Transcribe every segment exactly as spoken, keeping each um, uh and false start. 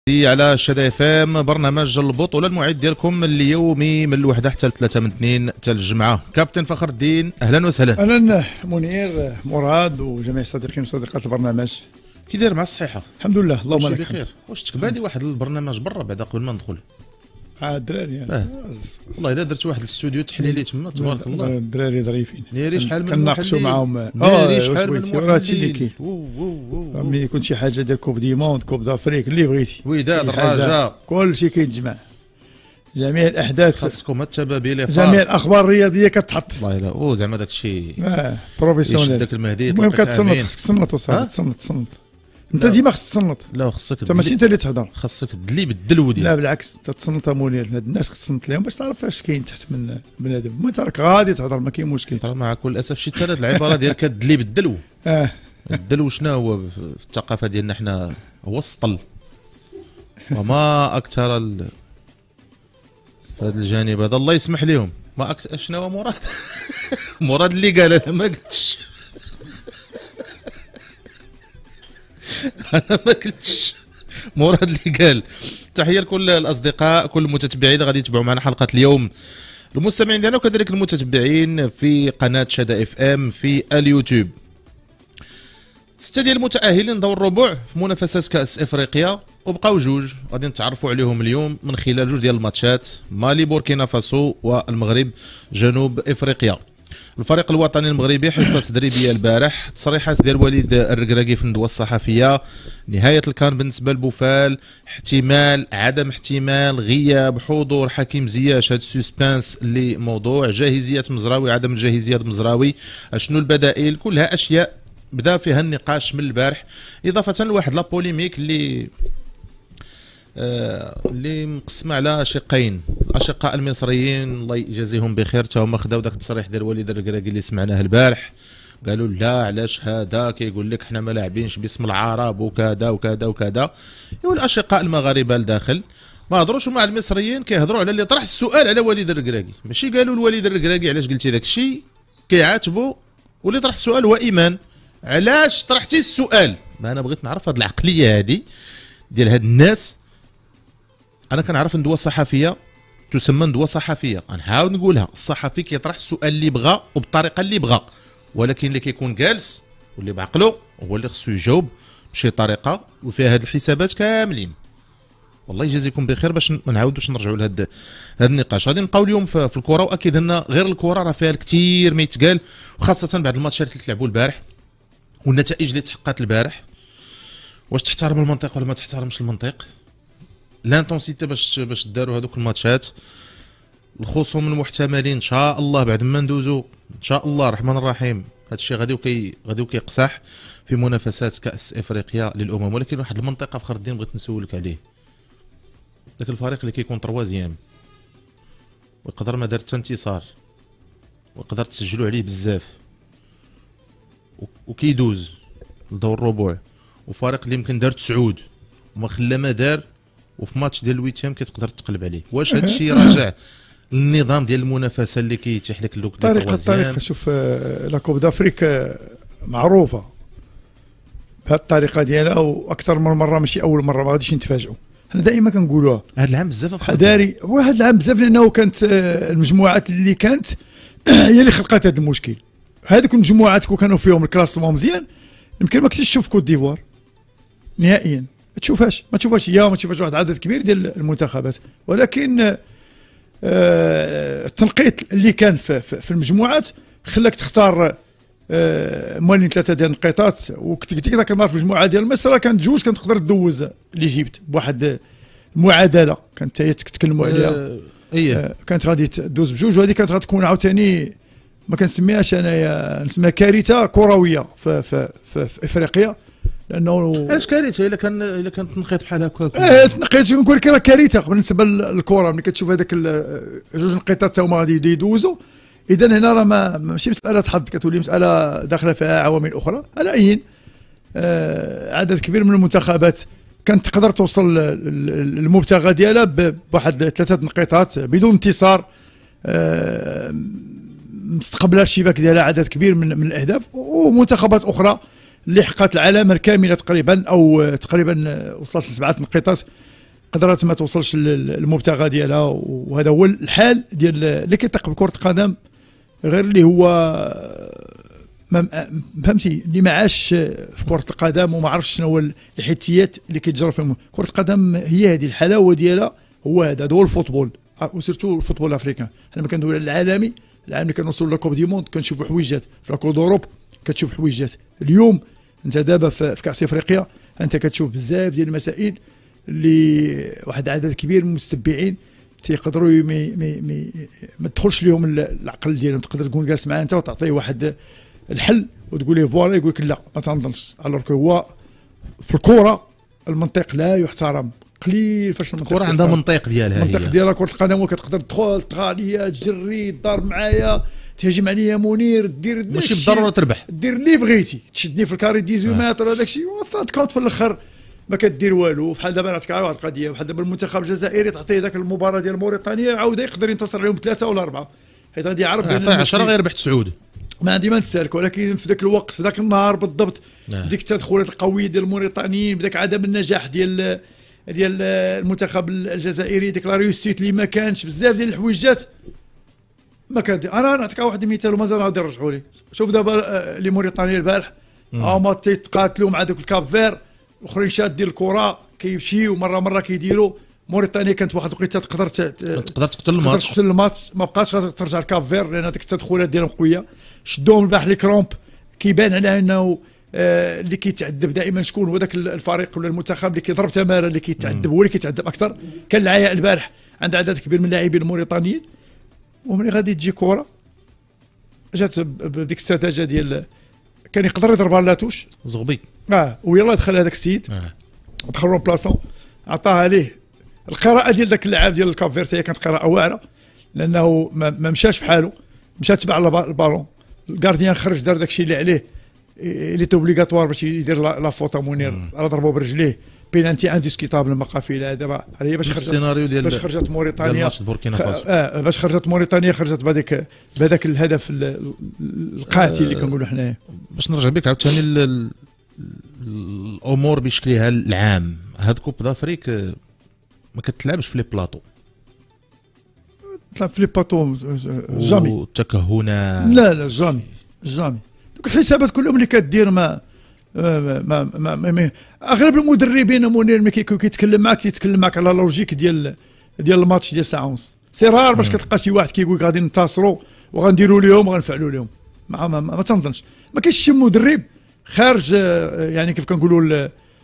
على شدا اف ام برنامج البطوله المعد ديالكم اليومي من الوحده حتى الثلاثه من اثنين حتى الجمعه. كابتن فخر الدين اهلا وسهلا. اهلا منير مراد وجميع الصديقين وصديقات البرنامج. كي داير مع الصحيحه؟ الحمد لله اللهم لك بخير. واش تكبادي واحد البرنامج برا بعد قبل ما ندخل؟ عاد الدراري آه. والله الا درت واحد الاستوديو تحليلي تما تبارك الله الدراري ظريفين. ناري شحال من كناقشوا معاهم ناري شحال من راه هادشي اللي كاين. ملي يكون شي حاجه ديال كوب دي موند كوب دافريك اللي بغيتي وداد الرجاء كلشي كيتجمع، جميع الاحداث خاصكم التبابيل جميع الاخبار الرياضيه كتحط. والله الا او زعما داك الشيء اه بروفيسيونيل داك المهدي المهم كتصنت، خصك تصنت وصافي تصنت تصنت انت ديما خصك تصنت. لا خصك انت ماشي انت اللي تهضر، خصك تدلي بالدلو ديالك. لا بالعكس انت تصنت منير، هاد الناس خصك تصنت لهم باش تعرف اش كاين تحت من بنادم. ما انت راك غادي تهضر ما كاين مشكل. ترى مع كل اسف شي ترى العباره ديال كتدلي بالدلو. اه الدلو شنو هو في الثقافه ديالنا حنا؟ هو السطل. وما اكثر ال... هذا الجانب هذا الله يسمح لهم. ما اكثر شنو هو مراد؟ مراد اللي قال انا ما قلتش. انا ما قلتش، مراد اللي قال. تحيه لكل الاصدقاء كل المتتبعين اللي غادي يتبعوا معنا حلقه اليوم، المستمعين ديالنا وكذلك المتتبعين في قناه شدا اف ام في اليوتيوب. ستة ديال المتأهلين دور الربع في منافسات كأس افريقيا، وبقاو جوج غادي نتعرفوا عليهم اليوم من خلال جوج ديال الماتشات، مالي بوركينا فاسو والمغرب جنوب افريقيا. الفريق الوطني المغربي حصه تدريبيه البارح، تصريحات ديال وليد الركراكي في الندوه الصحفيه، نهايه الكان بالنسبه لبوفال، احتمال عدم احتمال غياب حضور حكيم زياش، هذا السسبانس لموضوع جاهزيه مزراوي عدم جاهزيه مزراوي، شنو البدائل، كلها اشياء بدا فيها النقاش من البارح، اضافه لواحد لا بوليميك اللي آه اللي مقسمه على شقين. الاشقاء المصريين الله يجازيهم بخير تا هما خداو داك التصريح ديال وليد الركراكي اللي سمعناه البارح، قالوا لا علاش هذا كيقول لك حنا ما لاعبينش باسم العرب وكذا وكذا وكذا. ايوا الاشقاء المغاربه لداخل ما هضروش مع المصريين، كيهضروا على اللي طرح السؤال على وليد الركراكي، ماشي قالوا لوليد الركراكي علاش قلتي داك الشيء، كيعاتبوا واللي طرح السؤال هو ايمان علاش طرحتي السؤال. ما انا بغيت نعرف هذه العقليه هذه ديال هاد الناس. انا كنعرف ندوه صحفيه تسمى ندوه صحفيه، غنحاول نقولها، الصحفي كيطرح السؤال اللي بغى وبالطريقه اللي بغى، ولكن اللي كيكون جالس واللي بعقله هو اللي خصو يجاوب بشي طريقه وفيها هاد الحسابات كاملين. والله يجازيكم بخير باش ما نعاودوش نرجعوا لهاد هاد النقاش. غادي نبقاو اليوم في الكره، واكيد ان غير الكره راه فيها الكثير ما يتقال، وخاصه بعد الماتشات اللي تلعبوا البارح والنتائج اللي تحققت البارح. واش تحترم المنطق ولا ما تحترمش المنطق؟ لانتونسيتي باش باش داروا هذوك الماتشات، الخصوم المحتملين ان شاء الله بعد ما ندوزو ان شاء الله الرحمن الرحيم هذا الشيء غادي وكي غادي وكيقصح في منافسات كاس افريقيا للامم. ولكن واحد المنطقه فخر الدين بغيت نسولك عليه، ذاك الفريق اللي كيكون تروازيام ويقدر ما دار حتى انتصار ويقدر تسجلوا عليه بزاف وكيدوز لدور الربع، وفريق اللي يمكن دار تسعود وما خلا ما دار، وفي ماتش ديال الويتيام كتقدر تقلب عليه. واش هذا الشيء راجع للنظام ديال المنافسه اللي كيتيح لك لوك ديال طريقه الطريقه؟ شوف لا كوب دافريك معروفه بهذه الطريقه ديالها، واكثر من مره ماشي اول مره، ما غاديش نتفاجئوا. حنا دائما كنقولوها هذا العام بزاف حذاري، وهذا العام بزاف لانه كانت المجموعات اللي كانت هي اللي خلقت هذا المشكل. هذوك المجموعات كون كانوا فيهم الكلاسمون مزيان يمكن ما كنتش تشوف كوت ديفوار نهائيا، ما تشوفهاش ما تشوفهاش هي ما تشوفهاش واحد العدد كبير ديال المنتخبات. ولكن آه التنقيط اللي كان في, في, في المجموعات خلاك تختار آه موالين ثلاثه ديال النقيطات، وكنت قلت لك ذاك النهار في المجموعه ديال مصر كانت جوج كانت تقدر تدوز ليجيبت بواحد المعادله كانت هي تكلموا عليها. آه إيه. آه كانت غادي تدوز بجوج، وهذه كانت غتكون عاوتاني ما كنسميهاش انايا، نسميها كارثه كرويه في, في, في, في افريقيا. لانه علاش كارثه الا كان الا كان تنقيط بحال هكا؟ اه تنقيط نقول لك راه كارثه بالنسبه للكره. ملي كتشوف هذاك جوج نقيطات تا هما غادي يدوزوا، اذا هنا راه ما ماشي مساله حظ، كتولي مساله داخله فيها عوامل اخرى. على اي آه عدد كبير من المنتخبات كانت تقدر توصل للمبتغى ديالها بواحد ثلاثه نقيطات بدون انتصار، آه مستقبله الشباك ديالها عدد كبير من, من الاهداف، ومنتخبات اخرى اللي حققت العلامه الكامله تقريبا او تقريبا وصلت لسبعه نقيطات قدرات ما توصلش للمبتغى ديالها، وهذا هو الحال ديال اللي كيطيق بكره القدم، غير اللي هو ما فهمتي اللي ما عاش في كره القدم وما عرفش شنو هو الحيتيات اللي كيتجرى في كره القدم. هي هذه الحلاوه ديالها، هو هذا هذا هو الفوتبول، وسيرتو الفوتبول الافريكان. حنا ما كندويو على العالمي، العالم اللي كنوصلوا لكوب دي موند كنشوفوا حويجات، في لاكوب دوروب كتشوف حويجات. اليوم انت دابا في كاس افريقيا انت كتشوف بزاف ديال المسائل اللي واحد عدد كبير من المتتبعين تيقدروا مي مي مي ما تدخلش لهم العقل ديالهم. تقدر تكون جالس معاه انت وتعطيه واحد الحل وتقول له فوالا، يقول لك لا ما تنظنش. الوغ هو في الكره المنطق لا يحترم، قليل فاش المنطق الكره عندها منطق ديالها. المنطق ديالها كره القدم كتقدر تدخل تغاليه تجري تضارب معايا تهاجم عليا منير دير ماشي بالضروره تربح، دير اللي بغيتي، تشدني في الكاري ثمانية متر هذاك الشيء وفات كونت في الاخر ما كدير والو. بحال دابا نعطيك على واحد القضيه، بحال دابا المنتخب الجزائري تعطيه ذاك المباراه ديال موريتانيا عاود يقدر ينتصر عليهم ثلاثه ولا اربعه، حيت غادي يعرف بان عطيه عشرة غير ربح تسعود. ما عندي ما نسالك، ولكن في ذاك الوقت في ذاك النهار بالضبط بديك التدخلات القويه ديال الموريتانيين، بداك عدم النجاح ديال ديال المنتخب الجزائري، ديك لا ريوسيت اللي ما كانش بزاف ديال الحويجات ما كان. انا نعطيك واحد المثال ومازال غادي نرجعوا ليه. شوف دابا لي موريتانيا البارح هما تيتقاتلوا مع دوك الكاب فير، الاخرين شاد ديال الكره كيمشيو مره مره كيديروا. موريتانيا كانت واحد الوقيته تقدر تقدر تقتل الماتش، تقتل الماتش، ما بقاش ترجع الكاب فير لان ديك التدخلات ديالهم قويه. شدوهم البارح لي كرومب، كيبان على انه آه اللي كيتعذب دائما شكون هو ذاك الفريق ولا المنتخب اللي كيضرب تماره، اللي كيتعذب هو اللي كيتعذب اكثر. كان العياء البارح عند عدد كبير من اللاعبين الموريتانيين، وملي غادي تجي كره جات بديك السذاجه ديال كان يقدر يضربها لاتوش زغبي اه ويلا دخل هذاك السيد آه. دخل رون بلاصون عطاها ليه. القراءه ديال ذاك اللاعب ديال الكاب فيرتي كانت قراءه واعره، لانه ما, ما مشاش في حاله، مشى تبع البالون، الكارديان خرج دار داك الشيء اللي عليه اللي توبليغاتوار باش يدير لا فوطا منير، راه ضربوا برجليه بينالتي انديسكيتابل. ما بقى فيه دابا هي باش خرجت السيناريو ديال باش خرجت موريتانيا ماتش بوركينا فاسو اه باش خرجت موريتانيا خرجت بهذاك بهذاك الهدف القاتل اللي كنقولوا حنايا. باش نرجع بك عاوتاني الامور بشكلها العام، هاد كوب دافريك ما كتلعبش في لي بلاطو، تلعب في لي بلاطو جامي والتكهنات لا لا جامي جامي. دوك الحسابات كلهم اللي كدير ما ما ما, ما, ما, ما اغلب المدربين منير ملي كيتكلم معاك كيتكلم معاك على لوجيك ديال ديال الماتش ديال ساعه ونص. سي رار باش كتلقى شي واحد كيقول لك غادي ننتصروا وغنديروا لهم وغنفعلوا لهم، ما ما, ما, ما تنظنش. ما كاينش شي مدرب خارج يعني كيف كنقولوا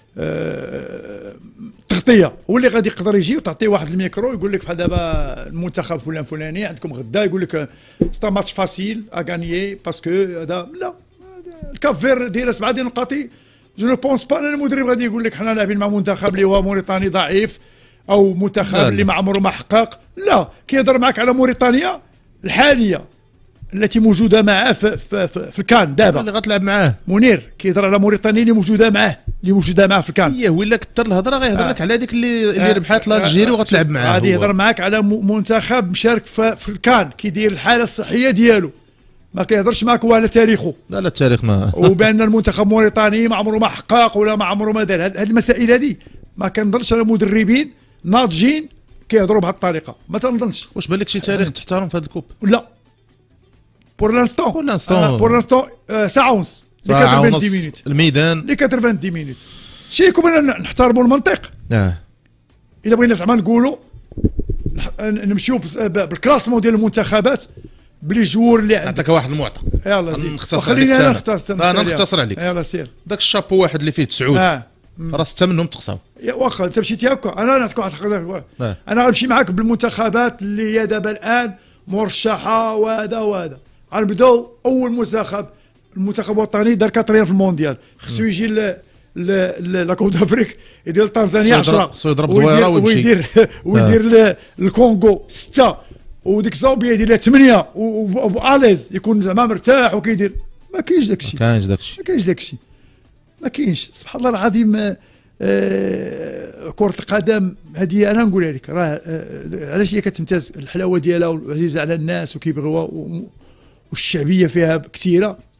التغطيه هو اللي غادي يقدر يجي وتعطيه واحد الميكرو يقول لك بحال دابا المنتخب فلان فلاني عندكم غدا يقول لك ستا ماتش فاسيل اغانيي باسكو هذا لا. الكاب فير دايره سبعه ديال النقاط، جو نو بونس با ان المدرب غادي يقول لك حنا لاعبين مع منتخب اللي هو موريتاني ضعيف او منتخب اللي ما عمره ما حقق. لا، كيهضر معك على موريتانيا الحاليه التي موجوده معاه في, في, في, في الكان دابا اللي غتلعب معاه. منير كيهضر على موريتانيا اللي موجوده معاه اللي موجوده معاه في الكان. هي ولا كثر الهضره غيهضر لك آه. على هذيك اللي اللي آه. ربحات لالجيري وغتلعب معاه. غادي يهضر معاك على منتخب مشارك في, في الكان كيدير الحاله الصحيه ديالو، ما كيهضرش معاك هو على تاريخه. لا لا التاريخ ما وبان المنتخب موريتاني ما عمره ما حقق ولا ما عمره ما دار. هذه المسائل هذه ما كنظنش على مدربين ناضجين كيهضروا بهذه الطريقه، ما تنظنش. واش بان لك شي تاريخ تحترم في هذا الكوب؟ لا بور لانستون بور لانستون بور لانستون ساعه ونص ساعه ونص الميدان اللي ثمانين مينوت. شي يكون نحترموا المنطق. اه الا بغينا زعما نقولوا نمشيو بالكلاسمون ديال المنتخبات بلي جوور اللي نعطيك واحد المعطى. يلا سير خليني انا نختصر انا نختصر عليك. يلا سير. داك الشابو واحد اللي فيه تسعود اه راه سته منهم تقصاو. واخا انت مشيتي هكا انا نعطيك واحد آه. انا غنمشي معاك بالمنتخبات اللي هي دابا الان مرشحه وهذا وهذا. غنبداو اول منتخب المنتخب الوطني دار كاتريان في المونديال، خصو يجي ل لا كوب دافريك يدير تنزانيا عشرة ويدير ويدير ويدير الكونغو ستة وديك زامبيا يدير لها ثمانية واليز يكون زعما مرتاح وكيدير. ما كاينش داك الشيء، ما كاينش داك الشيء ما كاينش داك الشيء ما كاينش. سبحان الله العظيم. آه كرة القدم هذه انا نقولها لك راه آه علاش هي كتمتاز الحلاوه ديالها وعزيزه على الناس وكيبغيوها والشعبيه فيها كثيره.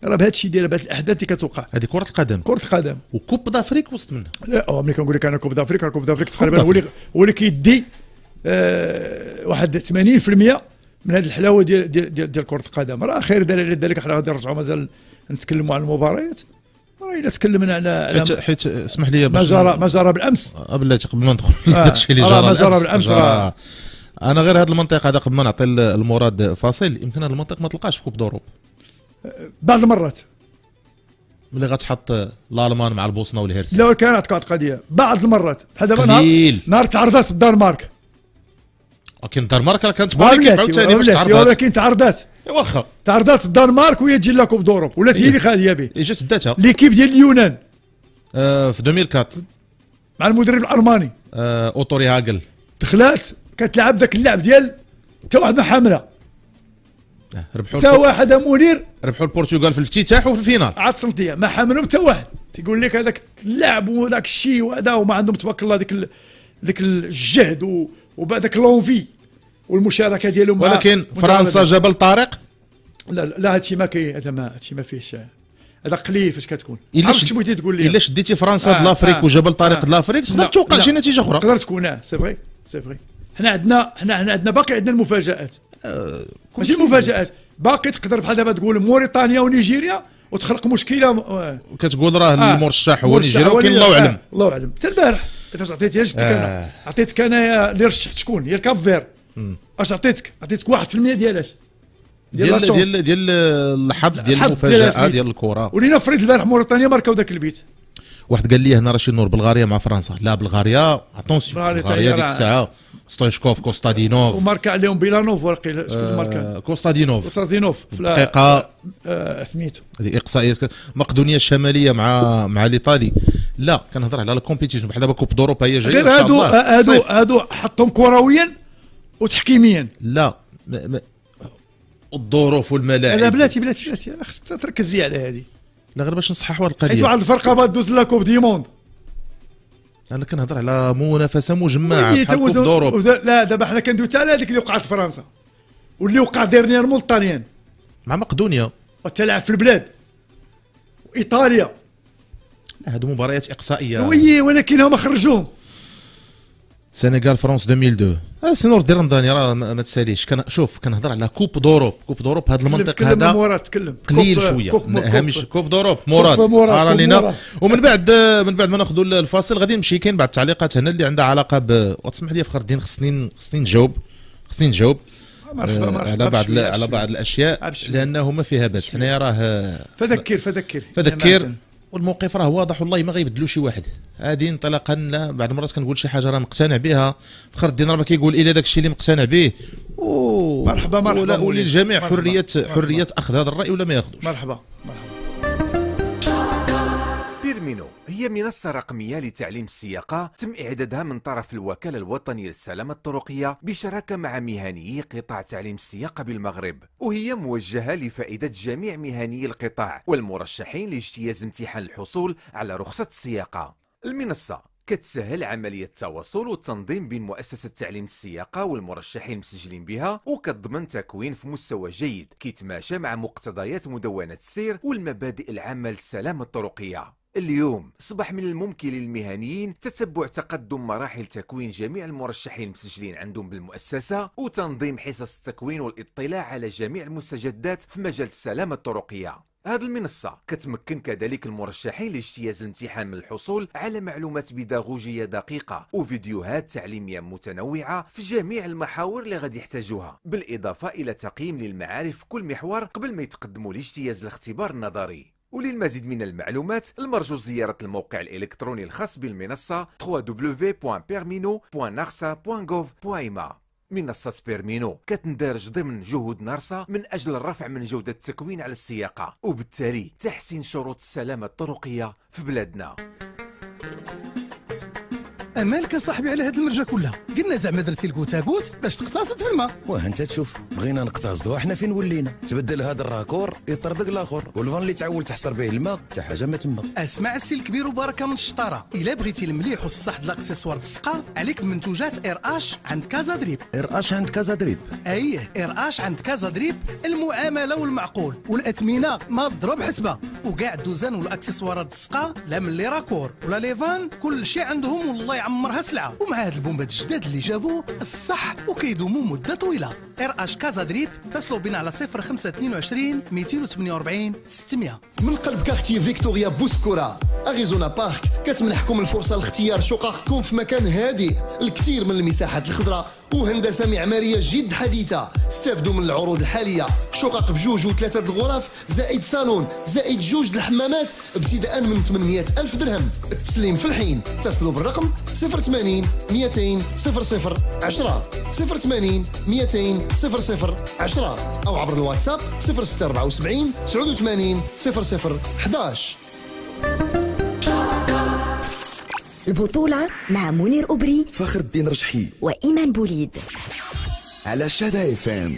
راه بهذا الشيء ديال بهذه الاحداث اللي كتوقع. هذه كره القدم، كره القدم وكوب دافريك وسط منها. لا ملي كنقول لك انا كوب دافريك، كوب دافريك تقريبا هو اللي هو اللي كيدي آه واحد ثمانين بالمئة من هذه الحلاوه ديال ديال ديال, ديال كره القدم. راه خير دليل على ذلك حنا غادي نرجعوا مازال نتكلموا على المباريات. الا تكلمنا على على حيت حيت اسمح لي ما جرى ما جرى بالامس بلاتي قبل ما ندخل هذا الشيء اللي جرى ما جرى بالامس. راه انا غير هذا المنطق هذا قبل ما نعطي المراد فاصل، يمكن هذا المنطق ما تلقاش في كوب دوروب بعض المرات ملي غتحط الالمان مع البوسنه والهرسك. لا كانت كانت قضيه بعض المرات بحال دابا قليل. نهار نهار تعرضات الدنمارك، ولكن الدنمارك كانت بوري كيف عاوتاني فاش تعرضات، ولكن تعرضات واخا تعرضات الدنمارك وهي تجي لها كوب دوروب ولات هي اللي خاديه به. جات داتها ليكيب ديال اليونان آه في ألفين وأربعة مع المدرب الالماني آه اوتوري هاجل دخلات كتلعب ذاك اللعب ديال حتى واحد ما حامله، ربحوا حتى واحد منير ربحوا البرتغال في الافتتاح وفي الفينال عاد صنتيه ما حاملهم حتى واحد. تيقول لك هذاك اللعب وذاك الشيء وهذا وما عندهم تبارك الله ديك ذاك الجهد و... وبعدك لونفي والمشاركه ديالهم. ولكن فرنسا جبل طارق لا لا هادشي ما كاين، هذا ما هادشي ما فيهش، هذا قليل فاش كتكون. الا عرفت شنو بغيتي تقول لي؟ الا شديتي فرنسا آه د لافريك آه وجبل طارق آه د لافريك تقدر توقع شي نتيجه اخرى. تقدر تكون اه سي فري سي فري. حنا عندنا حنا حنا عندنا باقي عندنا المفاجات آه ماشي المفاجات، باقي تقدر بحال دابا تقول موريتانيا ونيجيريا وتخلق مشكله آه. وكتقول راه آه المرشح هو نيجيريا ولكن الله اعلم. آه الله اعلم. حتى البارح فاش عطيتي شفتك انا عطيتك انا اللي رشحت شكون هي الكاب فير. اش عطيتك؟ عطيتك واحد في المية ديالاش ديال ديال ديال الحظ ديال المفاجاه ديال الكره. ولينا فريد البارح موريتانيا ماركاو ذاك البيت. واحد قال لي هنا رشيد نور بلغاريا مع فرنسا، لا بلغاريا اتونسيون بلغاريا ديك الساعه ستويشكوف كوستادينوف وماركا عليهم بيلانوف ولا شكون ماركا آه كوستادينوف كوستادينوف في الدقيقه آه سميتو هذه اقصائيات مقدونيا الشماليه مع مع الايطالي. لا كنهضر على الكومبيتيشن بحال دابا كوب دوروبا هي جايه غير هادو هادو هادو حطهم كرويا وتحكيميا. لا م م الظروف والملاعب. لا بلاتي بلاتي بلاتي خصك تركز لي على هذه. لا غير باش نصحح واحد القضيه، حيت واحد الفرقه بغات دوز لا كوب دي موند. انا كنهضر على منافسه مجمعه بحال كوب دوروب. لا دابا حنا كندوي حتى على هذيك اللي وقعت في فرنسا واللي وقع ديرنييرمون الطاليان مع مقدونيا وتلعب في البلاد وايطاليا. لا هادو مباريات اقصائيه وي ولكن هما خرجوهم. سنغال فرنسا ألفين واثنين اه سنور دير رمضاني راه ما تساليش. كان شوف كنهضر على كوب دوروب. كوب دوروب هذا المنطق هذا مراد تكلم قليل شويه هامش كوب دوروب مراد راه لينا. ومن بعد من بعد ما ناخذوا الفاصل غادي نمشي كاين بعض التعليقات هنا اللي عندها علاقه ب وتسمح لي فخر الدين خصني خصني نجاوب خصني نجاوب مرحبا مرحبا على بعض على بعض الاشياء لانه ما فيها باس. حنايا راه فذكر فذكر فذكر والموقف راه واضح والله ما غيبدلوا شي واحد. هذه انطلاقا لا بعض المرات كنقول شي حاجه راه مقتنع بها فخر الدين راه كيقول الا داك الشيء اللي مقتنع به مرحبا مرحبا وللجميع حريه حريه اخذ هذا الراي ولا ما ياخذوش. مرحبا مرحبا. بيرمينو هي منصة رقمية لتعليم السياقة تم إعدادها من طرف الوكالة الوطنية للسلامة الطرقية بشراكة مع مهنيي قطاع تعليم السياقة بالمغرب، وهي موجهة لفائدة جميع مهنيي القطاع والمرشحين لاجتياز امتحان الحصول على رخصة السياقة. المنصة كتسهل عملية التواصل والتنظيم بين مؤسسة تعليم السياقة والمرشحين المسجلين بها، وكتضمن تكوين في مستوى جيد كيتماشى مع مقتضيات مدونة السير والمبادئ العامة للسلامة الطرقية. اليوم أصبح من الممكن للمهنيين تتبع تقدم مراحل تكوين جميع المرشحين المسجلين عندهم بالمؤسسة وتنظيم حصص التكوين والاطلاع على جميع المستجدات في مجال السلامة الطرقية. هذه المنصة كتمكن كذلك المرشحين لاجتياز الامتحان من الحصول على معلومات بيداغوجية دقيقة وفيديوهات تعليمية متنوعة في جميع المحاور اللي غادي يحتاجوها، بالإضافة إلى تقييم للمعارف في كل محور قبل ما يتقدموا لاجتياز الاختبار النظري. وللمزيد من المعلومات المرجو زيارة الموقع الإلكتروني الخاص بالمنصة دبليو دبليو دبليو دوت بيرمينو دوت نارسا دوت غوف دوت إيما. منصة بيرمينو كتندرج ضمن جهود نارسا من أجل الرفع من جودة التكوين على السياقة وبالتالي تحسين شروط السلامة الطرقية في بلادنا. امالك صاحبي على هاد المرجه كلها؟ قلنا زعما درتي الكوتاكوت باش تقتصد في الماء. واه انت تشوف بغينا نقتصدوا احنا فين ولينا؟ تبدل هذا الراكور يطردق الاخر، والفان اللي تعول تحصر به الماء حتى حاجه ما تما. اسمع السي الكبير وبركه من الشطاره، الا بغيتي المليح والصح د الاكسسوار د السقا عليك بمنتوجات اير اش عند كازا دريب. اير اش عند كازا دريب؟ ايه اير اش عند كازا دريب، المعامله والمعقول والاثمنه ما تضرب حسبه، وكاع الدوزان والاكسسوارات د السقا لا من لي راكور ولا لي فان كل شيء عندهم والله يعمرها سلعه. ومع هاد البومبات الجداد اللي جابوه الصح وكيدوموا مده طويله. اير اش كازا دريب اتصلوا بنا على صفر خمسة اثنين وعشرين مئتين وثمانية وأربعين ستمائة. من قلب كارتي فيكتوريا بوسكورة أريزونا بارك كتمنحكم الفرصة لاختيار شققكم في مكان هادئ، الكثير من المساحات الخضراء وهندسة معمارية جد حديثة. استافدوا من العروض الحالية، شقق بجوج وثلاثة الغرف زائد صالون زائد جوج الحمامات ابتداء من ثمانمائة ألف درهم. التسليم في الحين. اتصلوا بالرقم صفر ثمانين مئتين صفر صفر عشرة صفر ثمانين مئتين صفر صفر عشرة أو عبر الواتساب صفر ستة أربعة وسبعين تسعة وثمانين صفر صفر أحد عشر. البطولة مع منير أبري، فخر الدين رشحي وإيمان بوليد على شدا اف ام.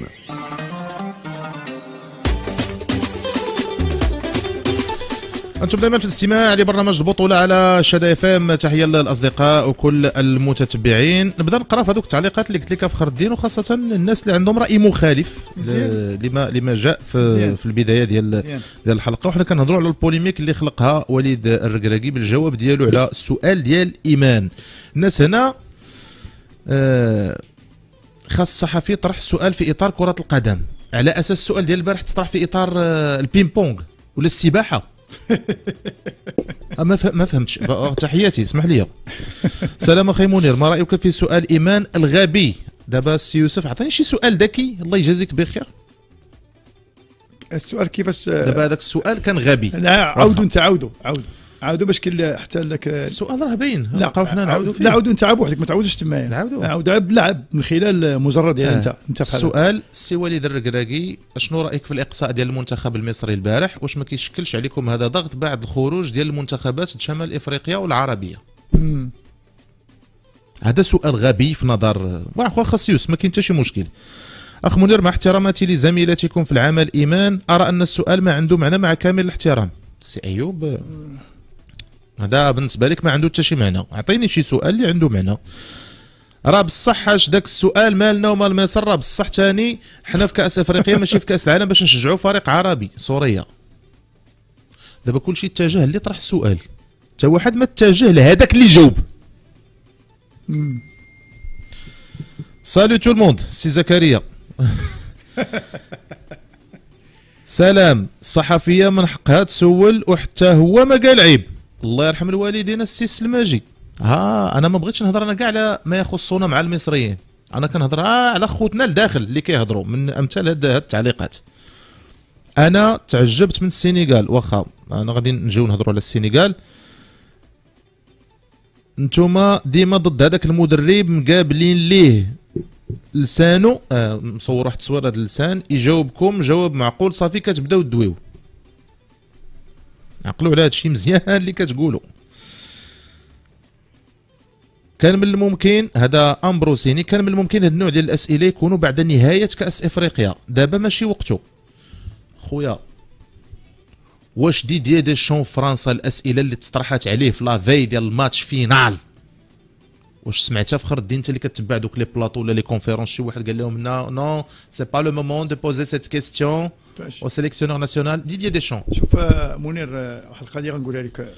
أنتم دائما في الاستماع لبرنامج البطولة على شدا اف ام. تحية للأصدقاء وكل المتتبعين. نبدا نقرا في هذوك التعليقات اللي قلت لك فخر الدين، وخاصة الناس اللي عندهم رأي مخالف لما لما جاء في في البداية ديال ديال الحلقة. وحنا كنهضروا على البوليميك اللي خلقها وليد الركراكي بالجواب ديالو على السؤال ديال إيمان. الناس هنا آه خاص الصحفي طرح السؤال في إطار كرة القدم، على أساس السؤال ديال البارح تطرح في إطار آه البين بونغ ولا السباحة. ما ما فهمتش. تحياتي، اسمح لي. سلام اخي منير، ما رايك في سؤال ايمان الغبي؟ دابا سي يوسف عطيني شي سؤال ذكي الله يجازيك بخير. السؤال كيفاش؟ دابا هذاك السؤال كان غبي. لا عاودوا انت عاودوا عاودوا عاودوا باش كل حتى لك السؤال راه باين. لا نبقاو حنا نعاودوا فيه. لا عاودوا انت عاود وحدك، ما تعاودوش تما. نعاودوا عاود عاد لعب من خلال مجرد ديال انت انت بحال السؤال. سي وليد الركراكي، شنو رايك في الاقصاء ديال المنتخب المصري البارح؟ واش ما كيشكلش عليكم هذا ضغط بعد الخروج ديال المنتخبات شمال افريقيا والعربيه؟ مم. هذا سؤال غبي في نظر واخا خصيوس، ما كاين حتى شي مشكل. اخ منير، مع احتراماتي لزميلتكم في العمل ايمان، ارى ان السؤال ما عنده معنى مع كامل الاحترام. سي ايوب، هذا بالنسبه لك ما عنده حتى شي معنى. اعطيني شي سؤال اللي عنده معنى. راه بصح اش داك السؤال مالنا ومال مصر؟ راه بصح ثاني حنا في كاس افريقيا ماشي في كاس العالم باش نشجعوا فريق عربي سوريا. دابا كلشي اتجه اللي طرح السؤال، حتى واحد ما اتجه لهذاك اللي جاوب. سالو تو الموند سي زكريا. سلام، الصحفيه من حقها تسول وحتى هو ما قال عيب. الله يرحم الوالدين السي سلماجي. ها انا ما بغيتش نهضر انا كاع على ما يخصنا مع المصريين، انا كنهضر على خوتنا الداخل اللي كيهضروا من امثال هاد التعليقات. انا تعجبت من السنغال، واخا انا غادي نجيو نهضروا على السنغال. نتوما ديما ضد هذاك المدرب، مقابلين ليه لسانو آه مصور واحد التصوير هذا اللسان يجاوبكم جواب معقول، صافي كتبداو تدويو. عقلوا على هذا الشيء مزيان اللي كتقولوا. كان من الممكن، هذا امبروسيني، كان من الممكن هذا النوع ديال الاسئله يكونوا بعد نهايه كاس افريقيا، دابا ماشي وقته. خويا واش ديدييه ديشون فرنسا الاسئله اللي تطرحات عليه في لافي ديال الماتش فينال، واش سمعتها فخر الدين انت اللي كتبع دوك لي بلاطو ولا لي كونفيرونس؟ شي واحد قال لهم نو نو سي با لو مومون دو بوزي سيت كيستيون او سيليكسيونور ناسيونال ديدييه ديشون. شوف منير، واحد القضيه غنقولها لك.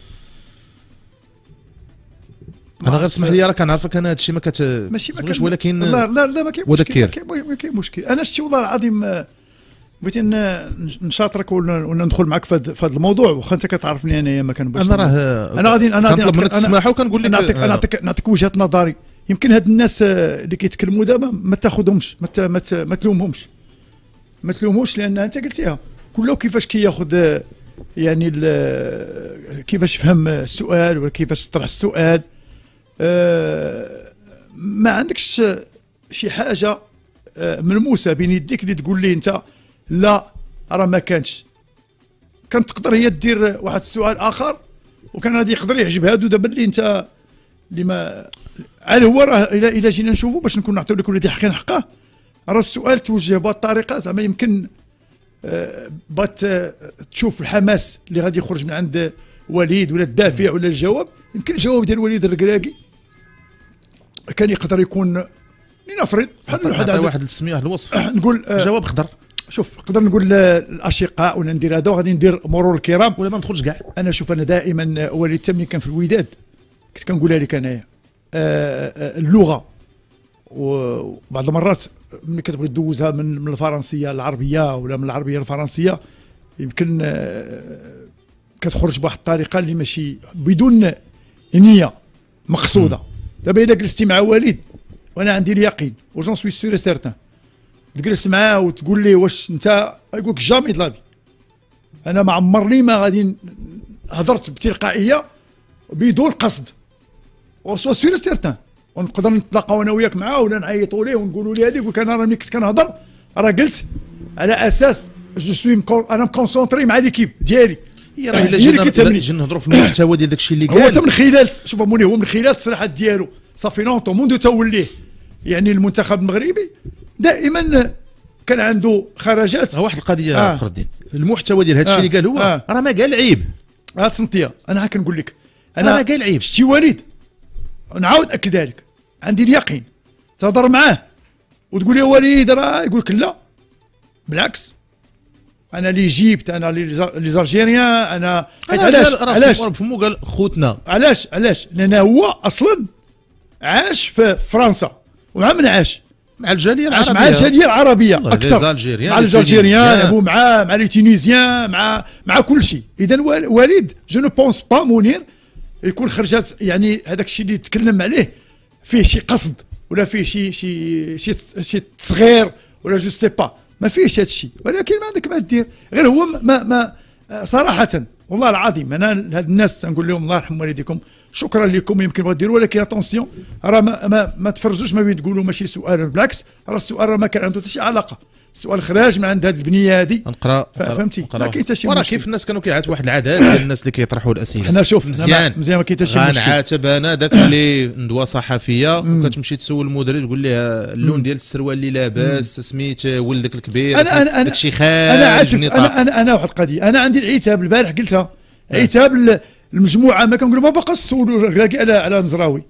انا غير اسمح لي، راه كنعرفك انا هادشي ما كت ماشي ما كان، ولكن لا لا لا ما كاين مشكل، ما كاين مشكل. انا شتي والله العظيم بغيت نشاطرك ولا ندخل معك في هذا الموضوع، واخا انت كتعرفني انايا ما كنبغيش. انا راه انا غادي انا غادي نطلب منك السماحه وكنقول لك نعطيك نعطيك نعطيك وجهه نظري. يمكن هاد الناس اللي كيتكلموا دابا ما تاخذهمش، ما ما تلومهمش ما تلومهمش لان انت قلتيها كله كيفاش كياخذ يعني كيفاش فهم السؤال ولا كيفاش طرح السؤال. أه ما عندكش شي حاجه ملموسه بين يديك اللي تقول لي انت لا راه ما كانش. كانت تقدر هي دير واحد السؤال اخر وكان غادي يقدر يعجب هادو دابا اللي انت اللي ما هل هو راه الى الى جينا نشوفوا باش نكون نعطيو لكل ذي حق حقه، راه السؤال توجه بهذه الطريقه زعما يمكن آه بات آه تشوف الحماس اللي غادي يخرج من عند وليد ولا الدافع ولا الجواب. يمكن الجواب ديال وليد الركراكي كان يقدر يكون لنفرض بحال واحد واحد السميه واحد الوصف نقول آه جواب خضر. شوف نقدر نقول الاشقاء ولا ندير هذا وغادي ندير مرور الكرام ولا ما ندخلش كاع. انا شوف انا دائما وليد تمني كان في الوداد كنت كنقولها لك انايا اللغه وبعض المرات ملي كتبغي دوزها من من الفرنسيه للعربيه ولا من العربيه للفرنسيه يمكن كتخرج بواحد الطريقه اللي ماشي بدون نيه مقصوده. دابا الا جلستي مع وليد وانا عندي اليقين وجون سوي سيغ سيرتان تجلس معاه وتقول ليه واش انت يقول لك جامي دلافي انا ما عمرني ما غادي هضرت بتلقائيه بدون قصد وسوا سيغ سيرتان ونقدر نتلاقاو انا وياك معاه ولا نعيطوا ليه ونقولوا ليه هذيك. يقول لك انا راه ملي كنت كنهضر راه قلت على اساس جو سوي انا مكونسونطري مع ليكيب ديالي. هي راه الا جينا نهضروا في المحتوى ديال داكشي اللي قال هو من خلال شوف موني هو من خلال التصريحات ديالو صافي لونطو منذ توليه يعني المنتخب المغربي دائما كان عنده خرجات. واحد القضيه فخر الدين المحتوى ديال هذا الشيء اللي قال هو آه. راه ما قال عيب. ها تصنتيا انا ها كنقول لك انا ما قال عيب. شتي وليد نعاود اكد ذلك عندي اليقين تهضر معاه وتقول يا وليد راه يقول لك لا بالعكس انا اللي جيبت انا لي زالجيريان انا حيت علاش علاش فمو قال خوتنا علاش علاش لان هو اصلا عاش في فرنسا ومع من عاش مع الجاليه العربيه مع الجاليه العربيه اكثر مع الجالجيريان ابو مع مع لي تونيزيان مع مع كل شيء. اذا وليد جو نو بونس با منير يكون خرجات يعني هذاك الشيء اللي تكلم عليه فيه شي قصد ولا فيه شي شي شي شي تصغير ولا جو سي با ما فيهش هذا الشيء. ولكن ما عندك ما دير غير هو ما ما صراحه والله العظيم انا هاد الناس تنقول لهم الله يرحم والديكم شكرا لكم يمكن بغا ديروا ولكن اتونسيون راه ما, ما, ما تفرجوش ما بين تقولوا ماشي سؤال بالعكس راه السؤال راه ما كان عنده حتى شي علاقه. السؤال خراج من عند هذه البنيه هذه نقرا فهمتي ما كاين حتى شي مشكل. وراه كيف الناس كانوا كيعاتوا واحد العدد ديال الناس اللي كيطرحوا الاسئله حنا شوف مزيان مزيان ما كاين حتى شي مشكل. غنعاتب انا داك اللي ندوه صحفيه وكتمشي تسول المدرب تقول ليه اللون ديال السروال اللي لاباس سميت ولدك الكبير انا انا داك الشيء خارج انا عاتبت انا انا انا واحد القضيه انا عندي العتاب البارح قلتها عتاب المجموعه ما كنقولوا ما باقاش تسولوا على على مزراوي.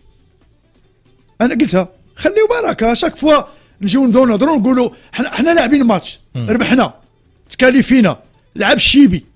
انا قلتها خليو بركه شاك فوا نجيو نبداو نهضروا نقولوا حنا حنا لاعبين ماتش ربحنا تكاليفينا لعب الشيبي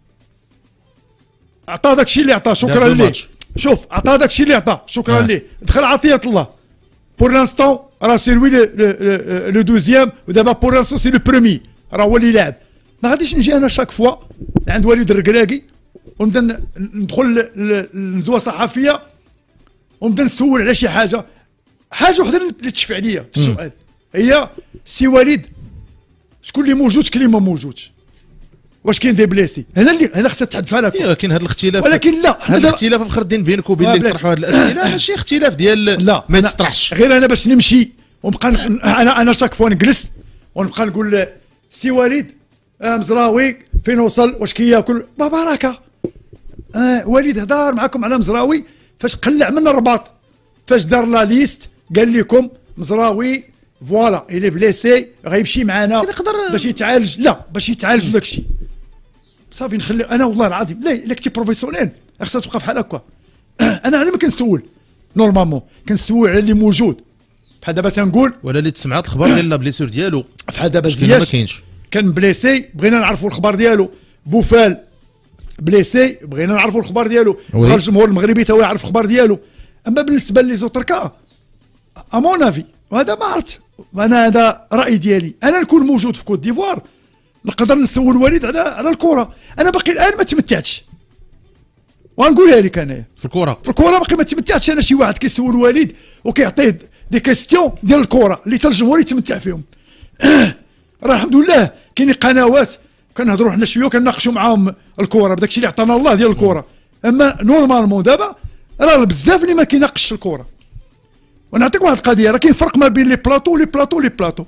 عطى داك الشيء اللي عطاه شكرا ليه. شوف عطى داك الشيء اللي عطاه شكرا ليه. دخل عطيه الله بور لانستون راه سي لوي لو دوزيام ودابا بور لانستون سي لو برومي راه هو اللي لعب. ما غاديش نجي انا شاك فوا عند وليد الركراكي ونبدا ندخل لندوه صحفيه ونبدا نسول على شي حاجه حاجه وحده اللي تشفع ليا في السؤال هي سي وليد شكون اللي موجود شكون اللي ما موجودش واش كاين دي بليسي هنا اللي هنا خصها تحدث على كل كاين هذا الاختلاف ولكن لا هذا الاختلاف فخر الدين بينك وبين اللي يطرحوا هذه الاسئله ماشي اختلاف ديال لا ما تطرحش غير انا باش نمشي ونبقى انا انا شاك فوا نجلس ونبقى نقول سي وليد آه مزراوي فين وصل واش كياكل ما بركه آه وليد هضر معكم على مزراوي فاش قلع من الرباط فاش دار لا ليست قال لكم مزراوي فوالا الي بليسي غيمشي معنا باش يتعالج لا باش يتعالج داك الشيء صافي نخلي انا والله العظيم لا الا كنتي بروفيسيونيل خاصها تبقى بحال هكا. انا على ما كنسول نورمالمون كنسول على اللي موجود بحال دابا تنقول ولا اللي تسمعات الخبر ديال لا بليسور ديالو بحال دابا زياش ما كاينش كان بليسي بغينا نعرفوا الخبر ديالو بوفال بليسي بغينا نعرفوا الخبر ديالو بغى الجمهور المغربي تا هو يعرف الخبر ديالو. اما بالنسبه لي زوتركا امون افي وهذا ما عرفت انا هذا راي ديالي انا نكون موجود في كوت ديفوار نقدر نسول وليد على على الكره. انا باقي الان ما تمتعتش ونقولها لك انايا في الكره في الكره باقي ما تمتعتش. انا شي واحد كيسول وليد وكيعطيه دي كيستيون ديال الكره اللي حتى الجمهور يتمتع فيهم. راه الحمد لله كاينين قنوات كنهضروا حنا شويه وكنناقشوا معاهم الكره بداك الشيء اللي عطانا الله ديال الكره. اما نورمالمون دابا راه بزاف اللي ما كيناقش الكره. ونعطيك واحد القضيه راه كاين فرق ما بين لي بلاطو لي بلاطو لي بلاطو.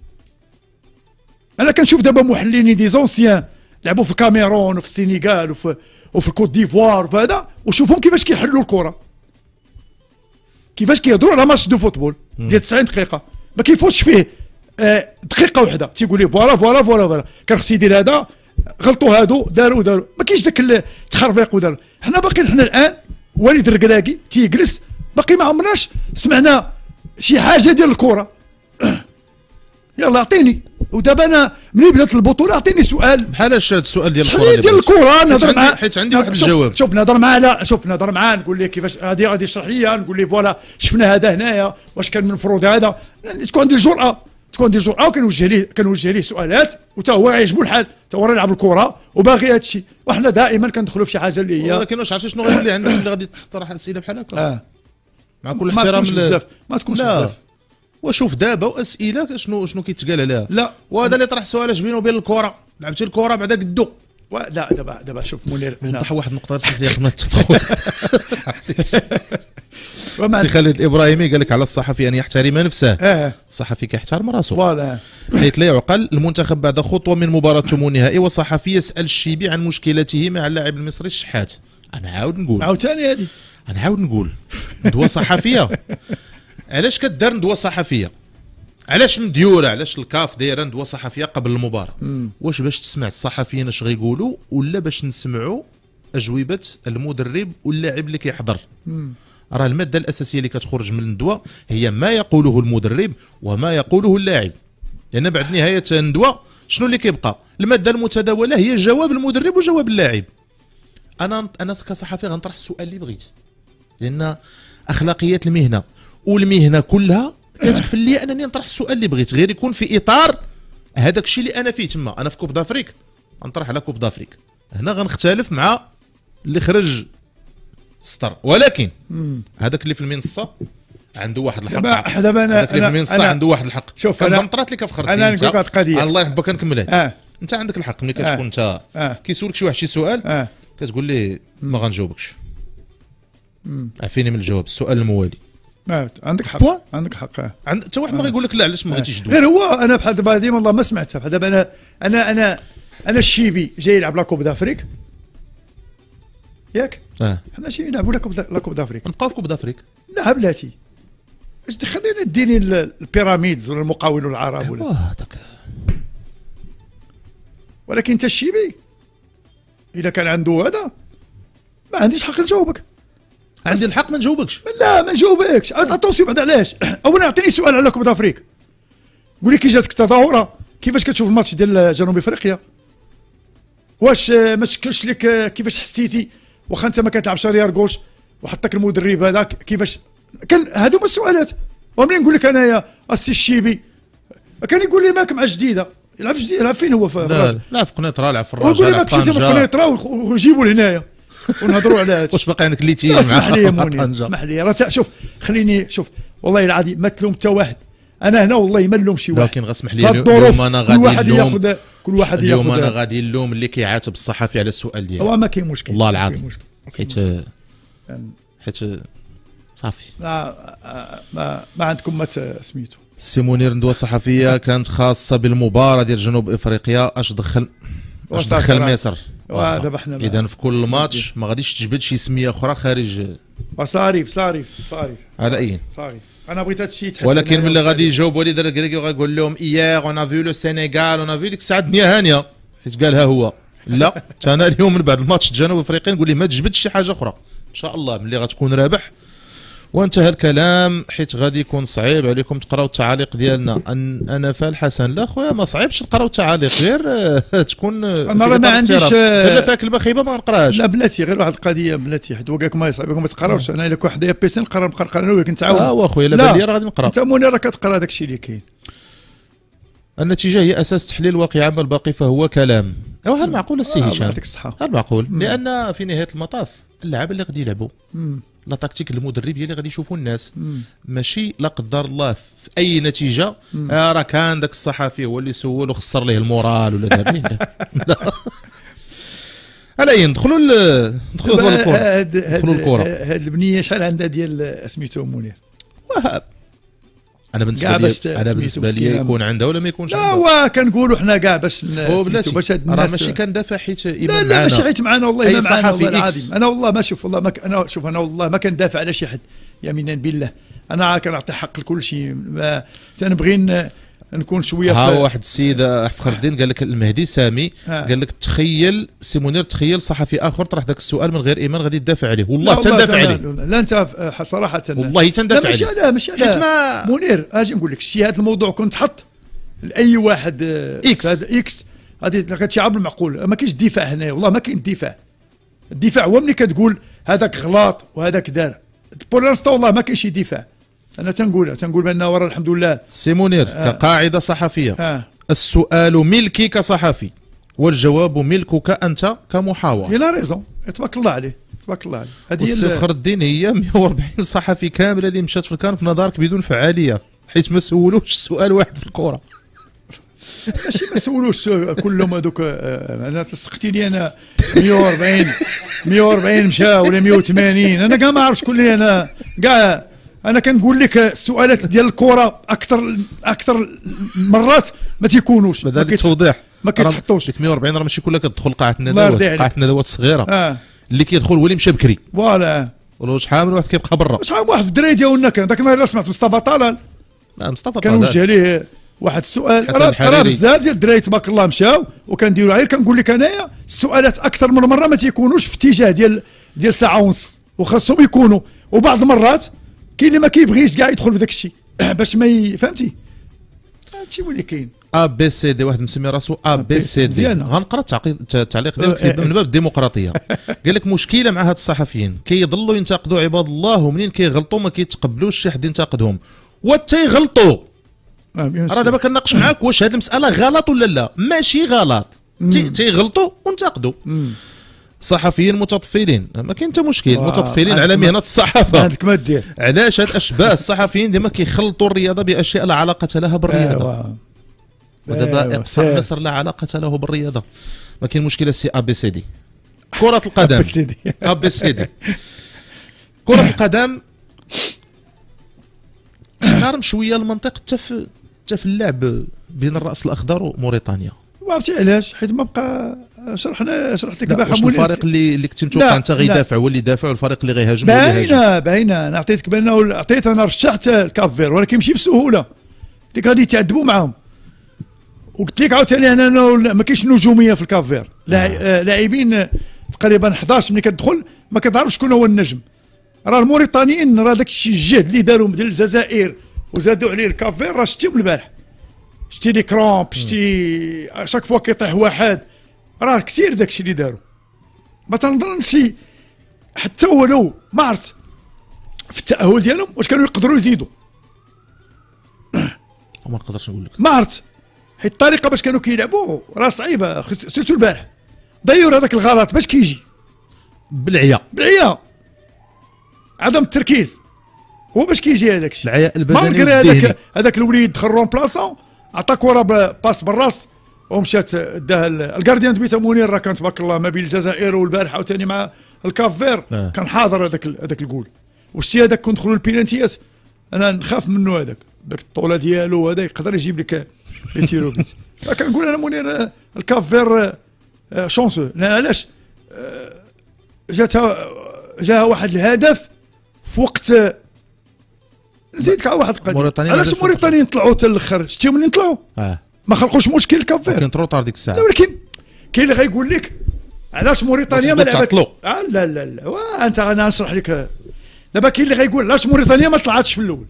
انا كنشوف دابا محللين دي زونسيان لعبوا في الكاميرون وفي السينيغال وفي وفي الكوت ديفوار وفي هذا وشوفهم كيفاش كيحلوا الكره. كيفاش كيهضروا على ماتش دو فوتبول ديال تسعين دقيقه ما كيفوتش فيه آه دقيقه واحده تيقول لي فوالا فوالا فوالا فوالا كان خصو يدير هذا غلطوا هادو داروا داروا ما كاينش داك التخربيق وداروا. حنا باقيين حنا الان وليد الركراكي تيجلس باقي ما عمرناش سمعنا شي حاجه ديال الكره. يلا اعطيني. ودابا انا ملي بدات البطوله اعطيني سؤال بحال هذا السؤال ديال الكره ديال الكره نهضر معاه حيت عندي واحد الجواب. شوف نهضر معاه لا شوف نهضر معاه نقول ليه كيفاش هذه غادي يشرح لي نقول ليه فوالا شفنا هذا هنايا واش كان من المفروض هذا تكون عندي الجرأه تكون عندي الجرأه وكنوجه ليه كنوجه ليه سؤالات وتا هو يعجبو الحال تا هو راه يلعب الكره وباغي هذا الشيء وحنا دائما كندخلوا في شي حاجه اللي هي. ولكن واش عرفتي شنو غيولي عندك اللي غادي تطرح اسئله بحال هكا اه مع كل ما احترام تكونش بزاف ما تكونش بزاف. وشوف دابا واسئله شنو شنو كيتقال عليها لا وهذا اللي طرح سؤال اش بينه وبين الكره لعبتي الكره بعدا قدو لا دابا دابا شوف منير نوضح واحد النقطه رسمت لي قبل ما تدخل. ومع سي خالد الابراهيمي قال لك على الصحفي ان يحترم نفسه. اه الصحفي كيحترم راسو فوالا حيث لا يعقل المنتخب بعد خطوه من مباراه ثمن نهائي وصحفي يسال الشيبي عن مشكلته مع اللاعب المصري الشحات. انا عاود نقول عاوتاني هذه انا عاود نقول ندوه صحفيه. علاش كدار ندوه صحفيه؟ علاش مديوره؟ علاش الكاف دايره ندوه صحفيه قبل المباراه؟ واش باش تسمع الصحفيين اش غيقولوا ولا باش نسمعوا اجوبه المدرب واللاعب اللي كيحضر؟ راه الماده الاساسيه اللي كتخرج من الندوه هي ما يقوله المدرب وما يقوله اللاعب، لان بعد نهايه الندوه شنو اللي كيبقى؟ الماده المتداوله هي جواب المدرب وجواب اللاعب. انا انا كصحفي غنطرح السؤال اللي بغيت، لان اخلاقيات المهنه والمهنه كلها كتكفل لي انني نطرح السؤال اللي بغيت، غير يكون في اطار هذاك الشيء اللي انا فيه تما. انا في كوب دافريك غنطرح على كوب دافريك، هنا غنختلف مع اللي خرج سطر، ولكن هذاك اللي في المنصه عنده واحد الحق. دابا دابا انا هذاك اللي في المنصه عنده واحد الحق. شوف انا طرات لك فخرتي انا نقول لك هذه القضيه الله يحفظك نكملها. آه. انت عندك الحق ملي كتكون انت آه. كيسولك شي واحد شي سؤال آه. كتقول ليه ما غنجاوبكش، عافيني من الجواب. السؤال الموالي آه. عندك حق عندك حق آه. عند حتى واحد ما غيقول لك لا علاش ما بغيتيش تدوي. غير هو انا بحال دابا هذه والله ما سمعتها بحال دابا انا انا انا انا الشيبي جاي يلعب لا كوب دافريك ياك؟ اه حنا شي نلعبوا لا كوب لا كوب دافريك نبقاو في كوب دافريك. لا بلاتي اش دخلينا ديني البيراميدز ولا المقاولون العرب ولا هذاك. ولكن انت الشيبي اذا كان عنده هذا ما عنديش حق نجاوبك. عندي الحق ما نجاوبكش. لا ما نجاوبكش. اتونسيون بعد علاش؟ اولا اعطيني سؤال على كوب دافريك، قول لي كي جاتك التظاهره كيفاش كتشوف الماتش ديال جنوب افريقيا؟ واش ما شكلش لك كيفاش حسيتي واخا انت ما كتلعبش ريال غوش وحطك المدرب هذاك كيفاش كان؟ هادو هما السؤالات. ومنين نقول لك انايا السي الشيبي كان يقول لي ماك مع جديده يلعب في جديده يلعب فين هو في لا لا في قنيطره لعب في الرجاء يقول لي ماك مشيتي من قنيطره وجيبوا لهنايا ونهضروا على هذا. واش باقي عندك اللي تي اسمح لي يا منير اسمح لي راه شوف خليني شوف والله العظيم ما تلوم حتى واحد. انا هنا والله ما نلوم شي واحد، لكن غاسمح لي اليوم انا غادي كل واحد ياخذ كل واحد ياخذ. اليوم انا غادي نلوم اللي كيعاتب الصحفي على السؤال ديالو. هو ما كاين مشكل والله العظيم حيت حيت صافي ما ما, ما عندكم ما سميتو. السي منير ندوه صحفيه كانت خاصه بالمباراه ديال جنوب افريقيا. اش دخل اش دخل مصر؟ دابا حنا اذا في كل ماتش ما غاديش تجبد شي سميه اخرى خارج. صاريف صاريف صاريف على اي صاريف. انا بغيت هذا الشيء يتحدث. ولكن ملي غادي يجاوب وليد الركراكي وغايقول لهم ايير اون افي لو سينيغال اون افي ديك الساعه الدنيا هانيه حيت قالها هو. لا انا اليوم من بعد الماتش جنوب افريقيا نقول ليه ما تجبدش شي حاجه اخرى ان شاء الله ملي غتكون رابح. وانتهى الكلام حيت غادي يكون صعيب عليكم تقراو التعاليق ديالنا. ان انا فالحسن لا خويا ما صعيبش تقراو التعاليق غير تكون انا راه ما عنديش الا فيها كلمه خايبه ما نقراهاش. لا بلاتي غير واحد القضيه بلاتي حيت وكاك ما يصعب لكم ما تقراوش. انا الا كون حدايا بيسي نقرا نبقى نقرا انا وياك نتعاون. اه واخويا لا بالي راه غادي نقرا. انت منير راه كتقرا داك الشيء اللي كاين. النتيجه هي اساس تحليل واقع، اما الباقي فهو كلام. او هل معقول السي هشام؟ يعطيك الصحه. هل معقول؟ لان في نهايه المطاف اللعابه اللي غادي يلعبوا لا تكتيك المدرب هي اللي غادي يشوفوا الناس. مم. ماشي لا قدر الله في اي نتيجه آه راه كان داك الصحفي هو اللي سول وخسر ليه المورال ولا دار ليه. لا على اي ندخلوا ندخلوا للكره. ندخلوا للكره. هذه البنيه شحال عندها ديال سميتو منير؟ وهاب انا بالنسبه لي انا بالنسبه لي يكون عندها ولا ما يكونش عندها. لا وا كنقولوا حنا كاع باش باش هاد الناس راه ماشي كندافع حيت لا لا ماشي حيت معنا والله ما معنا والله العظيم. انا والله ما شوف والله ما انا شوف انا والله ما كندافع على شي حد يمينا بالله. انا كنعطي حق لكل شيء، تنبغي ن- نكون شويه ها في- واحد السيد فخر الدين قال لك المهدي سامي آه. قال لك تخيل سي منير، تخيل صحفي اخر طرح ذاك السؤال من غير ايمان غادي تدافع عليه. لا والله تندافع لا- عليه، لا, لا انت ف- صراحه والله لا تندافع ماشي عليه. على ماشي حيت على ما منير اجي نقول لك شتي هذا الموضوع كنت تحط لاي واحد آه، إكس. هذا اكس غادي تلقى شي عبد المعقول. ما كاينش دفاع هنا، والله ما كاين دفاع. الدفاع هو ملي كتقول هذاك غلط وهذاك دار. بور لانستون والله ما كاين شي دفاع. انا تنقولها تنقول بان ورا الحمد لله. سي منير آه. كقاعده صحفيه، اه السؤال ملكي كصحفي والجواب ملكك انت كمحاور. يلا ريزون، تبارك الله عليه تبارك الله عليه. هذه هي والسي ال- فخر الدين هي مئة وأربعين صحفي كامله اللي مشات في الكان في نظرك بدون فعاليه، حيت ما سولوش سؤال واحد في الكره. ماشي ما سولوش كلهم هذوك. آه، انا تلصقتيني انا مئة وأربعين مئة وأربعين مشى ولا مئة وثمانين، انا كاع ما عرفتش شكون اللي انا كاع. انا كنقول لك السؤالات ديال الكره اكثر اكثر مرات ما تيكونوش ما بدل كيت- التوضيح ما كيتحطوش. ديك مئة وأربعين راه ماشي كلها كتدخل قاعه الله الندوات، يرضي عليك. قاعه الندوات صغيره اه اللي كيدخل هو اللي مشى بكري، فوالا. ولو شحال من واحد كيبقى برا. شحال واحد في الدراري ديالنا كان ذاك النهار سمعت مصطفى طلال لا مصطفى كان طلال. وجه ليه واحد السؤال. حسن راه راه الحريري. بزاف ديال الدراري تبارك الله مشاو وكنديروا غير كنقول لك انايا السؤالات اكثر من مره ما تيكونوش في اتجاه ديال ديال ساعه ونص، وخاصهم يكونوا. وبعض المرات كاين اللي ما كيبغيش كاع يدخل في داك الشيء باش ما ي- فهمتي. هادشي هو اللي كاين. ا بي سي دي، واحد مسمي راسو ا بي سي دي. مزيانة. غنقرا التعقيد- التعليق ديالك أه، في- من باب الديمقراطيه. قال لك مشكله مع هاد الصحفيين كيضلوا ينتقدوا عباد الله، ومنين كيغلطوا ما كيتقبلوش شي حد ينتقدهم وتيغلطوا. آه، بيان راه سور. دابا كنناقش معاك واش هاد المساله غلط ولا لا، ماشي غلط. تي- تيغلطوا ونتقدوا. مم. صحفيين متطفلين، ما كاين حتى مشكل، واه، متطفلين عندك على ما- مهنه الصحافه. عندك ما دير. علاش هاد اشباه الصحفيين ديما كيخلطوا الرياضه باشياء لا علاقه لها بالرياضه. ايوا ودابا أيوا، اقصاء سير. مصر لا علاقه له بالرياضه. ما كاين مشكله سي ا بي سي دي. كره القدم سيدي. ا بي سي دي. كره القدم تحترم شويه المنطق حتى في حتى في اللعب بين الراس الاخضر وموريتانيا. ما عرفتي علاش، حيت ما بقى شرحنا شرحت لك لا، البارحه واش مولي- الفريق اللي اللي كنت لا، متوقع انت لا. غيدافع هو اللي يدافع، والفريق اللي غيهاجم هو اللي يهاجم. باينه باينه. انا عطيتك بانه عطيت انا رشحت الكافير ولكن ماشي بسهوله. ديك غادي يتعذبوا معاهم. وقلت لك عاوتاني انا أنا ما كاينش نجوميه في الكافير. لاع- لاعبين تقريبا احد عشر ملي كتدخل ما كتعرفش شكون هو النجم. راه الموريتانيين راه داك الشيء الجهد اللي داروا ديال الجزائر وزادوا عليه الكافير راه شتيهم البارح. شتي لي كرامب، شتي شاك فوا كيطيح واحد، راه كثير داك الشيء اللي داروا. ما تنظنش حتى ولو ما عرفت في التأهل ديالهم واش كانوا يقدروا يزيدوا، ما نقدرش نقول لك. ما عرفت. حيت الطريقه باش كانوا كيلعبوا راه صعيبه، خص- سيرتو البارح ضيعوا هذاك الغلط باش كيجي بالعيا بالعيا، عدم التركيز هو باش كيجي هذاك الشيء. العيا ما البدني نقري والذهني. هذاك هذاك الوليد دخل رومبلاسون عطى كره باس بالراس ومشات داها ال- الكارديان دو بيت منير راه كان تبارك الله ما بين الجزائر والبارح عاوتاني مع الكافير آه. كان حاضر هذاك ال- هذاك الجول. وشتي هذاك كون دخلوا البينالتيات انا نخاف منه، هذاك داك الطوله ديالو هذا يقدر يجيب لك لي تيرو بيت. كنقول انا منير آه، الكافير آه، آه، شونسو. لأن علاش آه، جاتها جاها واحد الهدف في وقت آه، نزيدك على واحد القضيه. موريتانيا علاش ما عندهاش الموريتانيين طلعوا حتى الاخر شتيهم منين طلعوا اه ما خلقوش مشكل الكافير. كان تروطار ديك لا الساعه. ولكن كاين اللي غيقول لك علاش موريتانيا ما باش لعبت. تعطلوا. آه لا لا لا وا انت انا نشرح لك. دابا كاين اللي غيقول علاش موريتانيا ما طلعتش في الاول،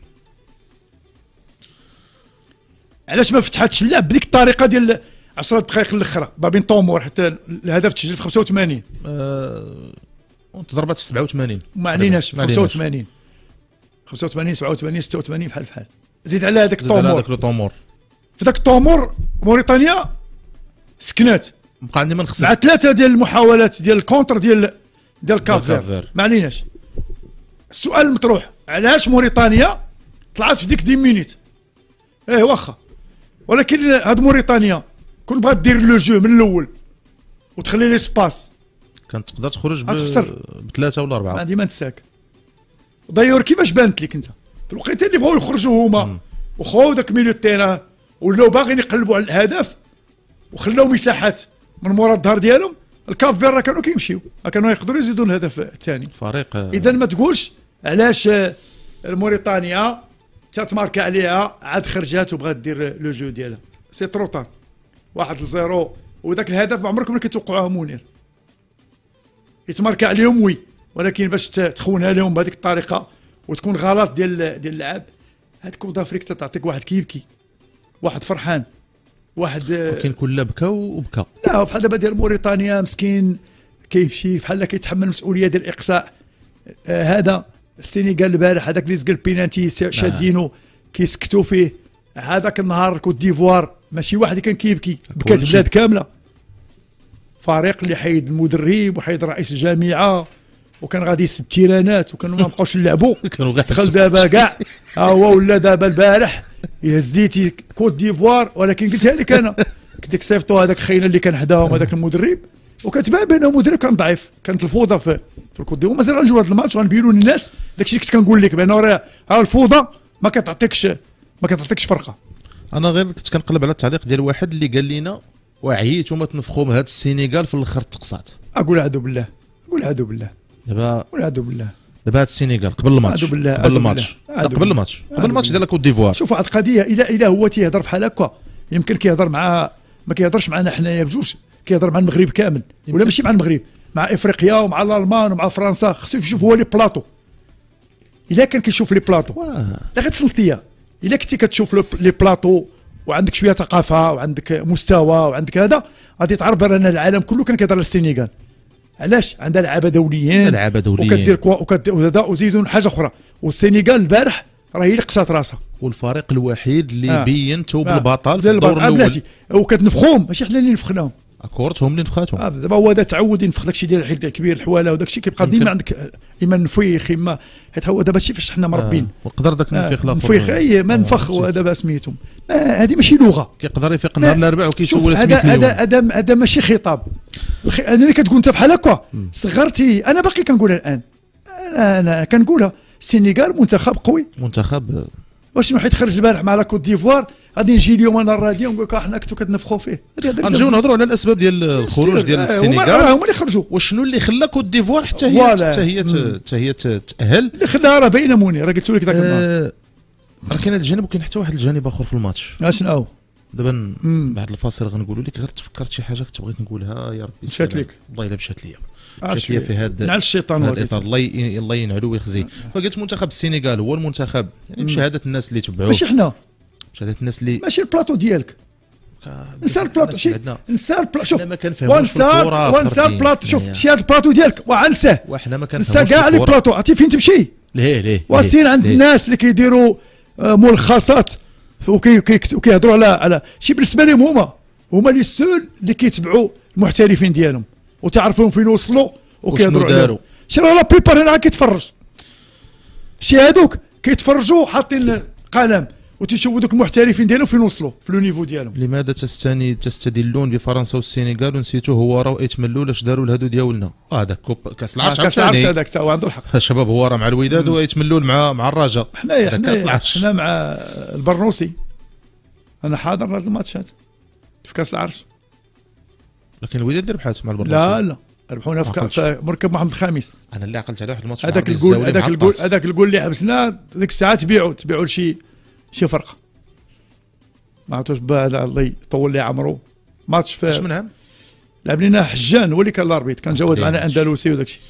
علاش ما فتحتش اللعب بديك الطريقه ديال عشرة دقائق الاخرى ما بين طومور حتى الهدف تسجل في خمسة وثمانين. آه، تضربات في سبعة وثمانين. ما عليناش ما عليناش. خمسة وثمانين خمسة وثمانين سبعة وثمانين ستة وثمانين بحال بحال. زيد على هذاك زيد على طومور. هذاك لو طومور. في ذاك الطومور موريتانيا سكنات بقى عندي ما نخسر. مع ثلاثه ديال المحاولات ديال الكونتر ديال ديال كافير. كافير. ما عليناش. السؤال المطروح علاش موريتانيا طلعت في ديك دي مينيت. ايه واخا، ولكن هاد موريتانيا كون بغات دير لو جو من الاول وتخلي لي سباس كانت تقدر تخرج ب... غتخسر. بثلاثه ولا ما اربعه. عندي ما نساك. ضيور كيفاش بانت لك انت في الوقيته اللي بغاو يخرجوا هما وخاو داك ميليو تيران ولاو باغيين يقلبوا على الهدف وخلاو مساحات من مورا الظهر ديالهم. الكاب فير راه كانوا كيمشيو، راه كانوا يقدروا يزيدوا الهدف الثاني. فريق آه، اذا ما تقولش علاش آه، موريتانيا تتماركا عليها عاد خرجات وبغات دير لو جو ديالها سي تروطار واحد لزيرو وذاك الهدف ما عمركم كتوقعوه منير يتماركا عليهم وي ولكن باش تخونها لهم بهذيك الطريقه وتكون غلط ديال ديال اللعب هاد كوب دافريك تعطيك واحد كيبكي واحد فرحان واحد ولكن كله بكى وبكى. لا بحال دابا ديال موريتانيا مسكين كيمشي بحال كيتحمل المسؤوليه ديال الاقصاء. آه هذا السينيغال البارح هذاك اللي سقل بينانتي شادينو كيسكتوا فيه. هذاك النهار كوت ديفوار ماشي واحد كان كيبكي بكات بلاد كامله. فريق اللي حيد المدرب وحيد رئيس الجامعه وكان غادي يسد تيرانات وكانوا ما بقاوش يلعبوا دخل دابا كاع ها هو ولا دابا البارح يهزيتي كوت ديفوار. ولكن قلتها لك انا كنت صيفطوا هذاك خينا اللي كان حداهم هذاك المدرب وكتبان بانه مدرب كان ضعيف. كانت الفوضى في, في الكوت ديفوار. مازال غنجيو هذا الماتش وغنبينوا للناس داكشي اللي كنت كنقول لك بانه راه الفوضى ما كتعطيكش ما كتعطيكش فرقه. انا غير كنت كنقلب على التعليق ديال واحد اللي قال لنا وعييتوا ما تنفخوا بهذا السينيغال في الاخر تقصات. اقول اعوذ بالله اقول اعوذ بالله دابا قول اعوذ بالله دابا هذا السينيغال قبل الماتش أعوذ بالله قبل الماتش قبل الماتش قبل الماتش ديال كوت ديفوار. شوف واحد القضيه الا الا هو تيهضر بحال هكا يمكن كيهضر مع ما كيهضرش معنا حنايا بجوج كيهضر مع المغرب كامل ولا ماشي مع المغرب مع افريقيا ومع الالمان ومع فرنسا. خصو يشوف هو لي بلاطو. الا كان كيشوف لي بلاطو لا غتسلطيها. الا كنتي كتشوف لي بلاطو وعندك شويه ثقافه وعندك مستوى وعندك هذا غادي تعرف ان العالم كله كان كيهضر على السينيغال. علاش عندها لعابه دوليين لعابه دوليين وكدير كوا وكدير وزيدوا حاجه اخرى. والسينيغال البارح راه هي اللي قصات راسها والفريق الوحيد اللي آه. بينتو آه. بالبطل في الدور الاول وكتنفخوهم ماشي حنا اللي نفخناهم اكورتهم اللي نفخاتهم. آه دابا هو هذا تعود ينفخ داكشي ديال الحيد الكبير الحواله وداكشي كيبقى ديما عندك اما نفيخ اما حيت هو دابا ماشي فاش حنا مربين آه. وقدر داك النفيخ الاخر نفيخ اي ما نفخ دابا سميتهم هذه ماشي لغه كيقدر يفيق نهار الاربعاء وكيسول سميت هذا هذا هذا هذا ماشي خطاب. انا اللي كتقول انت بحال هكا صغرتي انا باقي كنقولها الان انا, أنا كنقولها السينيغال منتخب قوي منتخب واش نروح يتخرج البارح مع لا كوت ديفوار غادي نجي اليوم انا الراديو ونقول لك حنا كنتو كتنفخوا فيه. غنجيو نهضروا على الاسباب ديال الخروج ديال السينيغال هما اللي خرجوا وشنو اللي خلى كوت ديفوار حتى هي حتى هي حتى هي تاهل. اللي خلاها راه باينه منير راه قلت لك ذاك النهار. راه كاين هذا الجانب وكاين حتى واحد الجانب اخر في الماتش. اشنو هو؟ دابا بعد الفاصل غنقولوا لك غير تفكرت شي حاجه كنت بغيت نقولها يا ربي مشات لك والله الا مشات ليا مشات ليا في هذا نعل الشيطان الاطار الله الله ينعلو ويخزيه. فقلت منتخب السينيغال هو المنتخب يعني بشهاده الناس اللي تبعوه ماشي حنا بشهاده الناس اللي ماشي البلاطو ديالك نسى البلاطو شي نسى البلاطو شوف ما كنفهموش الكره ونسى البلاطو شوف شي هذا البلاطو ديالك وعنساه وحنا ما كنفهموش نسى كاع لي بلاطو عرفتي فين تمشي ليه ليه واسين عند الناس اللي كيديروا ملخصات وكيهضروا على على شي بالنسبه لهم هما هما لي سول اللي كيتبعوا المحترفين ديالهم وتعرفون فين وصلوا وكيهضروا عليهم. شي راه لا بيبار هنا كيتفرج شي هادوك كيتفرجوا حاطين قلم وتشوفوا دوك المحترفين ديالهم فين وصلوا في لو نيفو ديالهم. لماذا تستني تستدلون بفرنسا والسينيغال ونسيتوا هو راه ايتملول اش داروا لهادو ديالنا اه هذاك كوب كاس العرش كاس العرش هذاك تا هو عنده الحق. شباب هو راه مع الوداد وايتملول مع مع الرجاء حنايا حنا حنا مع البرنوسي. انا حاضر هذا الماتش هذا في كاس العرش. لكن الوداد اللي ربحات مع البرنوسي لا لا ربحونا في مركب محمد الخامس. انا اللي عقلت على واحد الماتش هذاك الجول هذاك الجول هذاك الجول اللي حبسنا ديك الساعه تبيعوا تبيعوا لشي شي فرقه ما عرفتوش بعد الله يطول لي عمرو. ماتش في اش من عام لعب لنا حجان هو اللي كان الاربيط كان جاود معنا اندلسي وداك الشيء.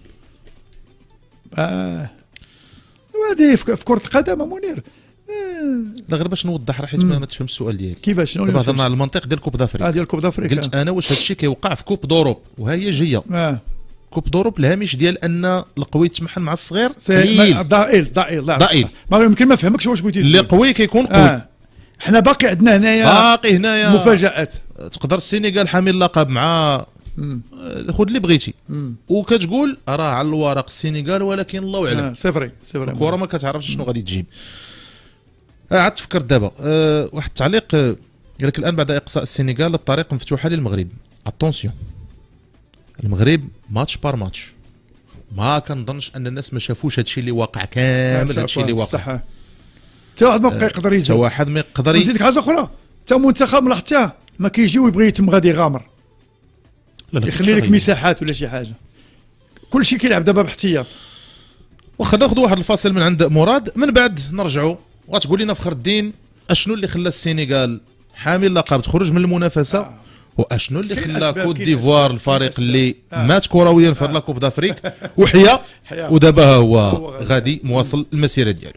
اه وهذه في كره القدم منير. لا غير باش نوضح راه حيت ما تفهمش السؤال ديالي كيفاش شنو اللي هضرنا على المنطق ديال كوب دافريك. اه ديال كوب دافريك قلت انا واش هذا الشيء كيوقع في كوب دوروب وها هي جايه. اه كوب دوروب الهامش ديال ان القوي يتمحن مع الصغير قليل ضئيل ضئيل ضئيل ما يمكن ما فهمكش واش بغيتي اللي قوي كيكون قوي. آه. حنا باقي عندنا هنايا باقي هنايا مفاجآت. تقدر السينيغال حامل اللقب مع خذ اللي بغيتي وكتقول راه على الورق السينيغال ولكن الله اعلم. آه سي فري سي فري الكره ما كتعرفش شنو غادي تجيب. آه عاد تفكرت دابا آه واحد التعليق آه قال لك الان بعد اقصاء السينيغال الطريق مفتوحه للمغرب. اتونسيون المغرب ماتش بار ماتش ما كنظنش ان الناس ما شافوش هادشي اللي واقع كامل هادشي اللي واقع صح. حتى واحد ما بقى يقدر يزيد حتى واحد ما يقدر يزيدك حاجه اخرى. حتى منتخب لاحظتها ما كيجي ويبغي يتم غادي يغامر يخلي لك مساحات ولا شي حاجه. كلشي كيلعب دابا باحتياط. واخا ناخذ واحد الفاصل من عند مراد، من بعد نرجعوا وغتقول لنا فخر الدين اشنو اللي خلى السنغال حامل لقب تخرج من المنافسه، آه. واشنو اللي كاين خلى أسباب، كوت كاين ديفوار أسباب، الفريق كاين اللي أسباب. مات كرويا في هاد آه. لاكوب دافريك وحيا حيا. ودابا هو هو غادي. غادي مواصل المسيره ديالو.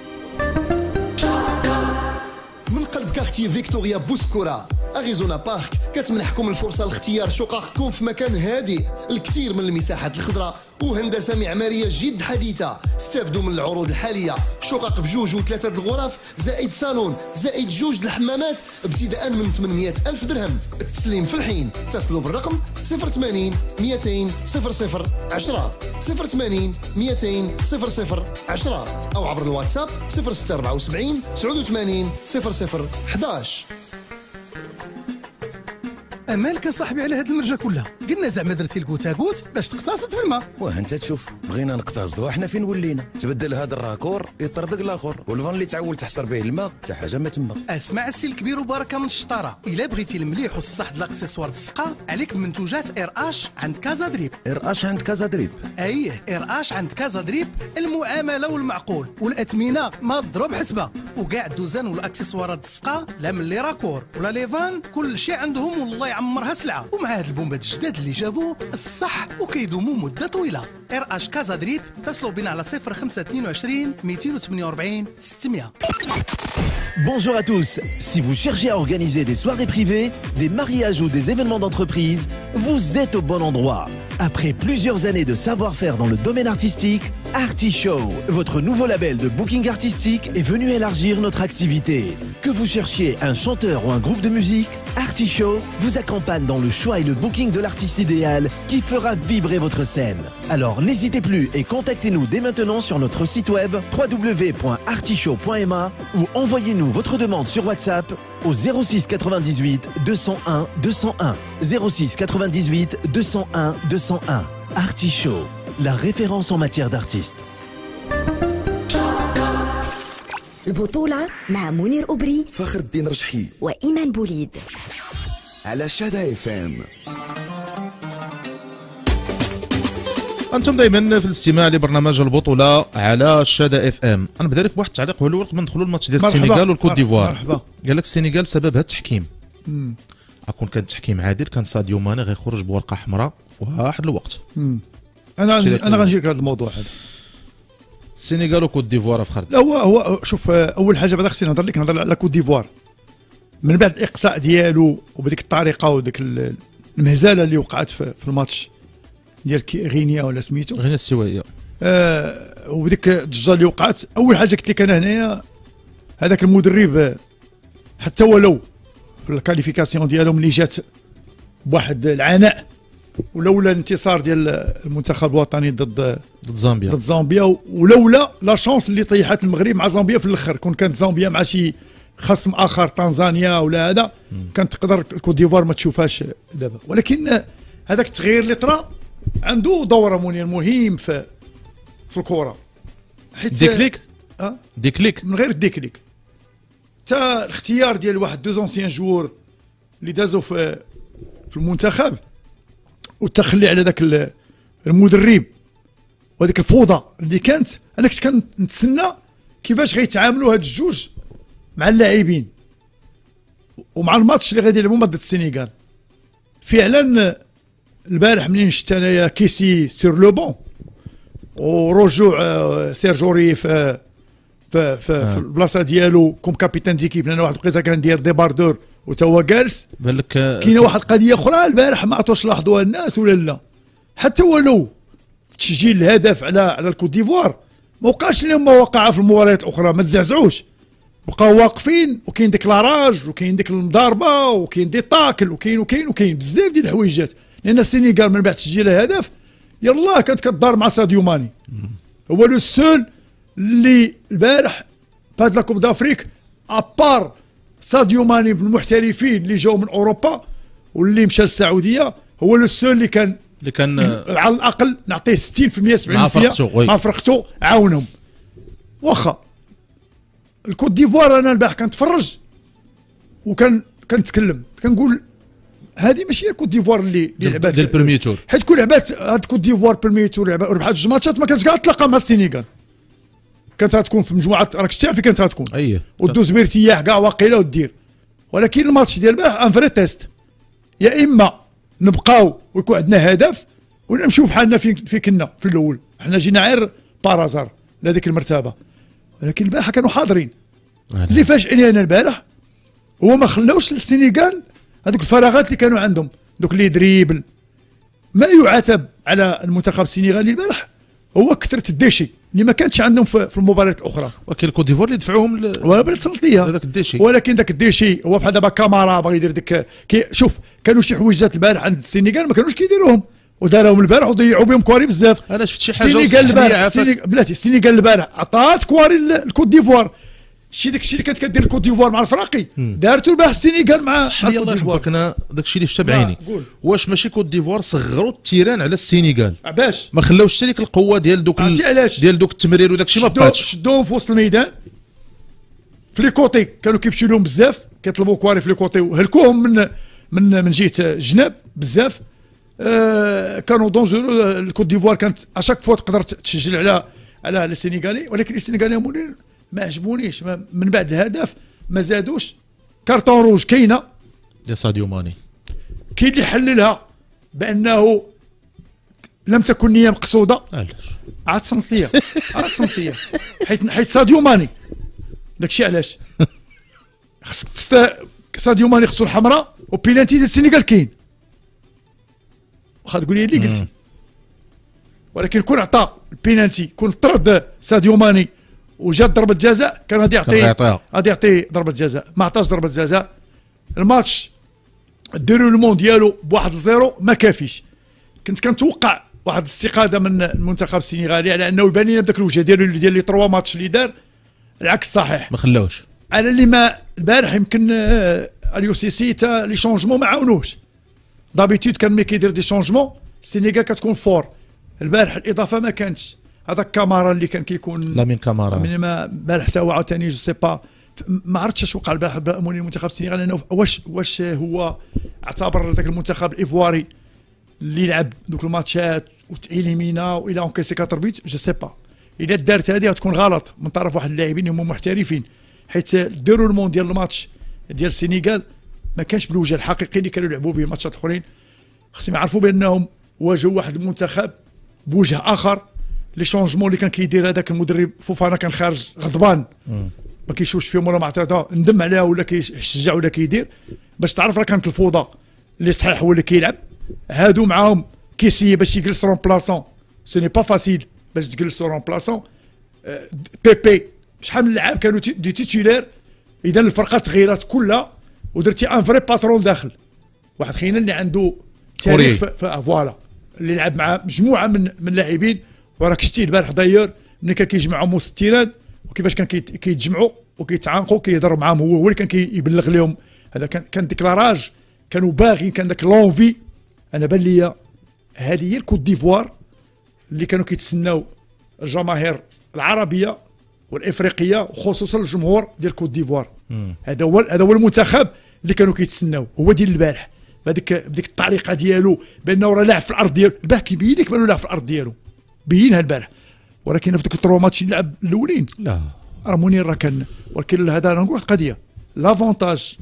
من قلب كارتي فيكتوريا بوسكورا أريزونا بارك كتمنحكم الفرصة لاختيار شققكم في مكان هادئ، الكثير من المساحات الخضراء وهندسة معمارية جد حديثة. استافدوا من العروض الحالية، شقق بجوج وثلاثة الغرف زائد صالون زائد جوج الحمامات ابتداء من ثمانمائة ألف درهم. التسليم في الحين. اتصلوا بالرقم صفر ثمانين مئتين صفر صفر عشرة صفر ثمانين مئتين صفر صفر عشرة أو عبر الواتساب صفر ستة أربعة وسبعين تسعة وثمانين صفر صفر أحد عشر. امالك صاحبي على هاد المرجه كلها؟ قلنا زعما درتي الكوتاكوت باش تقتصد في الماء. واه انت تشوف بغينا نقتصدوا احنا فين ولينا؟ تبدل هذا الراكور يطردق الاخر، والفان اللي تعول تحصر به الماء حتى حاجه ما تما. اسمع السي الكبير وبركه من الشطاره، الا بغيتي المليح والصح د الاكسسوار د السقا عليك بمنتوجات اير اش عند كازا دريب. اير اش عند كازا دريب. ايه اير اش عند كازا دريب، المعامله والمعقول والاثمنه ما تضرب حسبه، وكاع الدوزان والاكسسوارات د السقا لا من لي راكور ولا لي فان كل شيء عندهم والله يعمرها سلعه. ومع هاد البومبات الجداد اللي جابوه الصح وكيدوموا مده طويله. اير اش كازا دريب اتصلوا بنا على صفر خمسة اثنين وعشرين مئتين وثمانية وأربعين ستمائة. Bonjour à tous. Si vous cherchez à organiser des soirées privées, des mariages ou des événements d'entreprise, vous êtes au bon endroit. Après plusieurs années de savoir-faire dans le domaine artistique, Artishow, votre nouveau label de booking artistique, est venu élargir notre activité. Que vous cherchiez un chanteur ou un groupe de musique, Artishow vous accompagne dans le choix et le booking de l'artiste idéal qui fera vibrer votre scène. Alors n'hésitez plus et contactez-nous dès maintenant sur notre site web w w w point artishow point m a ou envoyez-nous votre demande sur WhatsApp au zéro six quatre-vingt-dix-huit deux cent un deux cent un zéro six quatre-vingt-dix-huit deux cent un deux cent un. Artishow, la référence en matière d'artistes. البطولة مع منير أوبري فخر الدين رشحي وإيمان بوليد على شادا اف ام. انتم دائما في الاستماع لبرنامج البطوله على شادا اف ام. انا نبدا لك بواحد التعليق هو الاول قبل ندخلوا الماتش ديال السنغال والكوت ديفوار. مرحبا. قال لك السنغال سببها التحكيم. مم. اكون كان التحكيم عادل كان ساديو ماني غيخرج بورقه حمراء في واحد الوقت. مم. انا غنجي انا غنجي لك هذا الموضوع هذا. السنغال وكوت ديفوار فخر. لا هو هو شوف اول حاجه بعدا خصني نهضر لك نهضر على كوت ديفوار. من بعد الاقصاء ديالو وبديك الطريقه وديك المهزله اللي وقعت في الماتش ديال غينيا ولا سميتو غينيا السوائيه، آه وبديك الضجه اللي وقعت. اول حاجه قلت لك انا هنايا هذاك المدرب حتى ولو في الكاليفيكاسيون ديالهم اللي جات بواحد العناء ولولا الانتصار ديال المنتخب الوطني ضد ضد زامبيا ضد زامبيا ولولا لا شونس اللي طيحت المغرب مع زامبيا في الاخر، كون كانت زامبيا مع شي خصم اخر تنزانيا ولا هذا كانت تقدر الكوت ديفوار ما تشوفهاش دابا. ولكن هذاك التغيير اللي طرا عنده دور منير مهم في في الكره، حيت ديكليك اه ديكليك من غير الديكليك تا الاختيار ديال واحد دو زونسيان جوور اللي دازوا في في المنتخب والتخلي على ذاك المدرب وهذيك الفوضى اللي كانت. انا كنت كنتسنى كيفاش غيتعاملوا هاد الجوج مع اللاعبين ومع الماتش اللي غادي يلعبوا ضد السنغال. فعلا البارح منين شفت انايا كيسي سير لو بون ورجوع سيرجوري في في في, آه. في البلاصه ديالو كوم كابيتان ديكيب، لان واحد الوقيته كان داير ديباردور وتا هو جالس. بالك كاينه واحد القضيه اخرى البارح ما عرفتش لاحظوها الناس ولا لا، حتى ولو في تسجيل الهدف على على الكوت ديفوار ما وقعش اللي هما وقع في المباريات الاخرى، ما تزعزعوش، بقاو واقفين وكاين ديك لاراج وكاين ديك المضاربه وكاين دي طاكل وكاين وكاين وكاين بزاف ديال الحوايجات. لان السنغال من بعد تسجيل الهدف يلاه كانت كدار مع ساديو ماني، هو لو سول اللي البارح في هاد لاكوب دافريك ابار ساديو ماني في المحترفين اللي جاوا من اوروبا واللي مشى للسعوديه، هو لو سول اللي كان اللي كان على الاقل نعطيه ستين بالمئة سبعين بالمئة مع فرقته مع فرقته عاونهم. واخا الكوت ديفوار انا البارح كنتفرج وكان كنتكلم كنقول هذه ماشي الكوت ديفوار اللي اللي لعبات ديال البريمي تور، حيت كون لعبات هاد كوت ديفوار بريمي تور لعبات ربحات جوج ماتشات ما كانتش كاع تلاقى مع السينيغال، كانت غتكون في مجموعه راك شتي في كانت غتكون اييه ودوز بارتياح كاع واقيله ودير. ولكن الماتش ديال البارح ان فري تيست، يا اما نبقاو ويكون عندنا هدف ولا نمشيو بحالنا في في كنا في الاول، حنا جينا غير بارازار لهذيك المرتبه. ولكن البارح كانوا حاضرين. اللي فاجئني انا البارح هو ما خلاوش للسينيغال هذوك الفراغات اللي كانوا عندهم، دوك لي دريبل. ما يعاتب على المنتخب السينيغالي البارح هو كثره الديشي اللي ما كانتش عندهم في المباريات الاخرى. ولكن الكوت ديفوار اللي دفعوهم ل... ولا بلات سلطيه هذاك الديشي، ولكن ذاك الديشي هو بحال دابا كامارا باغي يدير ديك كي شوف كانوا شي حويجات البارح عند السينيغال ما كانوش كيديروهم وداروهم البارح وضيعوا بهم كواري بزاف. انا شفت شي حاجه السينيغال البارح السينيغال بلاتي السينيغال البارح عطات كواري الكوت ديفوار. شي داك الشيء اللي كانت كدير الكوت ديفوار مع الفراقي دارتو البارح السينيغال مع صح لي الله يحفظك. انا داك الشيء اللي شفته بعيني، واش ماشي كوت ديفوار صغروا التيران على السينيغال باش ما خلاوش حتى ديك القوه ديال دوك ال... ديال دوك التمرير وداك الشيء ما بقاتش. شدوهم في وسط الميدان في لي كوتي، كانوا كيمشيو لهم بزاف كيطلبوا كواري في لي كوتي وهلكوهم من من من جهه الجناب بزاف. آه كانوا دونجورو. الكوت ديفوار كانت اشاك فوا تقدر تسجل على على السينيغالي، ولكن السينيغالي منير ما عجبونيش. من بعد الهدف ما زادوش. كارطون روج كاينه يا ساديو ماني، كاين اللي حللها بانه لم تكن نيه مقصوده. علاش؟ عاد صمت ليا عاد صمت ليا حيت حيت ساديو ماني داكشي علاش خصك ساديو ماني خصو الحمراء وبينالتي ديال السينيغال كاين، واخا تقول لي اللي قلتي. ولكن كون عطى البينالتي كون طرد ساديو ماني وجات ضربه جزاء كان غادي يعطي غادي يعطي ضربه جزاء. ما عطاش ضربه جزاء. الماتش الديرولمون ديالو بواحد لزيرو ما كافيش. كنت كنتوقع واحد الاستقاده من المنتخب السينيغالي على انه يبان لنا بداك الوجه ديالو ديال لي تروا ماتش اللي دار. العكس صحيح ما خلاوش. على اللي ما البارح يمكن اليو سي سي تا لي شونجمون ما عاونوش. دابيتود كان ملي كيدير دي شونجمون السينيغال كتكون فور. البارح الاضافه ما كانتش. هذاك كامارا اللي كان كيكون لامين كامارا من ما البارح حتى هو عاوتاني جو سي با ما عرفتش اش وقع البارح مولي المنتخب السينيغالي لانه واش واش هو اعتبر ذاك المنتخب الايفواري اللي لعب دوك الماتشات وتإليمينا والى اونكيسي كاتر بيت جو سي با. الا دارت هذه غتكون غلط من طرف واحد اللاعبين هما محترفين، حيت الديرولمون ديال الماتش ديال السينيغال ما كانش بالوجه الحقيقي اللي كانوا يلعبوا به الماتشات الاخرين. خصهم يعرفوا بانهم واجهوا واحد المنتخب بوجه اخر. لي شونجمون اللي كان كيدير هذاك المدرب فوفانا كان خارج غضبان ما كيشوفش فيهم ولا معطيها ندم عليها ولا كيشجع ولا كيدير باش تعرف راه كانت الفوضى اللي صحيح هو اللي كيلعب. هادو معاهم كيسي باش يجلس رون بلاصون سو ني با فاسيل باش تجلس رون بلاصون. بيبي شحال من لعاب كانوا دي تيتولير. اذا الفرقه تغيرات كلها ودرتي ان فري باترون داخل واحد خينا اللي عنده تاريخ فوالا اللي لعب مع مجموعه من من اللاعبين. وراك شتي البارح داير ملي كان كيجمعهم وسط التيران وكيفاش كان كيتجمعوا وكيتعانقوا كيهضر معاهم هو هو اللي كان كيبلغ لهم. هذا كان كان ديكلاراج كانوا باغيين كان داك لونفي. انا بان ليا هذه هي الكوت ديفوار اللي كانوا كيتسناو الجماهير العربيه والافريقيه وخصوصا الجمهور ديال كوت ديفوار. هذا هو هذا هو المنتخب اللي كانوا كيتسناو هو ديال البارح بهذيك بديك الطريقه ديالو بانه راه لاعب في الارض ديالو. البارح كيبين لك بانه لاعب في الارض ديالو بينها البارح. ولكن في ذوك الثرو ماتش اللي لعب الاولين لا راه منير راه كان. ولكن هذا نقول واحد القضيه لافونتاج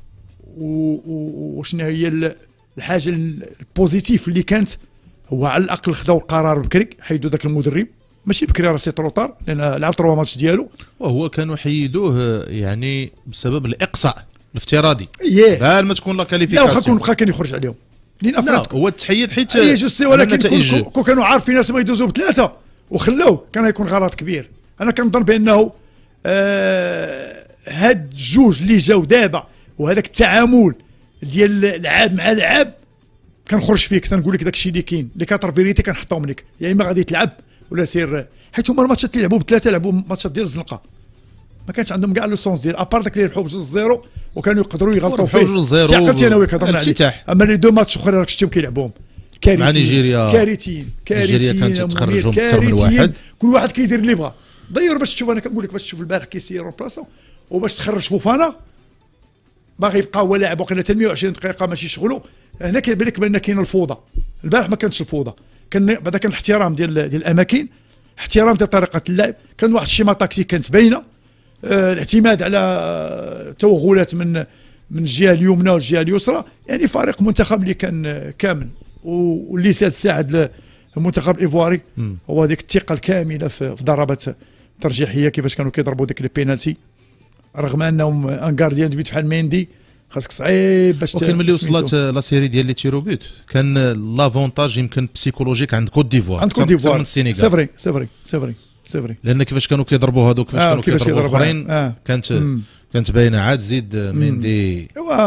وشنو هي الحاجه البوزيتيف اللي كانت هو على الاقل خداو القرار بكري حيدوا ذاك المدرب ماشي بكري راه سي تروطار لان لعب ثرو ماتش ديالو وهو كانوا حيدوه يعني بسبب الاقصاء الافتراضي yeah. بال ما تكون لا كاليفيكاسيون لا واخا كون بقى كان يخرج عليهم لين افريقيا هو التحيد حيت اي جو سي. ولكن كون كانوا عارفين ناس ما يدوزوا بثلاثه وخلاوه كان يكون غلط كبير. انا كنظن بانه آه هاد الجوج اللي جاو دابا وهذاك التعامل ديال لعاب مع لعاب كنخرج فيك تنقول لك داك الشيء اللي كاين اللي كاتر فيريتي كنحطهم لك يا اما غادي تلعب ولا سير. حيت هما الماتشات اللي لعبوا بثلاثه لعبوا ماتشات ديال الزنقه ما كانش عندهم كاع لو سونس ديال ابار داك اللي ربحوا بجوج زيرو وكانوا يقدروا يغلطوا فيه. عقلتي انا وياك هضرنا عليه. اما لي دو ماتش اخرين راك شفتيهم كيلعبوهم مع نيجيريا كارثيين نيجيريا كانت تخرجهم اكثر من واحد. كل واحد كيدير اللي بغا. داير باش تشوف انا كنقول لك باش تشوف البارح كيسير بلاصه وباش تخرج فوفانا باغي يبقى هو لاعب وقيله مئة وعشرين دقيقه ماشي شغلو. هنا كيبان لك بان كاين الفوضى. البارح ما كانتش الفوضى، كان بعدا كان الاحترام ديال ديال الاماكن، احترام ديال طريقه اللعب، كان واحد الشيما تاكتيك كانت باينه. آه الاعتماد على توغلات من من الجهه اليمنى والجهه اليسرى، يعني فريق منتخب اللي كان كامل. واللي ساد ساعد المنتخب الايفواري هو هذيك الثقه الكامله في ضربات ترجيحيه، كيفاش كانوا كيضربوا ديك لي بينالتي، رغم انهم ان غارديان بيت بحال ميندي خاصك صعيب باش. وكان ملي وصلت لا سيري ديال لي تيرو بوت كان لافونتاج يمكن بسيكولوجيك عند كوت ديفوار عند كوت ديفوار من السينيغال. سي فري سي فري سي فري سي فري لان كيفاش كانوا كيضربوا هادو كيفاش آه كانوا كيضربوا الاخرين آه. كانت مم. كانت باينه. عاد زيد ميندي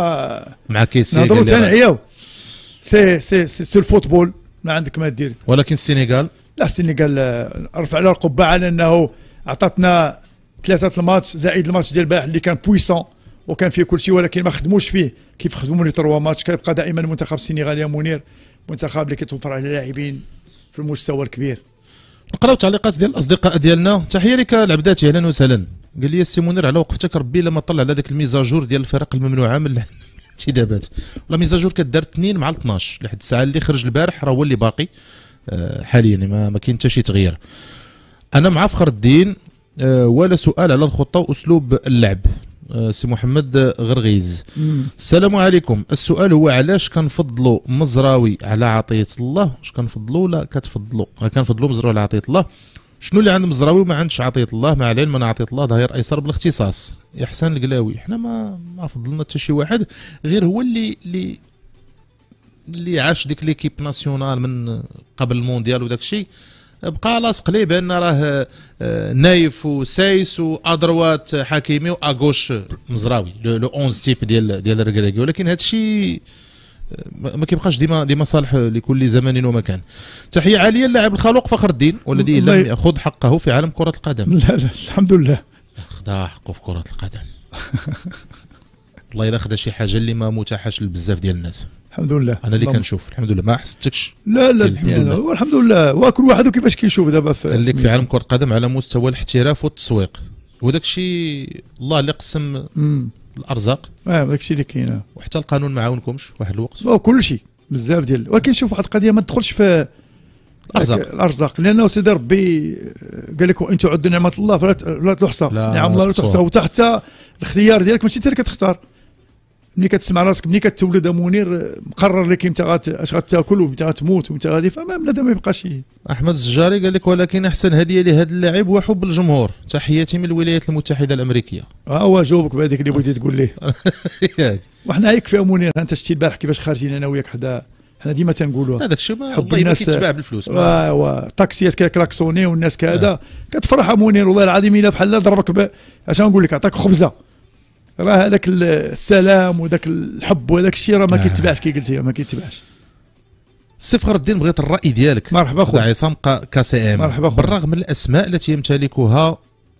مع كيسي نهضروا تنعياو سي سي سي الفوتبول ما عندك ما دير. ولكن السينيغال لا السينيغال رفع على القبعه على انه عطاتنا ثلاثه الماتش زائد الماتش ديال البارح اللي كان بويسون وكان فيه كل شيء، ولكن ما خدموش فيه كيف خدموا لي تروا ماتش. كيبقى دائما المنتخب السينيغالي يا منير منتخب اللي كيتوفر على لاعبين في المستوى الكبير. نقراو تعليقات ديال الاصدقاء ديالنا. تحيه لك العبداتي، اهلا وسهلا. قال لي السي منير على وقفتك ربي لما طلع على ذاك الميزاجور ديال الفرق الممنوعه من الانتدابات. ولا ميزاجور كدار اثنين مع اثناش لحد الساعه اللي خرج البارح راه هو اللي باقي حاليا، ما, ما كاين حتى شي تغيير. انا مع فخر الدين أه ولا سؤال على الخطه واسلوب اللعب. أه سي محمد غرغيز مم. السلام عليكم. السؤال هو علاش كنفضلوا مزراوي على عطيه الله؟ واش كنفضلوا ولا كتفضلوا؟ كنفضلوا مزراوي على عطيه الله. شنو اللي عند مزراوي وما عندش عطيه الله؟ مع العلم ان عطيه الله ظهير ايسر بالاختصاص. احسان القلاوي حنا ما ما فضلنا حتى شي واحد غير هو اللي اللي اللي عاش ديك ليكيب ناسيونال من قبل المونديال وداك الشيء، بقى لاصق ليه بان راه نايف وسايس وادروات حكيمي واغوش مزراوي لو اونز تيب ديال ديال الركراكي. ولكن هذا الشيء ما كيبقاش ديما ديما صالح لكل زمان ومكان. تحيه عاليه للاعب الخلوق فخر الدين والذي لم ياخذ حقه في عالم كره القدم. لا لا الحمد لله خدا حقه في كره القدم. والله الا خدا شي حاجه اللي ما متاحاش لبزاف ديال الناس. الحمد لله انا اللي كنشوف الحمد لله ما حسيتكش. لا لا الحمد لله الحمد لله وكل واحد كيفاش كيشوف دابا في قال لك في عالم كره القدم على مستوى الاحتراف والتسويق، وداك الشيء الله اللي قسم مم. الارزاق. اه داك الشيء اللي كاين، وحتى القانون ما عاونكمش واحد الوقت. كل شيء بزاف ديال. ولكن شوف واحد القضيه ما تدخلش في الارزاق الارزاق لانه سيدي ربي قال لك وان تعدوا نعمه الله فلا تحصى. نعم الله لا تحصى. وحتى الاختيار ديالك ماشي انت اللي كتختار. ملي كتسمع راسك ملي كتولد منير مقرر لك امتى غات اش غتاكل وامتى غتموت وامتى غادي، فما بنادم ما يبقاش. احمد الزجاري قال لك ولكن احسن هديه لهذا اللاعب هو حب الجمهور. تحياتي من الولايات المتحده الامريكيه. ها هو جاوبك بهذيك اللي بغيتي تقول ليه. وحنا يكفي منير انت شتي البارح كيفاش خارجين انا وياك حدا، حنا ديما تنقولوها هذاك الشيء حب الناس كيتباع بالفلوس. ايوا الطاكسيات كيكلاكسوني والناس كذا كتفرح منير والله العظيم الا بحال ضربك اش نقول لك عطاك خبزه. راه هذاك السلام وذاك الحب وهذاك الشيء راه ما كيتباعش كي قلتي ما كيتباعش. سي فخر الدين بغيت الراي ديالك. مرحبا خويا عصام كاسي ام. مرحبا خويا. بالرغم من الاسماء التي يمتلكها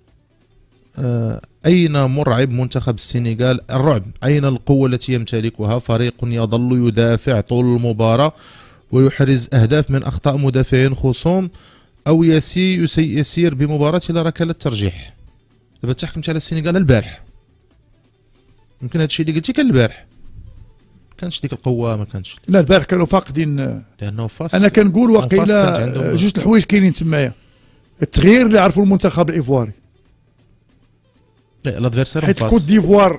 آه اين مرعب منتخب السنغال الرعب؟ اين القوه التي يمتلكها؟ فريق يظل يدافع طول المباراه ويحرز اهداف من اخطاء مدافعين خصوم او يسير يسير بمباراه الى ركله ترجيح. دابا تحكمت على السنغال البارح، يمكن هذا الشيء اللي قلتي كان البارح ما كانش ديك القوه ما كانش. لا البارح كانوا فاقدين لانه فاس. انا كنقول واقيلا جوج الحوايج كاينين تمايا. التغيير اللي عرفوا المنتخب الايفواري، لا الادفيرسير حيت كوت ديفوار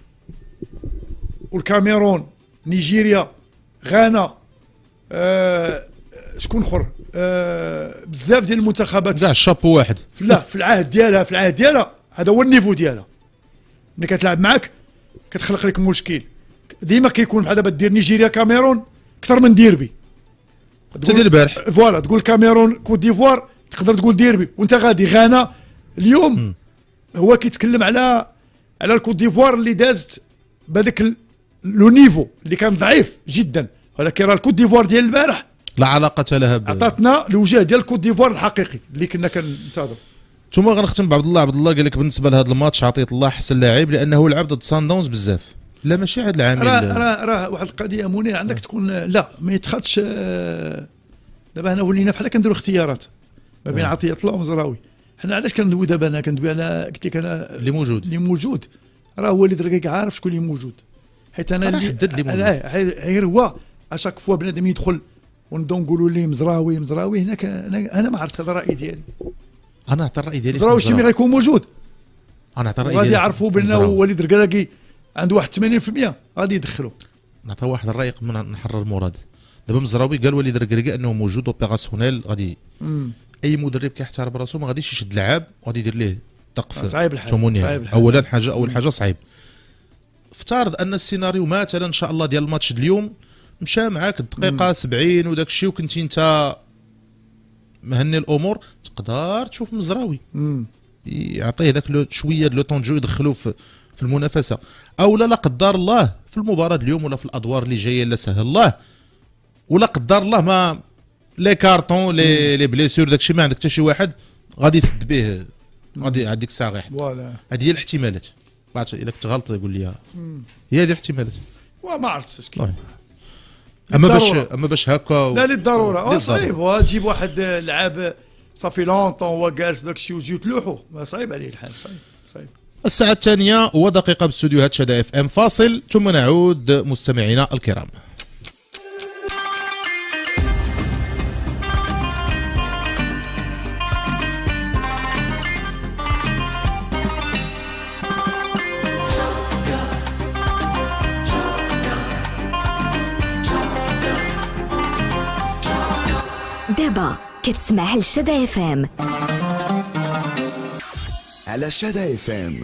والكاميرون نيجيريا غانا آه شكون اخر آه بزاف ديال المنتخبات راه الشابو واحد. لا في العهد ديالها في العهد ديالها هذا هو النيفو ديالها. ملي كتلعب معاك كتخلق لك مشكل ديما كيكون بحال دابا دير نيجيريا كاميرون اكثر من ديربي. حتى ديال البارح فوالا تقول كاميرون كوت ديفوار تقدر تقول ديربي وانت غادي. غانا اليوم م. هو كيتكلم على على الكوت ديفوار اللي دازت بهذاك لو نيفو اللي كان ضعيف جدا، ولكن راه الكوت ديفوار ديال البارح لا علاقه لها ب عطاتنا الوجه ديال الكوت ديفوار الحقيقي اللي كنا كننتظروا. ثم غنختم بعبد الله. عبد الله قال لك بالنسبه لهذا الماتش عطيه الله احسن لاعب لانه لعب ضد سان داونز بزاف. لا ماشي هذا العامل. راه راه راه واحد القضيه منير عندك تكون لا ما يتخدش. دابا هنا ولينا بحال كنديروا اختيارات ما بين عطيه الله ومزراوي. حنا علاش كندوي دابا انا كندوي على قلت لك انا اللي موجود اللي موجود راه هو اللي دركيك عارف شكون اللي موجود. حيت انا راه اللي حدد لي موضوع. لا، غير هو اشاك فوا بنادم يدخل ونبداو نقولوا ليه مزراوي مزراوي هناك. انا انا ما عرفت هذا الراي ديالي. انا نعطي الراي ديالي مزراوي شي مي غيكون موجود انا نعطي الراي غادي ديالي يعرفوا بانه وليد الركراكي عنده واحد ثمانين بالمئة غادي يدخلوا. نعطي واحد الراي قبل ما نحرر المراد. دابا مزراوي قال وليد الركراكي انه موجود اوبيراسيونيل غادي مم. اي مدرب كيحترم راسو ما غاديش يشد لعاب وغادي يدير ليه طق صعيب الحال ثمانية. اولا حاجه اول حاجه صعيب. افترض ان السيناريو مثلا ان شاء الله ديال الماتش اليوم مشى معاك الدقيقه سبعين وداك الشيء وكنتي انت مهني الامور، تقدر تشوف مزراوي مم. يعطيه ذاك لو شويه لو طون جو يدخلوه في في المنافسه، او لا لا قدر الله في المباراه اليوم ولا في الادوار اللي جايه لا سهل الله، ولا قدر الله ما لي كارطون لي لي بليسور داك الشيء ما عندك حتى شي واحد غادي يسد به غادي هذيك الساعه غير. فوالا هذه هي الاحتمالات. بعد الا كنت غلط يقول لي هي هذه الاحتمالات. وما عرفتش اش كاين. اما باش اما باش هكا لا للضروره صعيب وتجيب واحد لعاب صافي لونطون هو جالس داك الشيء وتجيو تلوحوا صعيب عليه الحال. صعيب صعيب. الساعة الثانية ودقيقة باستوديوهات شدا اف ام، فاصل ثم نعود مستمعينا الكرام. دابا كتسمع لشدا اف ام على شدا اف ام.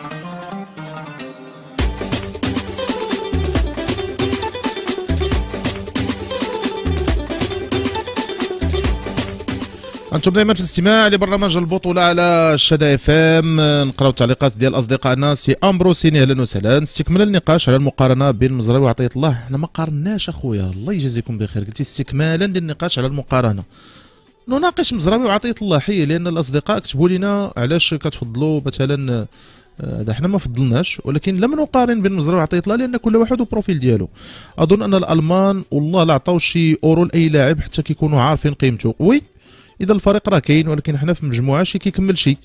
انتم دائما في الاستماع لبرنامج البطوله على شدا اف ام. نقراو التعليقات ديال اصدقائنا. سي امبروسيني اهلا وسهلا. استكمال النقاش على المقارنه بين مزراوي وعطيه الله. حنا ما قارناش اخويا، الله يجازيكم بخير. قلتي استكمالا للنقاش على المقارنه، نناقش مزراوي وعطيه الله حي، لان الاصدقاء كتبوا لنا علاش كتفضلوا مثلا هذا. حنا ما فضلناش، ولكن لم نقارن بين مزراوي وعطيه الله لان كل واحد وبروفيل ديالو. اظن ان الالمان والله لا عطاو شي اورو لاي لاعب حتى كيكونوا عارفين قيمته. وي اذا الفريق راه كاين، ولكن حنا في مجموعه شي كيكمل شي.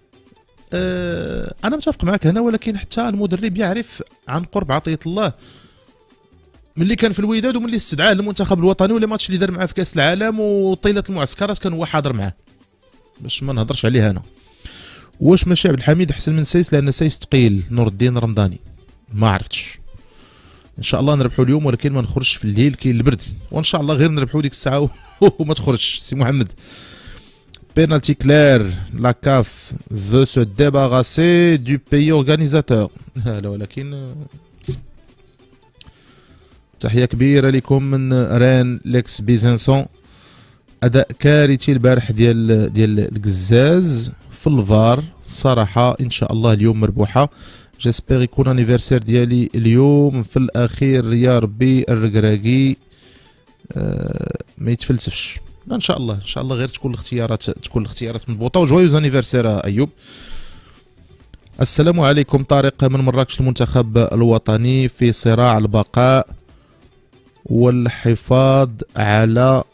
أه انا متفق معك هنا، ولكن حتى المدرب يعرف عن قرب عطيه الله ملي كان في الوداد وملي استدعاه للمنتخب الوطني ولا ماتش اللي دار معاه في كاس العالم وطيله المعسكرات كان هو حاضر معاه، باش ما نهضرش عليه انا. واش ماشي عبد الحميد احسن من سايس؟ لان سايس ثقيل. نور الدين رمضاني ما عرفتش. ان شاء الله نربحوا اليوم، ولكن ما نخرجش في الليل كاين البرد، وان شاء الله غير نربحوا ديك الساعه وما تخرجش. سي محمد بينالتي كلير لا كاف veut se débarrasser du pays organisateur. لا ولكن تحيه كبيره لكم من رين ليكس بيزانسون. اداء كارثي البارح ديال ديال القزاز في الفار الصراحه. ان شاء الله اليوم مربوحه. جيسبيغ يكون انيفرسير ديالي اليوم في الاخير يا ربي. الركراكي آه ما يتفلسفش. ان شاء الله ان شاء الله غير تكون الاختيارات تكون الاختيارات مضبوطه. وجويوز انيفرسير ايوب. السلام عليكم. طارق من مراكش. المنتخب الوطني في صراع البقاء والحفاظ على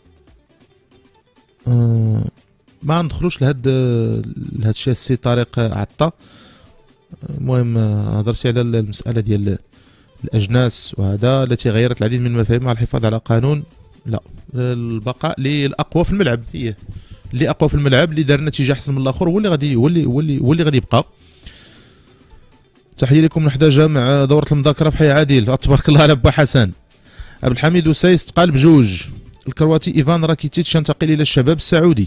آه ما ندخلوش لهاد لهاد الشيء. السي طارق عطا. المهم هضرتي على المساله ديال الاجناس وهذا التي غيرت العديد من المفاهيم على الحفاظ على قانون. لا، البقاء للاقوى في الملعب. هي اللي اقوى في الملعب اللي دار نتيجه احسن من الاخر هو اللي غادي هو اللي هو اللي هو اللي غادي يبقى. تحيه لكم من حدا جامع دوره المذاكره في حي عادل. تبارك الله على با حسن. عبد الحميد وسايس تقال بجوج. الكرواتي ايفان راكيتيتش ينتقل الى الشباب السعودي.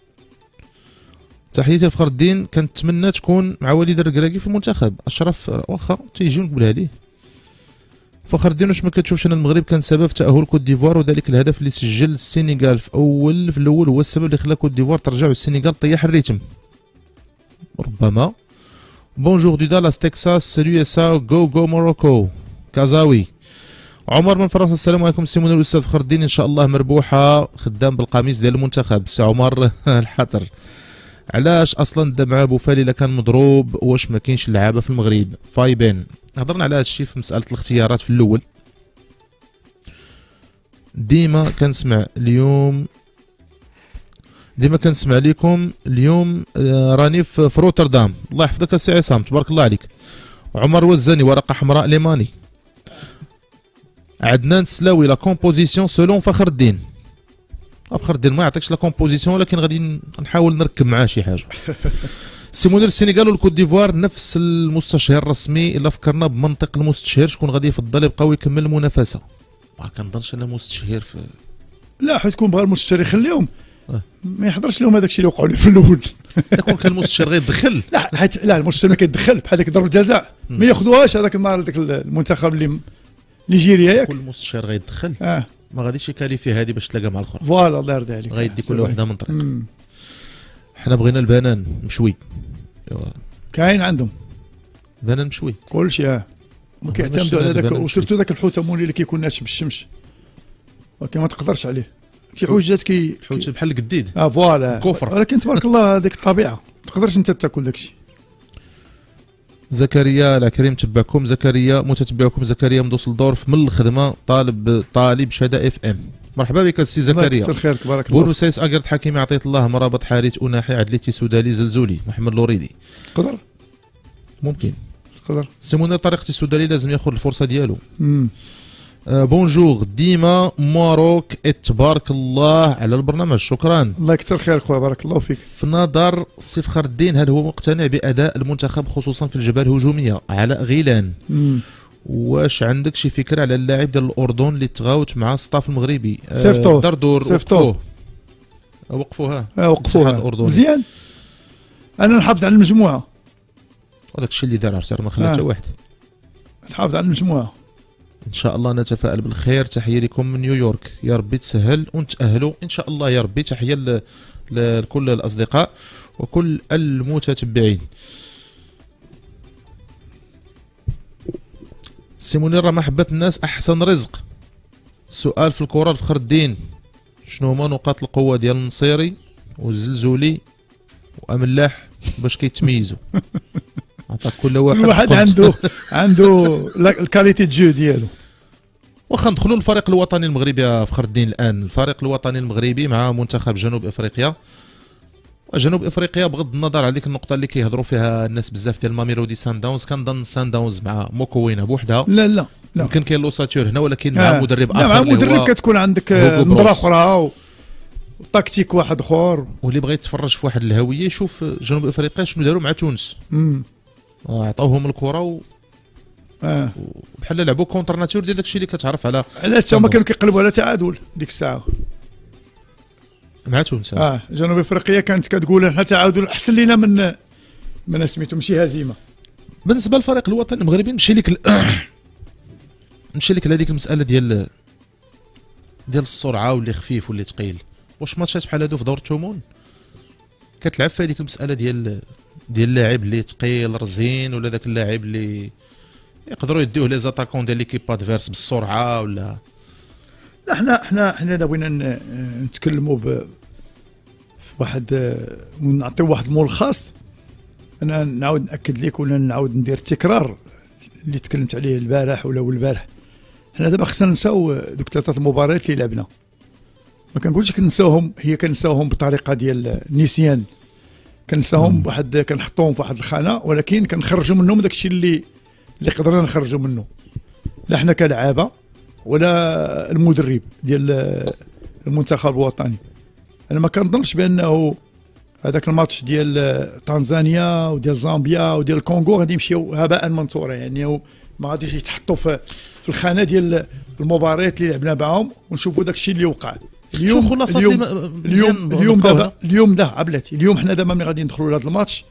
تحياتي لفخر الدين. كنتمنى تكون مع وليد الركراكي في المنتخب. اشرف واخا تيجي نقولها ليه. فخر الدين واش ما كتشوفش ان المغرب كان سبب في تاهل كوت ديفوار وذلك الهدف اللي سجل السنغال في اول في الاول هو السبب اللي خلى كوت ديفوار ترجع والسنغال طيح الريتم؟ ربما. بونجور دي دالاس تكساس. سالو يسا. جو جو موروكو. كازاوي. عمر من فرنسا. السلام عليكم سي منير الاستاذ فخر الدين. ان شاء الله مربوحه. خدام بالقميص ديال المنتخب. سي عمر الحطر. علاش اصلا دا مع بوفالي الا كان مضروب؟ واش ما كاينش لعابه في المغرب؟ فايبين. هضرنا على هذا الشيء في مساله الاختيارات في الاول. ديما كنسمع اليوم ديما كنسمع لكم اليوم. راني في روتردام. الله يحفظك السي عصام تبارك الله عليك. عمر وزاني ورقه حمراء ليماني. عدنان سلاوي لا كومبوزيسيون سولون فخر الدين. فخر الدين ما يعطيكش لا كومبوزيسيون ولكن غادي نحاول نركب معاه شي حاجه. سي منير السنغال والكوت ديفوار نفس المستشهر الرسمي. الا فكرنا بمنطق المستشهر شكون غادي يفضل يبقاو يكمل المنافسه؟ ما كنظنش انا مستشهر في لا حيت كون بغى المستشهر يخليهم ما يحضرش لهم هذاك الشيء اللي وقعوا لي في الاول. يكون كان المستشهر غيدخل. لا حيت لا المستشهر ما كيدخل بحال ديك ضربه جزاء ما ياخذوهاش هذاك النهار هذاك المنتخب اللي نيجيريا ياك. كل مستشهر غيدخل اه ما غاديش يكاليفي هذه باش تلاقى مع الاخر. فوالا الله يرضي عليك. غيدي كل وحده من طريق. حنا بغينا البنان مشوي. كاين عندهم بنان مشوي كلشي. اه ما كيعتمدوا على ذاك وسيرتو ذاك الحوت اموني اللي كيكون ناشف بالشمس ولكن ما تقدرش عليه. شي حويجات كي الحوت بحال القديد. اه فوالا كفر. ولكن تبارك الله هذيك الطبيعه ما تقدرش انت تاكل داك الشيء. زكريا العكريم تبعكم. زكريا متتبعكم. زكريا مدوس لدورف من الخدمه. طالب طالب شدا اف ام. مرحبا بك السي زكريا. الله يكثر خيرك بارك الله. بونو سايس اقرت حكيمي عطيت الله مرابط حارث اناحي عدليتي سودالي زلزولي. محمد لوريدي تقدر ممكن تقدر. سيموني طريقتي السودالي لازم ياخذ الفرصه ديالو. امم آه بونجور ديما ماروك تبارك الله على البرنامج. شكرا. الله يكثر خيرك خويا بارك الله فيك. في نظر سي فخر الدين هل هو مقتنع باداء المنتخب خصوصا في الجبهه الهجوميه؟ علاء غيلان. امم واش عندك شي فكره على اللاعب ديال الاردن اللي تغاوت مع الصاف المغربي؟ سيفتو دردور. سيفتو وقفوها اه وقفوها مزيان. انا نحافظ على المجموعه هذاك الشيء اللي دار عرفتي ما خلى حتى واحد. نحافظ على المجموعه ان شاء الله. نتفائل بالخير. تحيه لكم من نيويورك. يا ربي تسهل ونتاهلوا ان شاء الله يا ربي. تحيه لكل الاصدقاء وكل المتتبعين. سي منير محبة الناس احسن رزق. سؤال في الكره لفخر الدين شنو هما نقاط القوه ديال النصيري والزلزولي واملاح باش كيتميزوا؟ عطاك كل واحد كل واحد عنده عنده الكاليتي جو ديالو. واخا ندخلوا للفريق الوطني المغربي يا فخر الدين. الان الفريق الوطني المغربي مع منتخب جنوب افريقيا. وجنوب افريقيا بغض النظر على ديك النقطه اللي كيهضروا فيها الناس بزاف ديال ماميلودي سان داونز. كنظن سان داونز مع موكوينا بوحدها. لا لا لا يمكن كاين لوساتور هنا ولكن مع آه. مدرب اخر. مع مدرب كتكون عندك نظره اخرى وتكتيك واحد اخر. واللي بغى يتفرج في واحد الهويه يشوف جنوب افريقيا شنو داروا مع تونس. امم عطاوهم الكره و اه بحال لعبوا كونتر ناتور ديال داكشي اللي كتعرف على. علاش هما كانوا كيقلبوا على تعادل ديك الساعه مع تونس. اه جنوب افريقيا كانت كتقول احنا تعادل احسن لينا من من سميتو ماشي هزيمه. بالنسبه للفريق الوطني المغربي نمشي لك ل... نمشي لك لهذيك المساله ديال ديال السرعه واللي خفيف واللي ثقيل. واش ماتشات بحال هادو في دور الثمن كتلعب في هذيك المساله ديال ديال اللاعب اللي ثقيل رزين ولا ذاك اللاعب اللي يقدروا يديوه لي زاتاكون ديال ليكيب ادفيرس بالسرعه ولا؟ لا حنا حنا حنا بغينا نتكلموا ب واحد ونعطيو واحد الملخص. انا نعاود ناكد لك ولا نعاود ندير تكرار اللي تكلمت عليه البارح ولا البارح. حنا دابا خصنا نساو دوك ثلاثه المباريات اللي لعبنا. ما كنقولش كنساوهم هي كنساوهم بطريقه ديال النسيان. كنساوهم بواحد كنحطوهم في واحد الخانه ولكن كنخرجوا منهم داك الشيء اللي اللي قدرنا نخرجوا منه. لا حنا كلعابه ولا المدرب ديال المنتخب الوطني. انا ما كنظنش بانه هذاك الماتش ديال تنزانيا وديال زامبيا وديال الكونغو غادي يمشيو هباء منثورا. يعني ما غاديش يتحطوا في في الخانه ديال المباريات اللي لعبنا معاهم ونشوفوا داك الشيء اللي وقع. اليوم اليوم اليوم اليوم دابا اليوم ده عبلاتي اليوم حنا دابا ملي غادي ندخلوا لهذا الماتش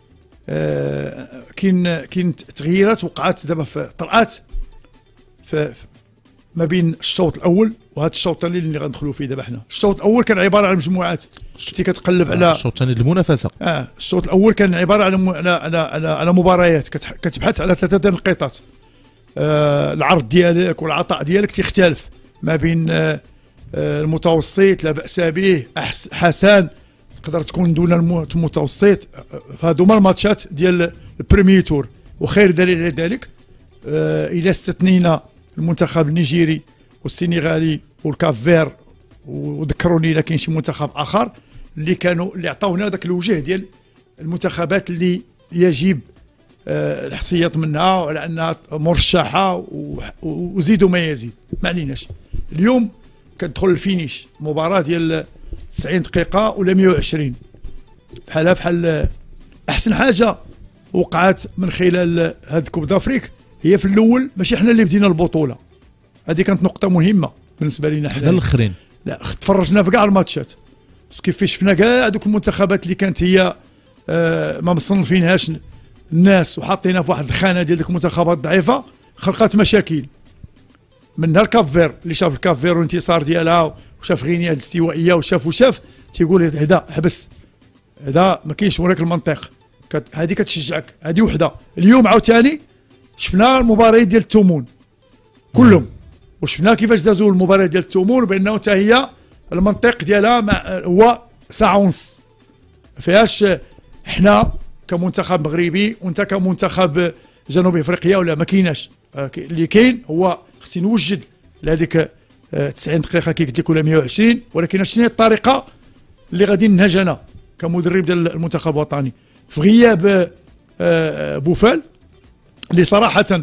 آه كاين كاين تغييرات وقعات دابا في طلعات في ما بين الشوط الاول وهذا الشوط الثاني اللي غندخلوا فيه دابا حنا. الشوط الاول كان عباره عن مجموعات كنتي كتقلب على الشوط الثاني المنافسه. اه الشوط الاول كان عباره على على على على, على مباريات كتبحث على ثلاثه ديال النقيطات. آه العرض ديالك والعطاء ديالك تيختلف ما بين آه المتوسط لا باس به حسن تقدر تكون دون المتوسط. فهادو هما الماتشات ديال البريمي تور. وخير دليل على ذلك آه الى استثنينا المنتخب النيجيري والسنغالي والكافير وذكروني الا كاين شي منتخب اخر اللي كانوا اللي عطاونا ذاك الوجه ديال المنتخبات اللي يجب آه الاحتياط منها وعلى انها مرشحه وزيدوا ما يزيد. ما عليناش. اليوم كتدخل الفينيش مباراه ديال تسعين دقيقه ولا مية وعشرين بحالها بحال. احسن حاجه وقعت من خلال هاد كوب دافريك هي في الاول ماشي حنا اللي بدينا البطوله. هذه كانت نقطه مهمه بالنسبه لنا حنا الاخرين. لا تفرجنا في كاع الماتشات كيفاش شفنا كاع دوك المنتخبات اللي كانت هي آه ما مصنفينهاش الناس وحاطينها في واحد الخانه ديال ديك المنتخبات الضعيفه، خلقت مشاكل. منها الكاب فير اللي شاف الكاب فير والانتصار ديالها وشاف غينيا الاستوائيه وشاف وشاف تيقول هدا حبس، هذا ما كاينش وراك المنطق. هذه كتشجعك، هذه وحده. اليوم عاوتاني شفنا المباريات ديال التومون كلهم، وشفنا كيفاش دازوا المباريات ديال التومون بانه حتى هي المنطق ديالها مع هو ساعه ونص. ما فيهاش حنا كمنتخب مغربي وانت كمنتخب جنوب افريقيا ولا ما كايناش. اللي كاين هو خصني نوجد لهذيك تسعين دقيقه كي قلت لك ولا مية وعشرين، ولكن شنو هي الطريقه اللي غادي ننهج انا كمدرب ديال المنتخب الوطني في غياب بوفال اللي صراحه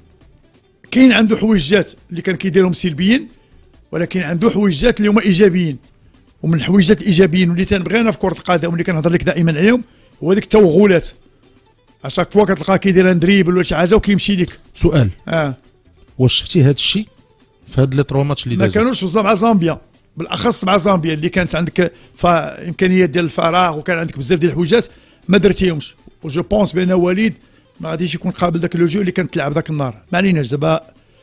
كاين عنده حويجات اللي كان كيديرهم سلبيين، ولكن عنده حويجات اللي هما ايجابيين. ومن الحويجات الايجابيين واللي تنبغينا في كره القدم واللي كنهضر لك دائما عليهم هو ديك التوغلات. اشاك فوا كتلقاه كيدير دريبل ولا شي حاجه وكيمشي لك. سؤال، اه واش شفتي هذا الشيء في هاد لي ترو ماتش اللي ما دازوا؟ كانوش مع زامبيا، بالاخص مع زامبيا اللي كانت عندك امكانيات ديال الفراغ وكان عندك بزاف ديال الحويجات ما درتيهمش. وجو بونس بان وليد ما غاديش يكون قابل ذاك لو جو اللي كانت تلعب ذاك النهار. ما عليناش دابا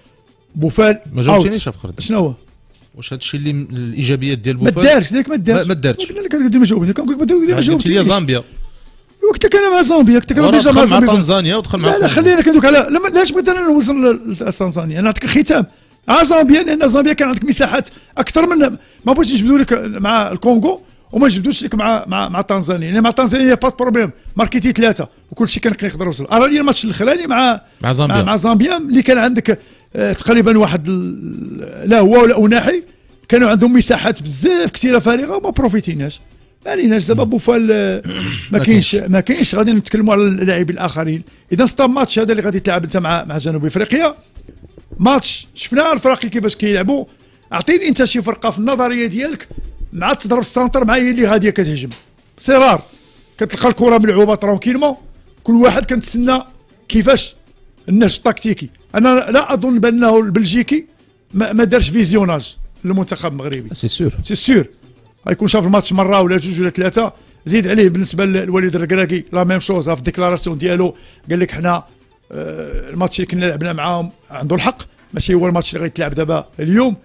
بوفال ما جاوبتينيش افخر. شنو هو؟ واش هذا الشيء اللي الايجابيات ديال ما بوفال؟ دارش ديك ما دارش ما دارتش. قلنا لك ما جاوبني كنقول لك ما جاوبتيش. هي زامبيا وقتها كان مع زامبيا، كنت كان ديجا مع زامبيا مع تنزانيا ودخل مع لا لا خلينا كندوك على لا لاش بغيت انا نوصل لتنزانيا. انا نعطيك الختام مع زامبيا لان زامبيا كان عندك مساحات اكثر من ما بغيتش نجبدوا لك مع الكونغو وما نجبدوش لك مع مع مع تنزانيا. يعني مع تنزانيا با بروبليم ماركيتي ثلاثه وكل شيء كان يقدر يوصل. ارا لي الماتش الاخراني مع مع زامبيا مع, مع زامبيا اللي كان عندك آه تقريبا واحد لا هو ولا أناحي كانوا عندهم مساحات بزاف كثيره فارغه وما بروفيتيناش. ما عليناش دابا بوفال ما كاينش ما كاينش غادي نتكلموا على اللاعبين الاخرين. اذا ستا ماتش هذا اللي غادي تلعب انت مع مع جنوب افريقيا ماتش شفنا الفرق كيفاش كيلعبوا. اعطيني انت شي فرقه في النظريه ديالك مع تضرب السنتر مع هي اللي غاديه كتهجم صرار كتلقى الكره ملعوبه ترونكيلمون كل واحد كنتسنى كيفاش النهج التكتيكي. انا لا اظن بانه البلجيكي ما, ما دارش فيزيوناج للمنتخب المغربي. سي سور سي سور غيكون شاف الماتش مره ولا جوج ولا ثلاثه. زيد عليه بالنسبه للوليد الركراكي لا ميم شوز في الديكلاراسيون ديالو قال لك حنا آه الماتش اللي كنا لعبنا معاهم عنده الحق ماشي هو الماتش اللي غيتلعب دابا اليوم.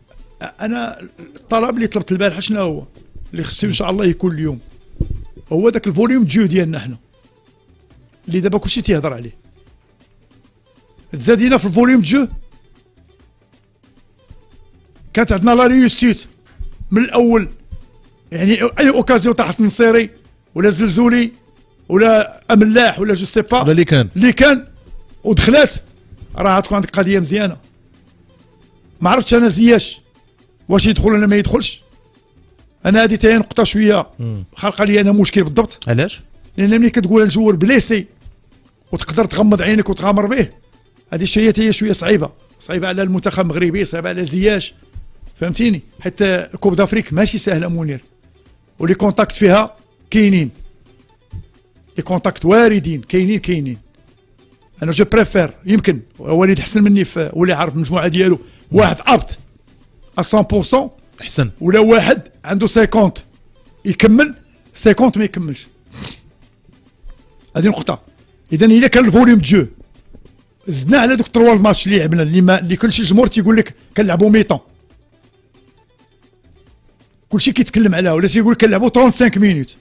انا الطلب اللي طلبت البارحه شنو هو اللي خصو ان شاء الله يكون اليوم هو ذاك الفوليوم جو ديالنا حنا اللي دابا كلشي تيهضر عليه. تزادينا في الفوليوم جو كانت عندنا لا ريوسيت من الاول. يعني اي اوكازيون تحت النصيري ولا زلزولي ولا املاح ولا جو سي با ولا اللي كان اللي كان ودخلات راه تكون عندك قضيه مزيانه. ما عرفتش انا زياش واش يدخل ولا ما يدخلش. انا هذه تاهي نقطه شويه خلق لي انا مشكل بالضبط. علاش؟ لان ملي كتقول الجوار بليسي وتقدر تغمض عينك وتغامر به هذه الشيء هي شويه صعيبه صعيبه على المنتخب المغربي صعيبه على زياش فهمتيني. حتى كوب دافريك ماشي سهله منير ولي كونتاكت فيها كاينين لي كونتاكت واردين كاينين كاينين. انا جو بريفير يمكن وليد احسن مني في ولا عارف المجموعه ديالو واحد ابط مية بالمية احسن ولا واحد عنده خمسين يكمل خمسين ما يكملش. هذه نقطه. اذا الا كان الفوليوم جو زدنا على دوك تروا الماتش اللي لعبنا اللي ما اللي كلشي الجمهور تيقول لك كنلعبوا ميطون كلشي كيتكلم عليها ولا تيقول كنلعبوا خمسة وثلاثين مينوت.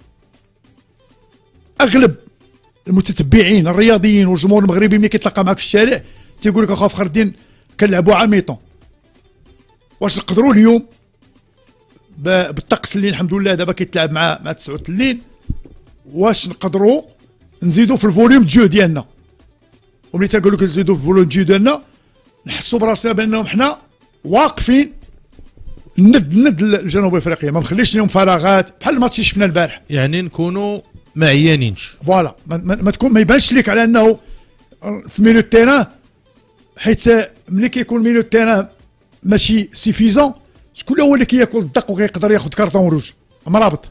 اغلب المتتبعين الرياضيين والجمهور المغربي ملي كيتلاقى معك في الشارع تيقول لك اخا فخر الدين كنلعبوا على ميطون. واش نقدروا اليوم بالطقس اللي الحمد لله دابا كيتلعب مع مع تسعة الليل واش نقدروا نزيدوا في الفوليوم جو ديالنا؟ وملي تقول لك نزيدوا في الفوليوم جو ديالنا نحسوا براسنا بانهم حنا واقفين ند ند لجنوب افريقيا ما مخليش لهم فراغات بحال الماتش اللي شفنا البارح. يعني نكونوا ما عيانينش فوالا ما, ما, ما تكون ما يبانش لك على انه في ميلو تيران، حيت ملي كيكون ميلو تيران ماشي سيفيزون، شكون هو اللي كياكل الدق وكيقدر ياخذ كارطون روج؟ مرابط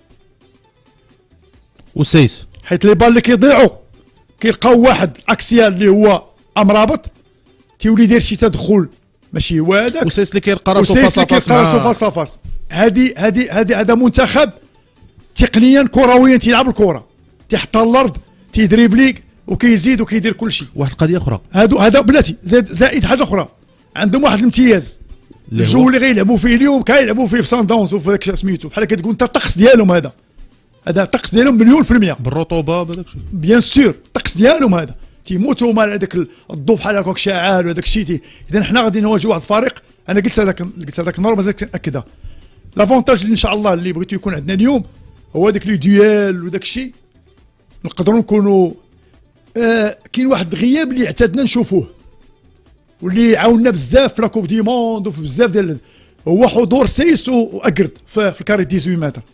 وسيس، حيت لي بال اللي كيضيعوا كيلقاو واحد اكسيال اللي هو امرابط تيولي داير شي تدخل ماشي هو هذاك، وسيس اللي كيلقى راسو وسيس اللي فاس كيلقى راسو فاس فاس. هادي هادي هادي هذا منتخب تقنيا كرويا تيلعب الكره، تيحط على الارض تيدريبليك وكيزيد وكيدير كل شيء. واحد القضيه اخرى، هادو هذا بلاتي زائد, زائد حاجه اخرى، عندهم واحد الامتياز الجو اللي غيلعبوا فيه اليوم كيلعبوا فيه في سان دونز وفي داك سميتو بحال كتقول انت الطقس ديالهم هذا هذا الطقس ديالهم مليون في المية بالرطوبه بهذاك الشيء بيان سور الطقس ديالهم هذا تيموتوا مال هذاك الضو بحال هكاك شاعل وهذاك الشيء. اذا حنا غادي نواجهوا واحد الفريق، انا قلت هذاك قلت هذاك النهار مازال كنأكدها. لافونتاج اللي ان شاء الله اللي بغيتو يكون عندنا اليوم هو داك لي ديال وداك الشيء، نقدروا نكونوا آه كاين واحد الغياب اللي اعتدنا نشوفوه واللي عاوننا بزاف في لاكوب دي موند وفي بزاف ديال، هو حضور سيس واكرد في, في الكاري ثمانية عشر متر.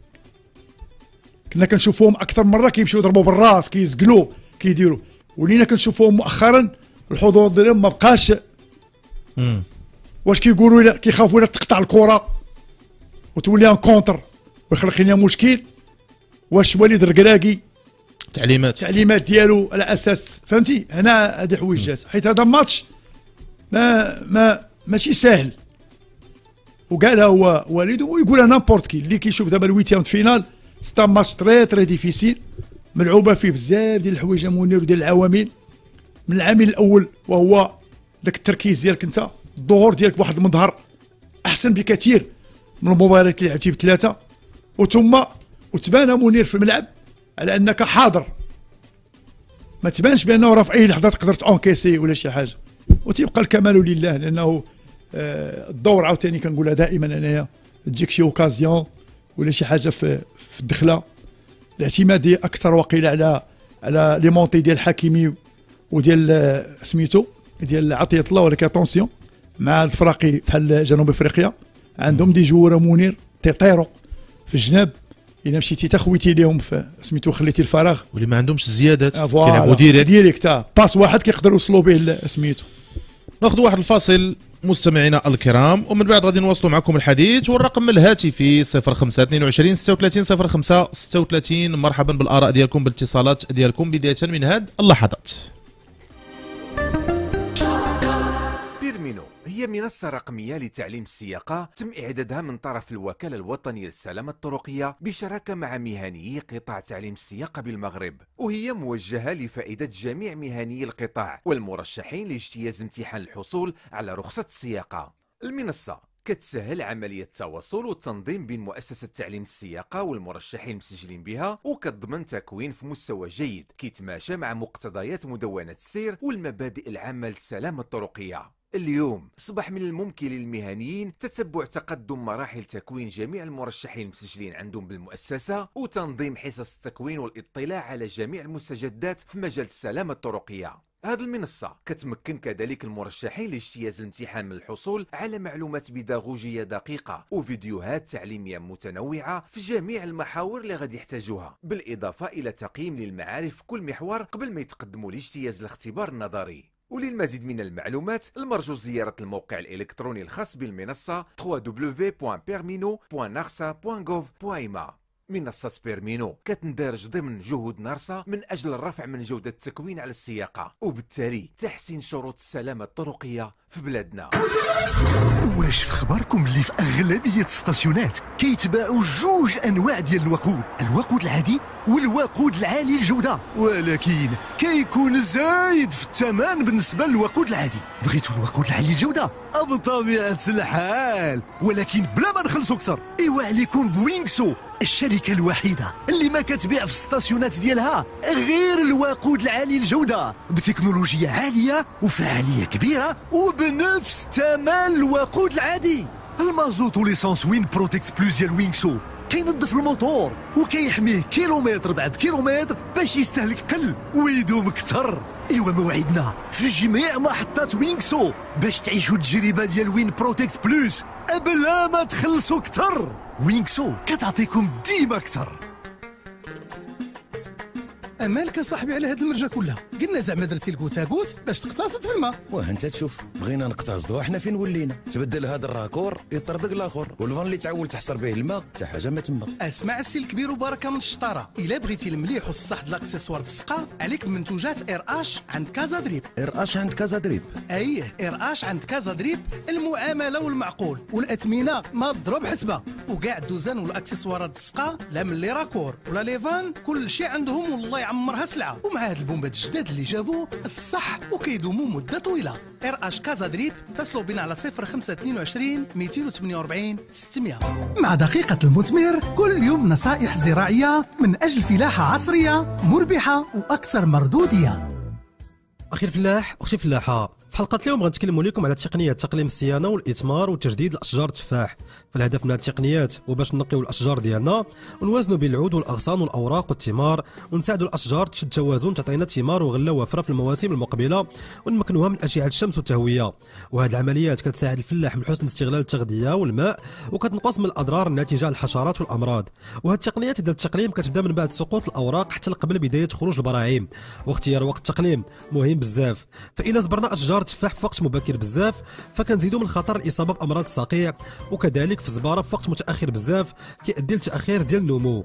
كنا كنشوفوهم اكثر مره كيمشيو يضربوا بالراس كيزقلوا كيديروا، ولينا كنشوفوهم مؤخرا الحضور ديالهم ما بقاش. امم واش كيقولوا لا كيخافوا لا تقطع الكره وتولي ان كونتر ويخلق لنا مشكل، واش وليد الركراكي تعليمات التعليمات ديالو على اساس فهمتي. هنا هذه حوايج جات، حيت هذا الماتش ما ما ماشي ساهل، وقالها هو والد ويقولها نامبورت كي اللي كيشوف دابا الويتيام فينال ستا ماتش تري تري ديفيسيل، ملعوبه فيه بزاف ديال الحوايج منير وديال العوامل. من العامل الاول وهو داك التركيز ديالك انت، الظهور ديالك بواحد المظهر احسن بكثير من المباريات اللي لعبتي بثلاثه، وثم وتبان منير في الملعب على انك حاضر، ما تبانش بانه راه في اي لحظه تقدر تونكيسي ولا شي حاجه. وتيبقى الكمال لله، لانه آه الدور عاوتاني كنقولها دائما انايا تجيك شي اوكازيون ولا شي حاجه في في الدخله، الاعتماديه اكثر وقيله على على لي مونتي ديال حكيمي وديال سميتو ديال عطيه الله. ولكن اتونسيون مع الفراقي بحال جنوب افريقيا عندهم دي جوار منير تيطيروا في الجناب، الا مشيتي تخويتي ليهم في سميتو خليتي الفراغ واللي ما عندهمش الزيادات آه كيلعبوا ديريكت ديريكت باس واحد كيقدروا يوصلوا به سميتو. ناخذ واحد الفاصل مستمعينا الكرام، ومن بعد غادي نواصلوا معكم الحديث. والرقم الهاتفي صفر خمسة اثنين وعشرين ستة وثلاثين صفر خمسة ستة وثلاثين. مرحبا بالاراء ديالكم بالاتصالات ديالكم بدايه من هذه اللحظات. بيرمينو هي منصة رقمية لتعليم السياقة تم إعدادها من طرف الوكالة الوطنية للسلامة الطرقية بشراكة مع مهنيي قطاع تعليم السياقة بالمغرب، وهي موجهة لفائدة جميع مهنيي القطاع والمرشحين لاجتياز امتحان الحصول على رخصة السياقة. المنصة كتسهل عملية التواصل والتنظيم بين مؤسسة تعليم السياقة والمرشحين المسجلين بها، وكتضمن تكوين في مستوى جيد كيتماشى مع مقتضيات مدونة السير والمبادئ العامة للسلامة الطرقية. اليوم أصبح من الممكن للمهنيين تتبع تقدم مراحل تكوين جميع المرشحين المسجلين عندهم بالمؤسسة، وتنظيم حصص التكوين والاطلاع على جميع المستجدات في مجال السلامة الطرقية. هذه المنصة كتمكن كذلك المرشحين لاجتياز الامتحان من الحصول على معلومات بيداغوجية دقيقة وفيديوهات تعليمية متنوعة في جميع المحاور اللي غادي يحتاجوها، بالإضافة إلى تقييم للمعارف في كل محور قبل ما يتقدموا لاجتياز الاختبار النظري. وللمزيد من المعلومات المرجو زيارة الموقع الإلكتروني الخاص بالمنصة دبليو دبليو دبليو دوت بيرمينو دوت نارسا دوت غوف دوت إيما. منصة بيرمينو كتندرج ضمن جهود نارسا من أجل الرفع من جودة التكوين على السياقة، وبالتالي تحسين شروط السلامة الطرقية في بلادنا. واش في خبركم اللي في أغلبية الستاسيونات كيتباعوا جوج أنواع ديال الوقود، الوقود العادي والوقود العالي الجودة، ولكن كيكون زايد في الثمن بالنسبة للوقود العادي. بغيتوا الوقود العالي الجودة؟ بطبيعة الحال، ولكن بلا ما نخلصوا أكثر. إيوا عليكم بوينكسو، الشركة الوحيدة اللي ما كتبيع في الستاسيونات ديالها غير الوقود العالي الجودة، بتكنولوجيا عالية وفعالية كبيرة وبنفس ثمن الوقود العادي. المازوت وليسانس وين بروتكت بلوز ديال وينكسو كينظف الموتور وكيحميه كيلومتر بعد كيلومتر باش يستهلك قل ويدوم اكثر. ايوا موعدنا في جميع محطات وينكسو باش تعيشوا التجربه ديال وين بروتكت بلوس بلا ما تخلصوا اكثر. وينكسو كتعطيكم ديما اكثر. امالك صاحبي على هاد المرجه كلها؟ قلنا زعما درتي الكوتاكوت باش تقتصد في الماء. واه انت تشوف بغينا نقتصدوا احنا فين ولينا؟ تبدل هذا الراكور يطردق الاخر، والفان اللي تعول تحصر به الماء حتى حاجه ما تما. اسمع السي الكبير وبركه من الشطاره، الا بغيتي المليح والصح د الاكسسوار السقا عليك بمنتوجات اير اش عند كازا دريب. اير اش عند كازا دريب؟ ايه اير اش عند كازا دريب، المعامله والمعقول والاثمنه ما تضرب حسبه، وكاع الدوزان والاكسسوارات السقا لا من لي راكور ولا ليفان كل شيء عندهم والله يعمرها سلعه. ومع هاد البومبات الجداد اللي جابوه الصح وكيدوموا مده طويله. اير اش كازا دريب اتصلوا بنا على صفر خمسة اثنين وعشرين مئتين وثمانية وأربعين ستمائة. مع دقيقه المثمر كل يوم نصائح زراعيه من اجل فلاحه عصريه مربحه واكثر مردوديه. اخي الفلاح اختي الفلاحه، في حلقه اليوم غنتكلموا لكم على تقنيه تقليم الصيانه والاثمار وتجديد الاشجار التفاح. فالهدف من هذه التقنيات هو باش نقيو الاشجار ديالنا ونوازنوا بين العود والاغصان والاوراق والثمار، ونساعدوا الاشجار تشد توازن تعطينا ثمار وغله وافره في المواسم المقبله، ونمكنوها من اشعه الشمس والتهويه. وهذه العمليات كتساعد الفلاح من حسن استغلال التغذيه والماء، وكتنقص من الاضرار الناتجه عن الحشرات والامراض. وهذه التقنيات ديال التقليم كتبدا من بعد سقوط الاوراق حتى قبل بدايه خروج البراعيم، واختيار وقت التقليم مهم بزاف. فإلا زبرنا اشجار تفاح في وقت مبكر بزاف فكنزيدوا من خطر الاصابه بامراض الصقيع، وكذلك في الزباره في وقت متاخر بزاف كيؤدي لتاخير ديال النمو.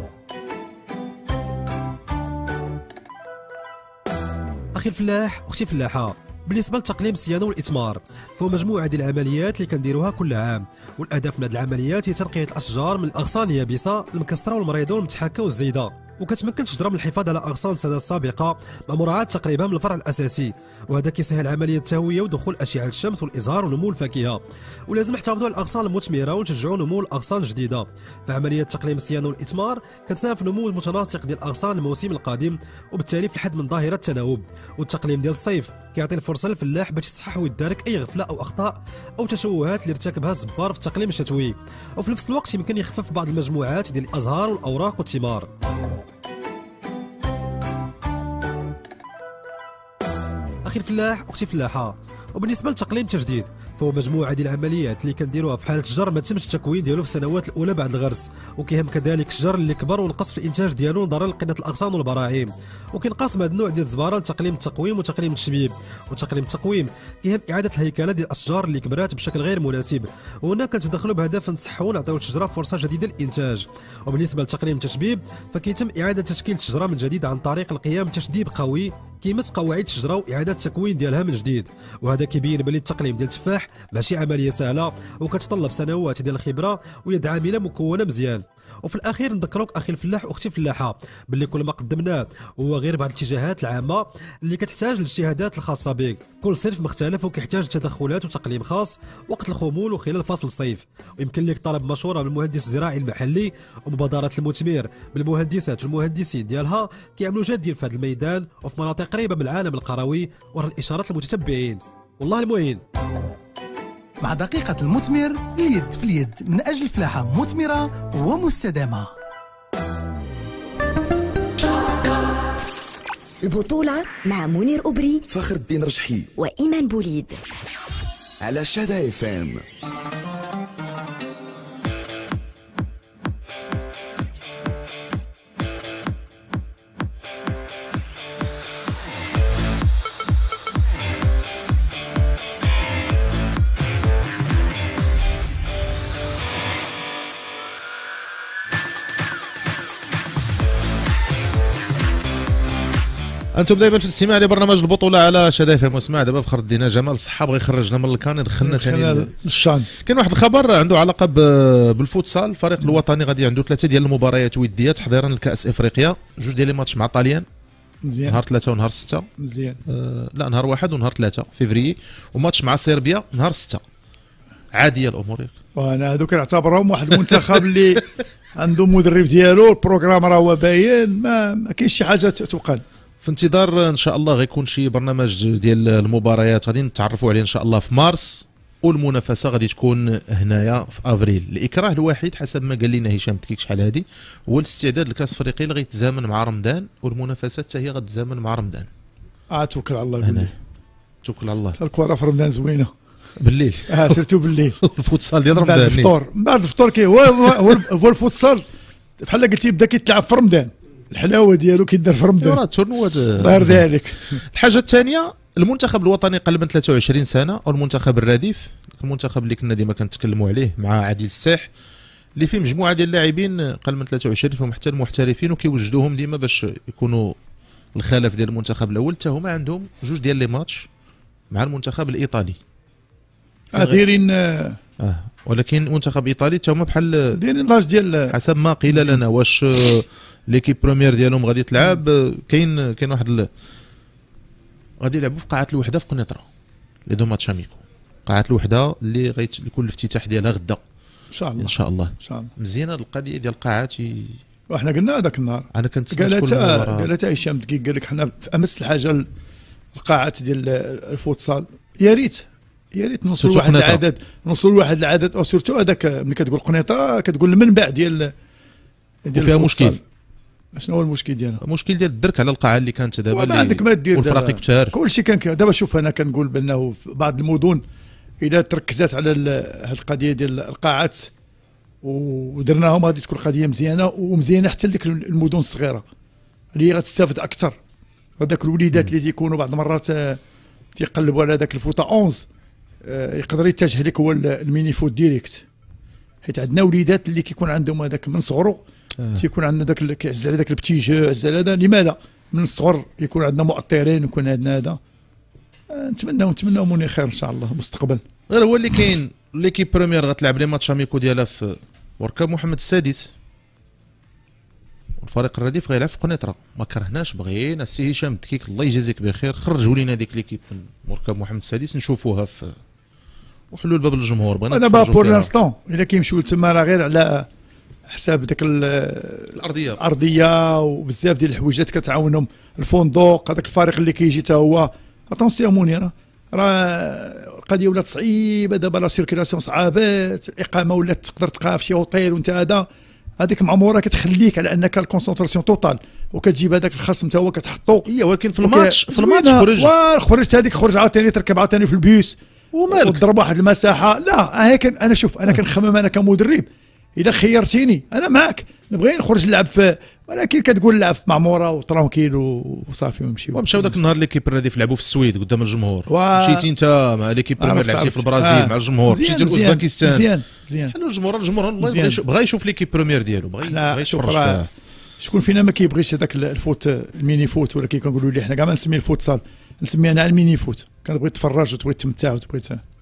اخي الفلاح اختي الفلاحه، بالنسبه لتقليم الصيانه والاثمار فهو مجموعه ديال العمليات اللي كنديروها كل عام، والهدف من هذه العمليات هي تنقيه الاشجار من الاغصان اليابسه المكسره والمريضه والمتحكه والزايده، وكتمكن الشجره من الحفاظ على اغصان السنه السابقه مع مراعاه تقريبها من الفرع الاساسي، وهذا كيسهل عمليه التهويه ودخول اشعه الشمس والازهار ونمو الفاكهه. ولازم نحتفظوا على الاغصان المثمره ونشجعوا نمو الاغصان الجديده. فعمليه تقليم الصيانه والاثمار كتساهم في النمو المتناسق ديال الاغصان الموسم القادم، وبالتالي في الحد من ظاهره التناوب. والتقليم ديال الصيف كيعطي الفرصه للفلاح باش يصحح ويدارك اي غفله او اخطاء او تشوهات اللي ارتكبها الزبار في التقليم الشتوي، وفي نفس الوقت يمكن يخفف بعض المجموعات ديال الازهار والاوراق والثمار. اخي الفلاح اختي الفلاحه، وبالنسبه لتقليم التجديد فهو مجموعه ديال العمليات اللي كنديروها في حاله الشجر ما تمش التكوين ديالو في السنوات الاولى بعد الغرس، وكيهم كذلك الشجر اللي كبر ونقص في الانتاج ديالو نظرا لقله الاغصان والبراعيم. وكينقسم هذا النوع ديال الزباره لتقليم التقويم وتقليم التشبيب. وتقليم التقويم كيهم اعاده الهيكله ديال الاشجار اللي كبرات بشكل غير مناسب، وهنا كنتدخلوا بهدف نصحوا ونعطيو الشجره فرصه جديده للانتاج. وبالنسبه لتقليم التشبيب فكيتم اعاده تشكيل الشجره من جديد عن طريق القيام بتشديب قوي كيمس قواعد الشجره واعاده التكوين ديالها من جديد. وهذا كيبين بلي التقليم ديال التفاح ماشي عمليه سهله وكتطلب سنوات ديال الخبره ويد عامله مكونه مزيان. وفي الاخير نذكروك اخي الفلاح واختي الفلاحه باللي كل ما قدمناه هو غير بعض الاتجاهات العامه اللي كتحتاج للاجتهادات الخاصه بك. كل صنف مختلف وكيحتاج تدخلات وتقليم خاص وقت الخمول وخلال فصل الصيف، ويمكن لك طلب مشوره من المهندس الزراعي المحلي ومبادره المثمر بالمهندسات والمهندسين ديالها كيعملوا جد ديال في هذا الميدان وفي مناطق قريبه من العالم القروي ورا الاشارات المتتبعين. والله المعين. مع دقيقة المثمر اليد في اليد من أجل فلاحة مثمرة ومستدامة. البطولة مع منير أوبري، فخر الدين رشحي وإيمان بوليد على شادى اف ام. انتم دائما في الاستماع لبرنامج البطوله على شادى اف ام. واسمع دابا فخر الدين جمال صحه بغى يخرجنا من الكان يدخلنا ثاني للشان. كاين واحد الخبر عنده علاقه بالفوتسال. الفريق الوطني غادي عنده ثلاثه ديال المباريات وديه تحضيرا لكاس افريقيا، جوج ديال لي ماتش مع طاليان مزيان، نهار ثلاثه ونهار سته مزيان آه لا نهار واحد ونهار ثلاثه فيفري، وماتش مع صربيا نهار سته. عاديه الامور ياك. وانا هذوك نعتبرهم واحد المنتخب اللي عنده مدرب ديالو، البروغرام راه هو باين، ما, ما كاينش شي حاجه تقال. في انتظار ان شاء الله غيكون شي برنامج ديال المباريات غادي نتعرفوا عليه ان شاء الله في مارس، والمنافسه غادي تكون هنايا في افريل. الاكراه الوحيد حسب ما قال لنا هشام تكيك شحال هادي هو الاستعداد لكاس افريقيا اللي غيتزامن مع رمضان، والمنافسات حتى هي غتزامن مع رمضان. اه توكل على الله. هنا توكل على الله. الكره في رمضان زوينه بالليل. اه سيرتو بالليل. الفوتسال ديال رمضان. بعد الفطور، من بعد الفطور كي هو هو الفوتسال بحال قلتي بدا كيتلعب في رمضان. الحلاوه ديالو كيدار في رمضان راه تورنوات غير ذلك. الحاجه الثانيه المنتخب الوطني قل من ثلاثة وعشرين سنه، او المنتخب الرديف، المنتخب اللي كنا ديما كنتكلموا عليه مع عادل الساح، اللي فيه مجموعه ديال اللاعبين قل من ثلاثة وعشرين فيهم حتى المحترفين، وكيوجدوهم ديما باش يكونوا الخلف ديال المنتخب الاول. حتى هما عندهم جوج ديال لي ماتش مع المنتخب الايطالي دايرين اه ولكن المنتخب الايطالي حتى هما بحال دايرين لاج ديال حسب ما قيل لنا. واش ليكيب بروميير ديالهم غادي تلعب؟ كاين كاين واحد ال... غادي يلعبوا في قاعه الوحده في قنيطره لي دو ماتش اميكو، قاعه الوحده اللي غيكون الافتتاح ديالها غدا ان شاء الله ان شاء الله. ان شاء الله مزيانه القضيه ديال القاعات ي... وحنا قلنا هذاك النهار انا كنت قالتها قالتها هشام دقيق، قال لك حنا في امس الحاجه القاعات ديال الفوتسال يا ريت يا ريت نوصلوا لواحد العدد نوصلوا لواحد العدد او سورتو هذاك ملي كتقول قنيطره كتقول المنبع ديال ديال فيها مشكل. شنو هو المشكل ديالها؟ المشكل ديال الدرك على القاعه اللي كانت دابا ما عندك ما دير والفراقي كثار كلشي كان دابا. شوف انا كنقول بانه في بعض المدن اذا تركزات على هذه القضيه ديال القاعات ودرناهم غادي تكون قضيه مزيانه ومزيانه حتى لديك المدن الصغيره اللي غتستافد اكثر. هذاك الوليدات اللي تيكونوا بعض المرات تيقلبوا على ذاك الفوطه أحد يقدر يتجه لك هو الميني فوت ديريكت، حيت عندنا وليدات اللي كيكون عندهم هذاك من صغرو آه. تيكون عندنا داك كيعز على داك البتي جو، عز على هذا. لما لا من الصغر يكون عندنا مؤطرين ويكون عندنا هذا. آه نتمناو نتمناو موني خير ان شاء الله مستقبل. غير هو اللي كاين ليكيب بروميير غتلعب لي ماتش اميكو ديالها في وركاب محمد السادس، والفريق الرديف غيلعب في قنيطره. ما كرهناش، بغينا السي هشام الدكيك الله يجازيك بخير خرجوا لينا ديك ليكيب من وركاب محمد السادس نشوفوها في وحلوا الباب للجمهور. بغينا دابا بور لانستون الا كيمشيو تما راه غير على حساب داك الارضيه الارضيه وبزاف ديال الحويجات كتعاونهم الفندق. هذاك الفريق اللي كيجي حتى هو اتونسيون مونير راه القضيه ولات صعيبه دابا، لا سيركيلاسيون صعابات، الاقامه ولات تقدر تلقاها في شي اوتيل وانت هذا هذيك معموره كتخليك على انك الكونسونطراسيون توتال وكتجيب هذاك الخصم حتى هو كتحطو. هي ولكن في الماتش في الماتش خرج خرجت هذيك خرج عاوتاني تركب عاوتاني في البيس ومالك وتضرب واحد المساحه. لا هيك انا شوف انا كنخمم انا كمدرب اذا خيرتيني انا معك نبغي نخرج نلعب في، ولكن كتقول نلعب في معموره وترونكيل وصافي ونمشيو. ومشاو ذاك النهار ليكيب الرديف لعبوا في السويد قدام الجمهور و... مشيتي انت مع ليكيب بريمير لعبتي في البرازيل آه. مع الجمهور مشيتي لاوزباكستان مزيان مزيان حنا الجمهور الجمهور الله بغى بغى يشوف ليكيب بريمير ديالو بغى بغى يشوف راه شكون فينا ما كيبغيش هذاك الفوت الميني فوت، ولا كي كنقولوا لي حنا كاع ما نسمي الفوتسال نسميه انا الميني فوت، كنبغي تفرج وتبغي تمتع وتبغي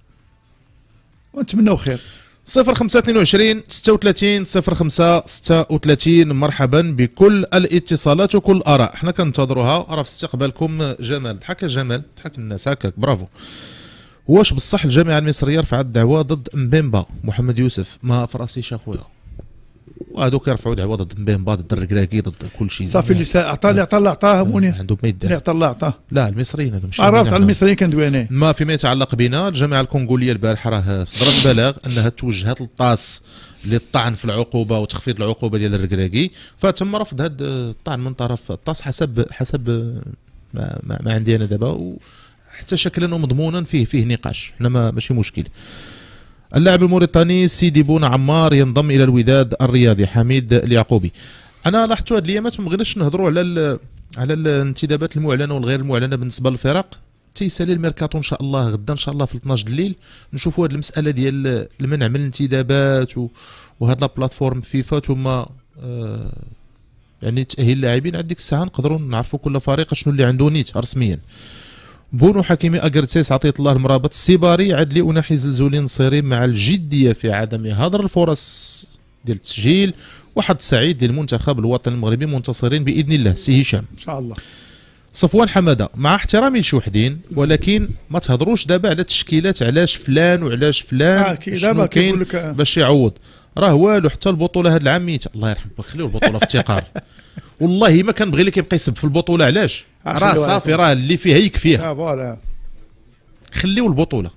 ونتمناو خير. صفر خمسة اثنين وعشرين ستة وثلاثين صفر خمسة ستة وثلاثين مرحبا بكل الاتصالات وكل الاراء، احنا كننتظروها. راه في استقبالكم جمال. ضحك جمال ضحك الناس هكاك برافو. واش بصح الجامعه المصريه رفعت دعوه ضد مبيمبا محمد يوسف؟ ما في راسيش اخويا، وهذوك يرفعوا دعوه ضد مبيمبا ضد الركراكي ضد كل شيء صافي. اللي عطاه اللي عطاه الله عطاه موني عندهم ما يدار، اللي عطاه الله عطاه. لا المصريين هذو ماشي عرفت على المصريين كندوي انا. ما فيما يتعلق بنا الجامعه الكونغوليه البارحه راه صدرت بلاغ انها توجهت للطاس للطعن في العقوبه وتخفيض العقوبه ديال الركراكي، فتم رفض هذا الطعن من طرف الطاس حسب حسب ما, ما, ما عندي انا دابا، حتى شكلا ومضمونا فيه فيه نقاش، حنا ما ماشي مشكل. اللاعب الموريتاني سيدي بونا عمار ينضم الى الوداد الرياضي. حميد اليعقوبي. انا لاحظت هذه الايامات ما بغيناش نهضروا على على الانتدابات المعلنه والغير المعلنه بالنسبه للفرق. تيسالي الميركاتو ان شاء الله غدا ان شاء الله في اثناش د الليل نشوفوا هذه المساله ديال المنع من الانتدابات وهاد لا بلاتفورم فيفا ثم آه يعني تاهيل اللاعبين. عند ديك الساعه نقدروا نعرفوا كل فريق شنو اللي عنده نيت رسميا. بونو حكيمي اكرتسيس عطيه الله المرابط. السيباري عدلي اناحي زلزولي نصيري مع الجديه في عدم هدر الفرص ديال التسجيل. وحد سعيد للمنتخب الوطني المغربي منتصرين باذن الله. سي هشام ان شاء الله. صفوان حماده مع احترامي لشي وحدين ولكن ما تهضروش دابا على تشكيلات علاش فلان وعلاش فلان آه دابا كيقول لك باش يعوض، راه والو حتى البطوله هاد العام ميته. الله يرحمك خليو البطوله في التقار. والله ما كنبغي اللي كيبقى يسب في البطوله علاش راه صافي راه اللي فيها يكفيها. اه فوالا خليو البطوله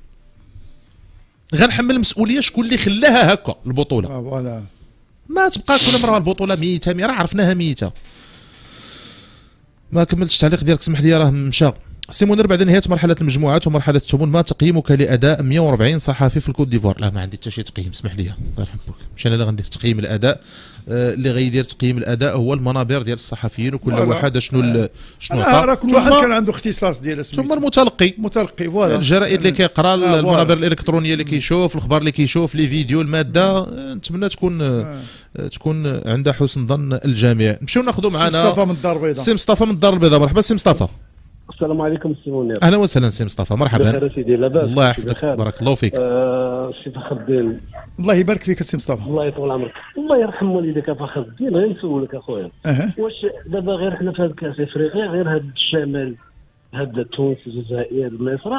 غنحمل المسؤوليه شكون اللي خلاها هكا البطوله. اه فوالا ما تبقى كل مره البطوله ميته راه عرفناها ميته. ما كملتش التعليق ديالك اسمح لي راه مشى. سي منير، بعد نهايه مرحله المجموعات ومرحله الثمن، ما تقييمك لاداء مئة وأربعين صحفي في الكوت ديفوار؟ لا ما عندي حتى شي تقييم، اسمح لي الله يرحمك، مش انا اللي غندير تقييم الاداء. آه اللي غيدير تقييم الاداء هو المنابر ديال الصحفيين، وكل واحد شنو شنو عطى. كل واحد كان عنده اختصاص ديالو، ثم المتلقي متلقي فوالا، الجرائد اللي كيقرا، المنابر الالكترونيه اللي كيشوف، الاخبار اللي كيشوف، لي فيديو، الماده. نتمنى تكون آه. تكون عند حسن ظن الجميع. نمشيو ناخذوا معنا مصطفى من الدار البيضاء. سي مصطفى من الدار البيضاء، مرحبا سي مصطفى. السلام عليكم سي منير. اهلا وسهلا سي مصطفى، مرحبا. بخير سيدي، لاباس؟ الله يحفظك، بارك الله فيك. آه سي فخر الدين. الله يبارك فيك سي مصطفى. الله يطول عمرك. الله يرحم والديك فخر الدين. غير نسولك اخويا، أه. واش دابا غير حنا في هذا كاس افريقيا، غير هذا الشمال، هذا تونس، الجزائر، مصر،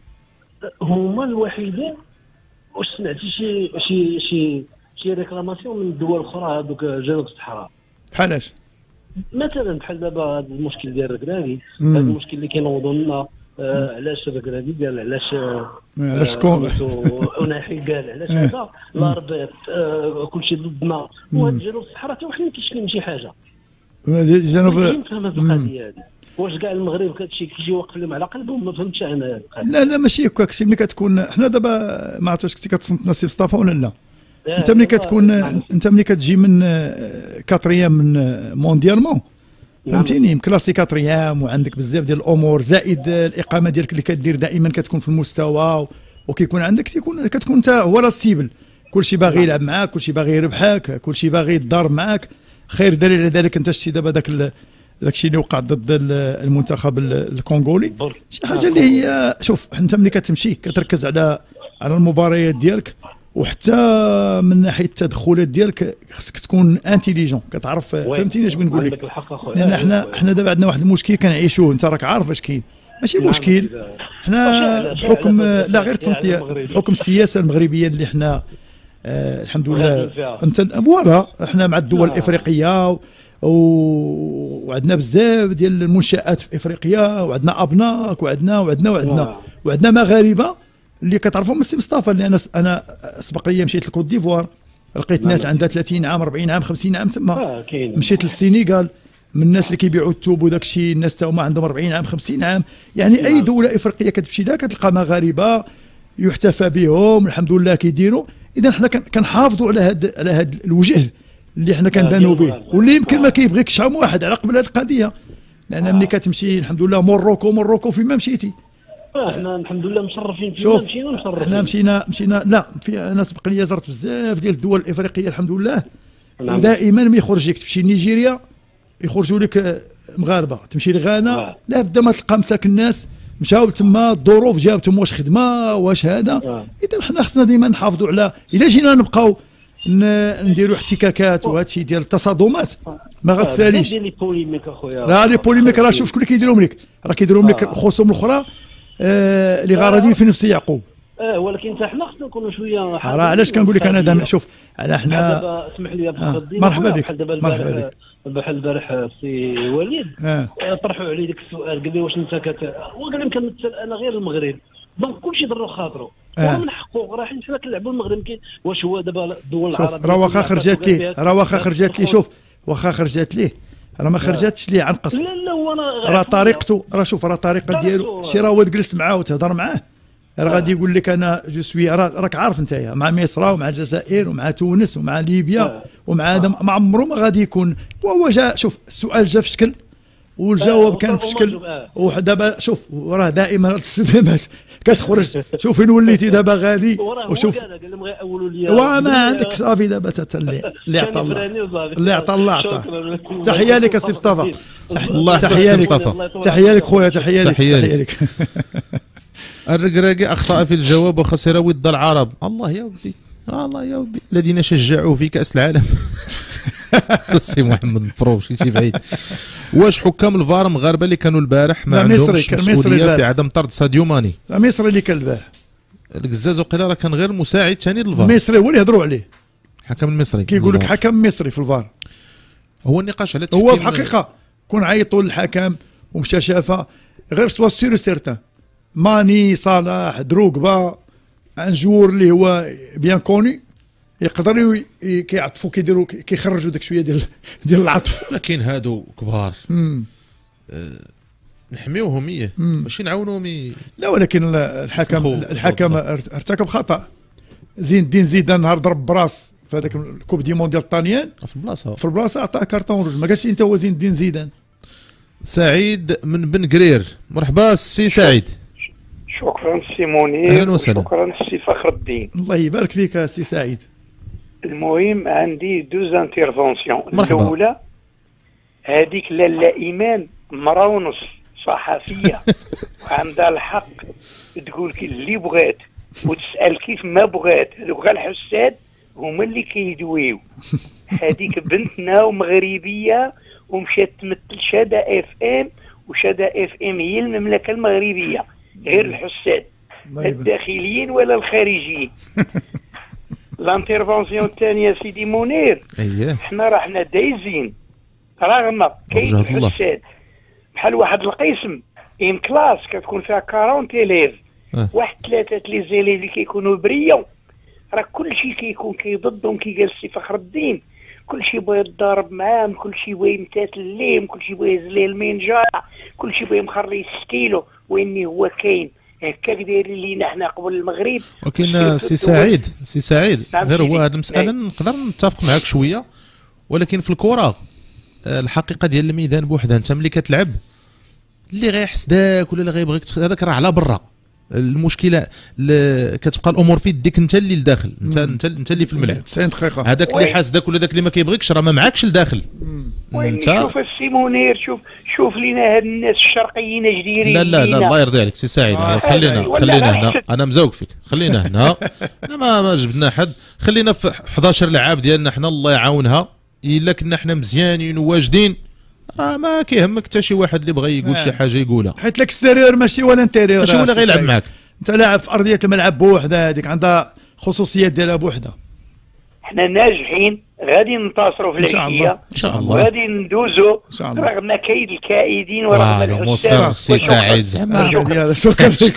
هما الوحيدين؟ واش سمعتي شي شي شي شي ريكلاماسيون من الدول الاخرى، هذوك جنوب الصحراء؟ بحالاش؟ مثلا بحال دابا هذا المشكل ديال الركراكي، هذا المشكل اللي كينوضوا لنا، آه علاش الركراكي قال علاش علاش كون وناحي قال علاش هذا لا ربيط، آه كلشي ضدنا، وهذا جنوب الصحراء حتى واحد ما كيشكي من شي حاجه. جنوب فهم هذه القضيه هذه. واش كاع المغرب كتشي كيجي واقف لهم على قلبهم؟ ما فهمتش انا. لا لا ماشي هكاك، شي ملي كتكون حنا دابا ما عرفتش كنتي كتصنت نسي مصطفى ولا لا. انت ملي كتكون انت ملي كتجي من كاتريام من مونديالمون، فهمتيني، مكلاسي كاتريام، وعندك بزاف ديال الامور، زائد الاقامه ديالك اللي كدير دائما كتكون في المستوى، وكيكون عندك تيكون كتكون انت هو السيبل، كلشي باغي يلعب معاك، كلشي باغي يربحك، كلشي باغي يتضارب معاك. خير دليل على ذلك انت شتي دابا داك داك الشيء اللي وقع ضد المنتخب الكونغولي، شي حاجه اللي هي شوف، انت ملي كتمشي كتركز على على المباريات ديالك، وحتى من ناحيه التدخلات ديالك خصك تكون انتيليجون، كتعرف، فهمتيني اش بنقول لك؟ لان حنا حنا دابا عندنا واحد المشكل كنعيشوه، انت راك عارف اش كاين، ماشي مشكل، حنا بحكم لا غير تصنتي، بحكم السياسه المغربيه اللي حنا آه الحمد لله، انت فوالا حنا مع الدول الافريقيه، وعندنا بزاف ديال المنشآت في افريقيا، وعندنا ابناك، وعندنا وعندنا وعندنا وعندنا مغاربه اللي كتعرفهم السي مصطفى، اللي انا انا سبق لي مشيت لكوت ديفوار، لقيت ناس عندها ثلاثين عام، أربعين عام، خمسين عام تما. مشيت للسينيغال، من الناس اللي كيبيعوا التوب وداك الشيء، الناس تا هما عندهم أربعين عام، خمسين عام. يعني اي دوله افريقيه كتمشي لها كتلقى مغاربه يحتفى بهم، الحمد لله كيديروا. اذا حنا كنحافظوا على هذا على هذا الوجه اللي حنا كنبانوا به، واللي يمكن ما كيبغيكش شحال واحد على قبل هذه القضيه، لان ملي كتمشي الحمد لله موروكو موروكو فيما مشيتي، احنا الحمد لله مشرفين فينا، مشينا مشرفين، احنا مشينا مشينا لا في انا سبق لي زرت بزاف ديال الدول الافريقيه الحمد لله. نعم. ودائما ما يخرج لك تمشي نيجيريا يخرجوا لك مغاربه، تمشي لغانا لا بدا ما تلقى مساكن الناس مشاو تما، الظروف جابتهم، واش خدمه واش هذا. اذا حنا خصنا ديما نحافظوا على، الا جينا نبقاو نديروا احتكاكات وهذا الشيء ديال التصادمات ما غتساليش. لي بوليميك اخويا، لا لي بوليميك راه شوف شكون اللي كيديرهم لك، راه كيديرهم لك الخصوم الاخرى آه اللي غارضين في نفس يعقوب. اه ولكن حتى حنا خصنا نكونوا شويه، راه علاش كنقول لك انا دائما شوف على حنا دابا اسمح لي آه. مرحبا بك، مرحبا بك. بحال البارح السي وليد آه. طرحوا عليه داك السؤال، قال لي واش انت كت وقال لي كنمثل انا غير المغرب، دونك كلشي ضرو خاطرو، آه. ومن حقه راه حنا كنلعبوا المغرب، كاين واش هو دابا الدول العربيه راه واخا خرجت ليه، راه واخا خرجت ليه، شوف واخا خرجت ليه راه ما خرجتش ليه عن قصد، لا لا هو انا راه طريقته، راه شوف راه الطريقه ديالو، شي راه هو تجلس معاه وتهضر معاه راه غادي يقول لك انا جو سوي، راك عارف نتايا مع مصر ومع الجزائر ومع تونس ومع ليبيا ومع هذا، ما عمره ما غادي يكون. وهو جا شوف السؤال جا في شكل والجواب كان في شكل، ودابا شوف راه دائما الصدمات كتخرج، شوف فين وليتي دابا غادي، وشوف وما عندك صافي دابا حتى اللي عطى الله، اللي عطى الله عطاه. تحيه لك السي مصطفى، الله تحيه لك مصطفى، تحيه لك خويا، تحيه لك، تحيه لك. الركراكي اخطا في الجواب وخسر ود العرب. الله يا ودي، الله يا ودي، الذين شجعوا في كاس العالم. السي محمد برو مشيتي بعيد. واش حكام الفار مغاربه اللي كانوا البارح ما عندهمش مسؤوليه في عدم طرد ساديو ماني؟ مصري اللي كان البارح، القزاز وقيلا راه كان غير مساعد ثاني للفار، مصري هو اللي يهضروا عليه، الحكم المصري كيقول لك حكم مصري في الفار. هو النقاش على هو في الحقيقه كون عيطوا للحكم ومشى شافها، غير سوا سير سيرتان ماني صلاح دروغبا ان جور اللي هو بيان كوني يقدروا كيعطفوا كيديروا كيخرجوا داك شويه ديال ديال العطف، لكن هادو كبار. امم نحميوهم ايه ماشي نعاونوهم ي... لا ولكن الحكم الحكم ارتكب خطا. زين الدين زيدان نهار ضرب براس في هذاك الكوب دي مونديال الطاليان في البلاصه في البلاصه عطاه كارطون روج، ما قالش انت هو زين الدين زيدان. سعيد من بن قرير، مرحبا سي سعيد. شكرا سي منير. اهلا وسهلا. شكرا سي فخر الدين. الله يبارك فيك سي سعيد. المهم عندي دوز انترفونسيون. مرحبا. الاولى هذيك لاله ايمان مرا ونص صحفيه وعندها الحق تقول كي اللي بغات وتسال كيف ما بغات. هذوك غير الحساد هما اللي كيدويو. هذيك بنتنا ومغربيه ومشات تمثل شادا اف ام، وشادا اف ام هي المملكه المغربيه غير الحساد الداخليين ولا الخارجيين. الانترفونسيون الثانيه سيدي منير. اييه احنا راحنا دايزين رغم كاين الحساد بحال واحد القسم ان كلاس كتكون فيها أربعين تيليف أه. واحد ثلاثه لي زيليف اللي كيكونوا بريون، راه كلشي كيكون كيضدهم كي قال السي فخر الدين. كلشي بغا يتضارب معاهم، كلشي بغا يمتثل ليهم، كلشي بغا يهز ليه المنجا، كلشي بغا يمخري ستيلو، واني هو كاين هكاك دايرين لينا حنا قبل المغرب. ولكن سي سعيد سي سعيد غير هو هذه المساله نقدر نتفق معاك شويه، ولكن في الكره الحقيقه ديال الميدان بوحدها. انت ملي كتلعب اللي غيحسدك ولا اللي غيبغيك هذاك راه على برا. المشكله كتبقى الامور في يديك انت اللي لداخل، انت انت انت اللي في الملعب. تسعين دقيقه هذاك اللي حاسدك ولا ذاك اللي ما كيبغيكش راه ما معاكش لداخل. انت شوف السي منير، شوف شوف لينا هاد الناس الشرقيين اش دايرين. لا لا لا الله يرضي عليك سي سعيد. آه خلينا خلينا هنا، انا مزوق فيك. خلينا هنا انا ما ما جبنا حد. خلينا في حداش لعاب ديالنا حنا الله يعاونها. الا كنا حنا مزيانين وواجدين راه ما كيهمك حتى شي واحد اللي بغى يقول شي حاجه يقولها، حيت الاكستيريور ماشي ولا انتيريور، ماشي ولا غيلعب معاك. انت لاعب في ارضيه الملعب بوحدها، هذيك عندها خصوصيات ديالها بوحدها. حنا ناجحين غادي ننتصروا في العشيه ان شاء الله، غادي ندوزوا رغم كيد الكائدين ورغم الحساد. سي سعيد زعما شكرا لك.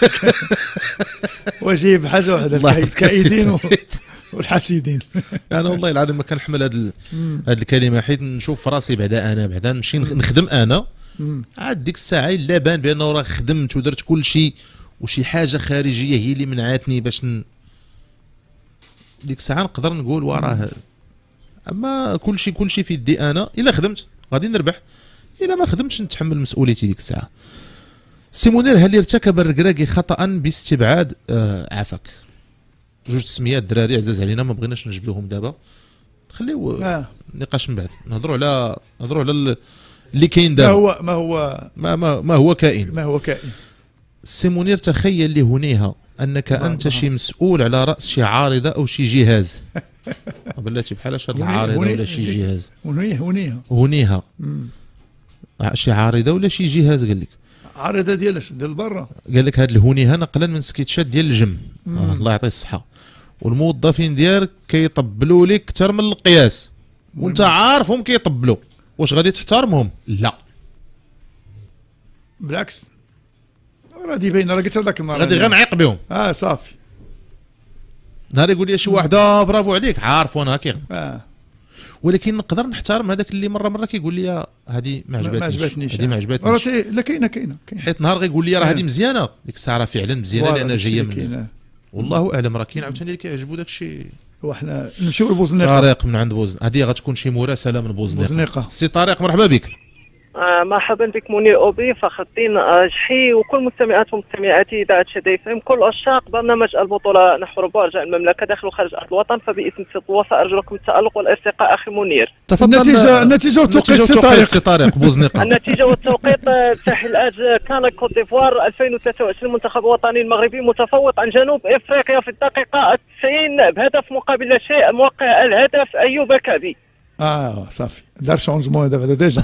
وجيب حاجه وحده الكائدين والحاسدين. انا والله العظيم ما كنحمل هذه هذه الكلمه، حيت نشوف راسي بعدا انا بعدا نمشي نخدم انا عاد ديك الساعه الا بان بانه راه خدمت ودرت كل شيء وشي حاجه خارجيه هي اللي منعتني باش ن... ديك الساعه نقدر نقول وراه. اما كل شيء كل شيء في يدي انا. الا خدمت غادي نربح، الا ما خدمتش نتحمل مسؤوليتي ديك الساعه. سي منير، هل ارتكب الركراكي خطا باستبعاد آه عافاك جوج تسميات دراري عزاز علينا ما بغيناش نجبدوهم دابا، نخليو آه. النقاش من بعد. نهضروا على نهضروا على اللي كاين دابا. ما هو ما هو ما, ما, ما هو كائن ما هو كائن. سي منير، تخيل لي هنيها انك ما انت ما. شي مسؤول على راس شي عارضه او شي جهاز. بلاتي بحال شي عارضه ولا شي جهاز. هنيها هنيها هنيها شي عارضه ولا شي جهاز. قال لك عارضه ديال اش ديال برا. قال لك هاد الهنيها نقلا من سكيتشات ديال الجم. آه الله يعطيه الصحه. والموظفين ديالك كيطبلوا لك اكثر من القياس وانت عارفهم كيطبلوا. واش غادي تحترمهم؟ لا بالعكس، غادي باين. راه قلت هذاك النهار غادي غير نعيق بهم. اه صافي. نهار يقول لي شي واحد اه برافو عليك، عارف وانا كيغ اه. ولكن نقدر نحترم هذاك اللي مره مره كيقول لي هذه ما عجبتنيش، هذه ما عجبتنيش. لا كاينه كاينه حيت نهار غيقول لي راه هذه مزيانه، ديك الساعه راه فعلا مزيانه لان جايه من والله اعلم. راه كاين عاوتاني اللي كيعجبو داك الشيء. وحنا نمشيو لبوزنيقه. طارق من عند بوزن، هذه غتكون شي مراسله من بوزنيقه. بوزنيقه. سي طارق مرحبا بك. آه مرحبا بك منير اوبي، فخر الدين جحي، وكل مستمعات ومستمعات اذاعه شادي اف ام، كل عشاق برنامج البطوله نحو ربوع ارجاء المملكه داخل وخارج ارض الوطن. فباسم سيد الوفاء ارجو لكم التالق والارتقاء اخي منير. تفضل. النتيجه النتيجه والتوقيت سي طارق. سي طارق بوزنيقه. النتيجه والتوقيت تحل كان كوت ديفوار ألفين وثلاثة وعشرين المنتخب الوطني المغربي متفوق عن جنوب افريقيا في الدقيقه التسعين بهدف مقابل لا شيء. موقع الهدف ايوب كابي. اه صافي دار شونجمون دابا ديجا.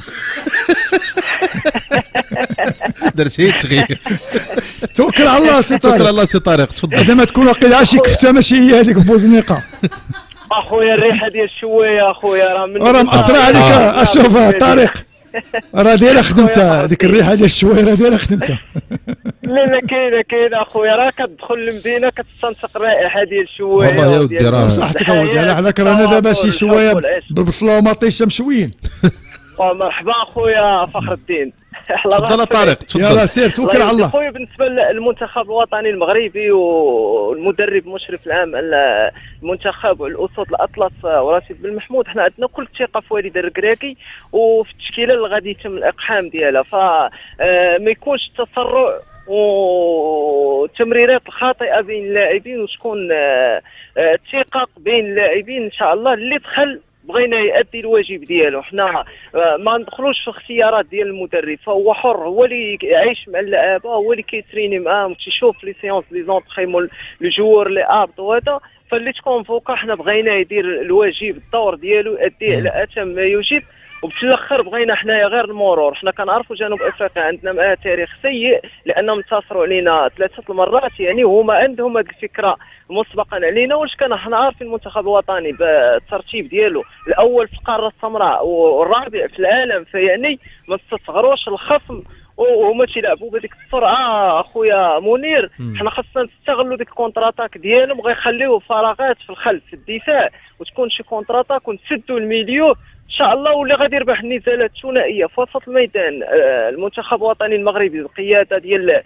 درت هي تغيير. توكل على الله سي طارق. توكل على الله سي طارق. تفضل. هذا ما تكون واقيلا شي كفته ماشي هي هذيك بوزنيقه. اخويا الريحه ديال الشويه اخويا راه من راه مأطرة عليك. اشوف طارق راه دايره خدمتها هذيك الريحه ديال الشويه، راه دايره خدمتها. لا لا كاينه كاينه اخويا، راه كتدخل المدينه كتستنشق الرائحه ديال الشويه. والله يا ودي راه صحتك اودي. على حناك رانا دابا شي شويه بالبصله ومطيشه مشويين. مرحبا اخويا فخر الدين. تفضل طارق تفضل. يلا سير توكل على الله. خويا بالنسبه للمنتخب الوطني المغربي والمدرب المشرف العام المنتخب والاسود الاطلس ورشيد بن محمود، حنا عندنا كل الثقه في وليد الركراكي وفي التشكيله اللي غادي يتم الاقحام ديالها، فما يكونش تسرع والتمريرات الخاطئه بين اللاعبين وتكون الثقه بين اللاعبين ان شاء الله. اللي دخل بغينا يؤدي الواجب ديالو، حنا ما ندخلوش في اختيارات ديال المدرب، فهو حر، هو اللي يعيش مع اللعابه، هو اللي كيتريني معاهم، تيشوف لي سيونس لي زونطريمون لي جوور لي ابط وهذا، فاللي تكون فوقه حنا بغينا يدير الواجب الدور ديالو يؤديه على اتم ما يجب. وبالاخر بغينا حنايا غير المرور، حنا كنعرفوا جنوب افريقيا عندنا معاه تاريخ سيء لانهم انتصروا علينا ثلاثه المرات، يعني هما عندهم هذه الفكره مسبقا علينا. واش كان حنا عارفين المنتخب الوطني بالترتيب ديالو الاول في القاره السمراء والرابع في العالم، فيعني ما تستصغروش الخصم وهما تيلعبوا بهذيك السرعه. اخويا منير حنا خاصنا نستغلوا ديك الكونتراتاك ديالهم، غيخليو فراغات في الخلف في الدفاع وتكون شي كونتراتاك ونسدوا الميليو ان شاء الله، واللي غادي يربح النزالات الثنائيه في وسط الميدان. آه المنتخب الوطني المغربي بالقياده ديال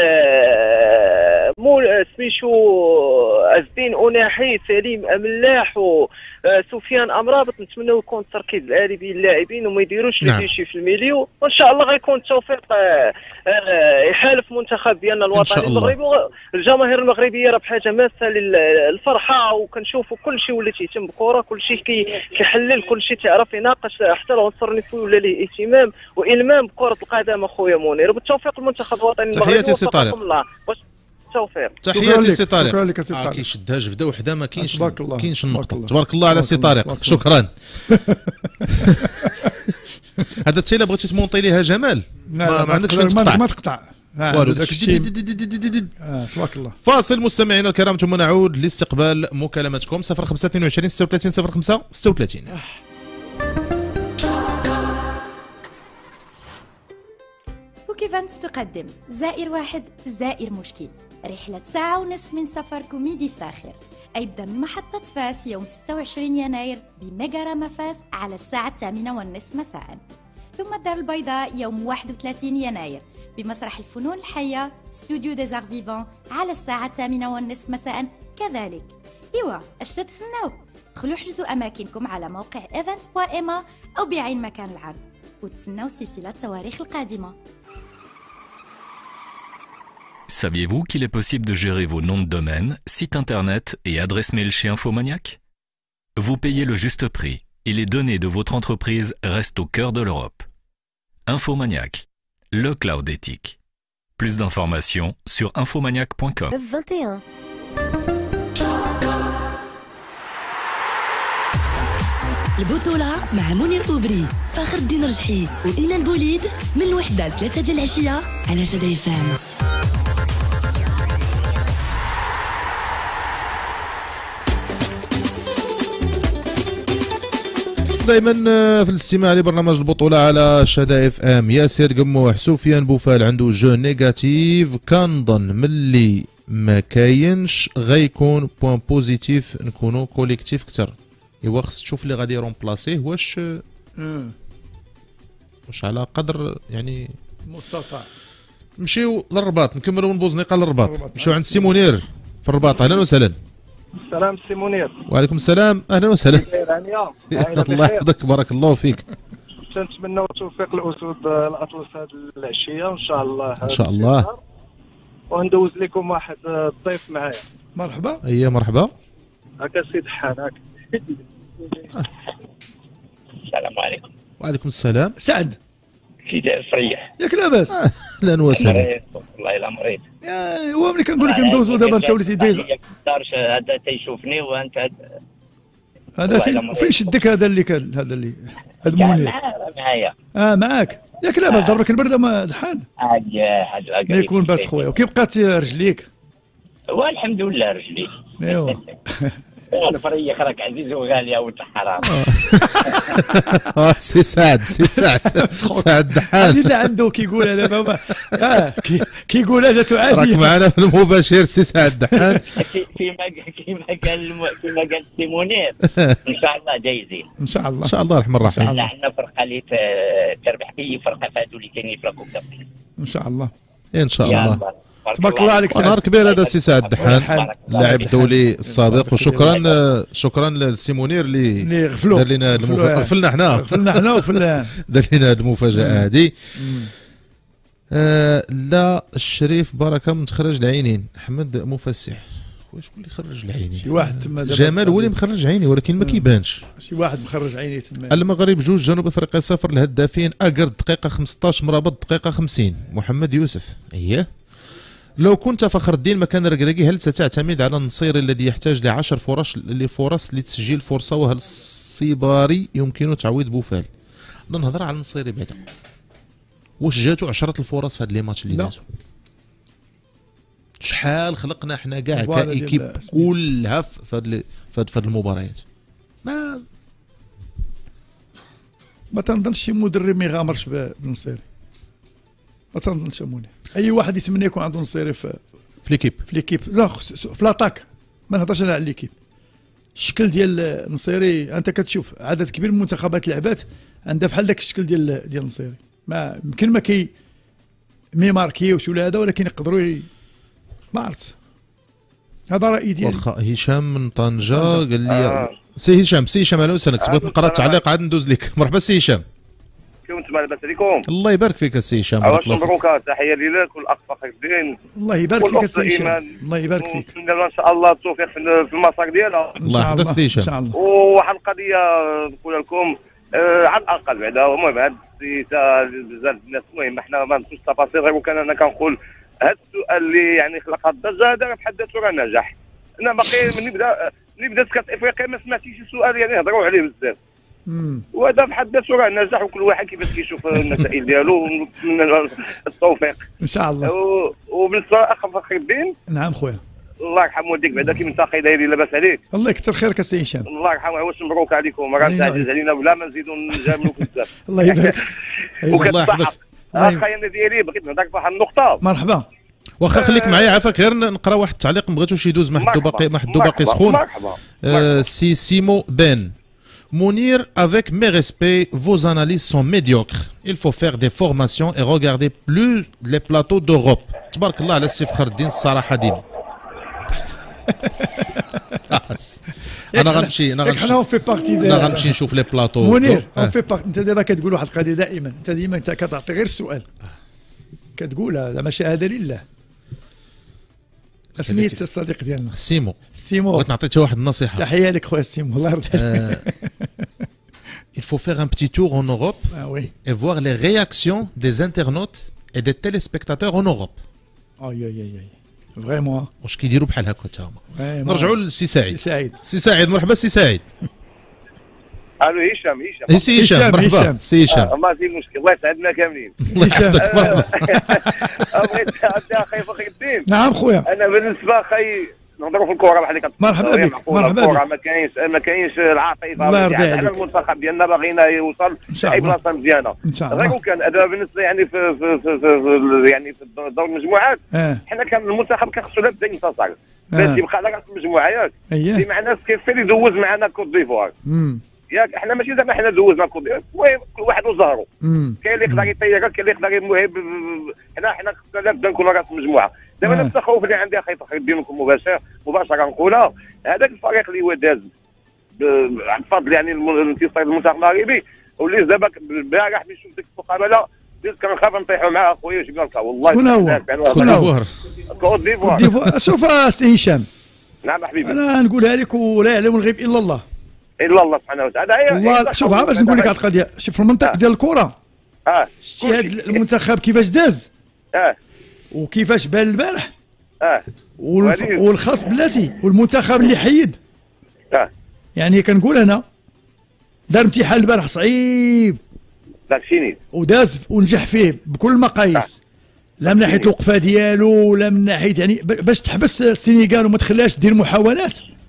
آه مول سميتو عز الدين أناحي، سليم املاح وسفيان امرابط، نتمنوا يكون التركيز العالي بين اللاعبين وما يديروش لي شي في الميليو، وان شاء الله غيكون التوفيق آه آه يحالف المنتخب ديالنا الوطني المغربي. الجماهير المغربيه راه بحاجه ماسه للفرحه، وكنشوفوا كل شيء ولا تيتم بكره، كل شيء كيحلل، كل شيء تعرف يناقش، حتى العنصر النسوي ولا ليه اهتمام والمام بكره القدم. اخويا منير بالتوفيق المنتخب الوطني المغربي. تحياتي سي طارق. التوفيق. تحياتي سي طارق. شكرا لك سي طارق. كيشدها جبده وحده ما كاينش تبارك الله كاينش النقطه. تبارك الله على سي طارق، شكرا. هذا الشيء اللي بغيتي تمونطي ليها جمال ما, ما عندكش فين تقطع. ما تقطع والو داك الشيء. تبارك الله. فاصل مستمعينا الكرام، ثم نعود لاستقبال مكالمتكم صفر خمسة اثنين وعشرين ستة وثلاثين صفر خمسة ستة وثلاثين. وكيفانس تقدم زائر واحد زائر مشكل، رحلة ساعة ونصف من سفر كوميدي ساخر، يبدأ من محطة فاس يوم ستة وعشرين يناير بميجارama فاس على الساعة الثامنة والنصف مساء، ثم الدار البيضاء يوم واحد وثلاثين يناير بمسرح الفنون الحية ستوديو دي زار فيفون على الساعة الثامنة والنصف مساء كذلك. إيوا اش تتسناو؟ دخلوا حجزوا أماكنكم على موقع ايفنتس بوان إيما أو بعين مكان العرض، وتسناو سلسلة التواريخ القادمة. Saviez-vous qu'il est possible de gérer vos noms de domaine, sites internet et adresses mail chez Infomaniac? Vous payez le juste prix et les données de votre entreprise restent au cœur de l'Europe. Infomaniac, le cloud éthique. Plus d'informations sur infomaniac point com. vingt et un. البطولة مع منير أوبري، فخر الدين رجحي وإيمان بوليد من الوحدة لثلاثة ديال العشية على شدا اف ام. دائما في الاستماع لبرنامج البطولة على شدا اف ام. ياسر قموح، سفيان بوفال عنده جو نيجاتيف، كنظن ملي ما كاينش غيكون بوان بوزيتيف نكونوا كوليكتيف كثر. ايوا خص تشوف اللي غادي يرومبلاسيه واش واش على قدر يعني مستطاع. نمشيو للرباط، نكملوا من بوزنيقه للرباط، نمشيو عند سي منير في الرباط. اهلا وسهلا. السلام سي منير. وعليكم السلام، اهلا وسهلا. الله يحفظك، بارك الله فيك. تنتمنوا التوفيق للاسود الاطلس هذه العشيه وان شاء الله. ان شاء الله. وندوز لكم واحد الضيف معايا. مرحبا. اييه مرحبا. هكا السيد حان هكا. السلام عليكم. وعليكم السلام. سعد. كي داير فريح؟ ياك لاباس؟ اهلا وسهلا. والله الا مريض. هو ملي كنقول لك ندوزو دابا انت وليتي دايز. هذا تيشوفني وانت هذا فين فين شدك هذا اللي كان هذا اللي هذا منير معايا. اه معاك ياك لاباس ضربك البرده ما دحان. حاجه حاجه ما يكون باس خويا. وكيف بقات رجليك؟ والحمد لله رجلي. ايوا الفريق راك عزيز وغاليه وانت حرام. اه سي سعد سي سعد سعد دحان هذه اللي عنده كيقولها دابا اه كيقولها جاتو عاديه. راك معنا في المباشر سي سعد دحان. كيما كيما قال كيما قال سي منير ان شاء الله جايزين ان شاء الله ان شاء الله الرحمن الرحيم. عندنا عندنا فرقه اللي تربح اي فرقه فاتوا اللي كاينين في الكوب دافريك ان شاء الله ان شاء الله. تبارك الله عليك. نهار كبير هذا السي سعد دحان لاعب دولي السابق. وشكرا شكرا للسي منير اللي اللي غفلوا دار لنا المفاجاه. غفلنا حنا غفلنا حنا وفل دار لنا المفاجاه هذه. آه لا الشريف بركه من تخرج العينين. احمد مفسح خويا شكون اللي خرج العينين؟ شي واحد تما جمال هو اللي مخرج عيني ولكن ما كيبانش. شي واحد مخرج عيني تما. المغرب جوج جنوب افريقيا صفر. الهدافين اقرد دقيقه خمسطاش مرابط دقيقه خمسين. محمد يوسف اييه. لو كنت فخر الدين مكان الركراكي هل ستعتمد على النصيري الذي يحتاج لعشر فرص لفرص لتسجيل فرصه وهل الصيباري يمكن تعويض بوفال؟ نهضر على النصيري بعدا. واش جاتو عشرة الفرص في هاد لي ماتش اللي دازو؟ شحال خلقنا حنا كاع كايكيب كلها في هاد في هاد المباريات. ما ما تنظنش شي مدرب ما يغامرش بالنصيري. ما تنظنش اموني اي واحد يتمنى يكون عنده نصيري في في ليكيب في ليكيب لا في لاطاك. ما نهضرش على ليكيب. الشكل ديال النصيري انت كتشوف عدد كبير من المنتخبات لعبات عندها بحال داك الشكل ديال ديال النصيري. ما يمكن ما كي مي ماركيوش ولا هذا ولكن يقدروا ي... ما عرفت. هذا رايي ديالي. واخا هشام من طنجه قال لي آه. سي هشام سي هشام اهلا وسهلا. بغيت نقرا التعليق عاد ندوز لك. مرحبا سي هشام. كنت لاباس عليكم؟ الله يبارك فيك السي هشام. واش مبروك تحيه لك والاخ فخر الدين. الله يبارك فيك السي هشام. الله يبارك فيك. نتمنى ان شاء الله التوفيق في المسار ديالها. الله يحفظك سي هشام. ان شاء الله. وواحد القضيه نقول لكم آه على الاقل بعدا المهم هذا بزاف الناس المهم حنا ما نمشوش التفاصيل غير كان انا كنقول هذا السؤال اللي يعني خلق هذا الضجه هذا بحد ذاته راه نجح. انا باقي ملي بدا ملي بدات كاس افريقيا ما سمعتش شي سؤال يعني يهضروا عليه بزاف. وهذا بحد ذاته راه نجاح وكل واحد كيفاش كيشوف المسائل ديالو ونتمنى التوفيق ان شاء الله. وبالنسبه لاخ فخر الدين نعم خويا الله يرحم والديك بعدا كي منتقي دايري لاباس عليك. الله يكثر خيرك السي هشام. الله يرحمه. واش مبروك عليكم راه تعزيز علينا ولا ما نزيدوا نجاملوك بزاف. الله يبارك. الله يحفظك. اخي انا ديالي بغيت نهضر في واحد النقطه. مرحبا. واخا خليك معايا عافاك غير نقرا واحد التعليق ما بغيتوش يدوز ما حدو باقي ما حدو باقي سخون. آه سي سيمو بن Mounir, avec mes respects, vos analyses sont médiocres. Il faut faire des formations et regarder plus les plateaux d'Europe. تبارك الله على السي فخر الدين الصراحه ديما. انا غنمشي انا غنمشي حنا في بارتي انا غنمشي نشوف لي بلاطو. منير في بارتي. انت دابا كتقول واحد القضيه دائما انت ديما انت كتعطي غير السؤال كتقولها زعما شهاده لله. سميت الصديق ديالنا سيمو. سيمو بغيت نعطيك واحد النصيحه. تحيه لك خويا سيمو الله يرضي عليك. Il faut faire un petit tour en Europe ah, oui. et voir les réactions des internautes et des téléspectateurs en Europe. اي اي اي فريمون. واش كيديروا بحال هكا حتى هما. نرجعوا للسي سعيد. سي سعيد سي سعيد مرحبا سي سعيد. الو هشام هشام. سي هشام مرحبا سي هشام. ما في مشكل الله يسعدنا كاملين. الله يحفظك مرحبا. بغيت اخي فخر الدين. نعم خويا. انا بالنسبه اخي نهضروا في الكره بحال اللي مرحبا بك مرحبا بك. ما كاينش ما كاينش العاطفه. الله يرضي عليك. حنا المنتخب ديالنا باغينا يوصل لاي بلاصه مزيانه. ان شاء الله. غير كان هذا بالنسبه يعني في في في, في يعني في دور المجموعات حنا كان المنتخب كان لا بدا ينتصر. باش يبقى على راس المجموعه ياك. بمعنى كيف اللي دوز معنا كوت ديفوار. ياك احنا ماشي زعما حنا دوزنا كوت ديفوار المهم كل واحد وزهرو. كاين اللي يقدر يطيرك كاين اللي يقدر يموهب. حنا حنا لا بدا نكون راس المجموعه. دابا نفس الخوف اللي عندي اخي فخر الدين لكم مباشر مباشره نقولها هذاك الفريق اللي هو داز بفضل يعني الانتصار المنتخب المغربي واللي دابا البارح ملي شفت ديك المقابله بديت كنخاف نطيحوا معاه اخويا جبنا لك والله. شكون هو؟ شكون هو؟ كوت ديفوار. شوف السي هشام. نعم حبيبي. انا نقولها لك ولا يعلم الغيب الا الله. الا الله سبحانه وتعالى. والله شوف باش نقول لك واحد القضيه. شوف في المنطق ديال الكره اه شتي هذا المنتخب كيفاش داز اه وكيفاش بان البارح اه والف... والخاص بلاتي والمنتخب اللي حيد اه يعني كنقول انا دار امتحان البارح صعيب داكشي وداز ونجح فيه بكل المقاييس. لا من ناحيه الوقفه ديالو لا من ناحيه يعني باش تحبس السنغال وما تخليهاش دير محاولات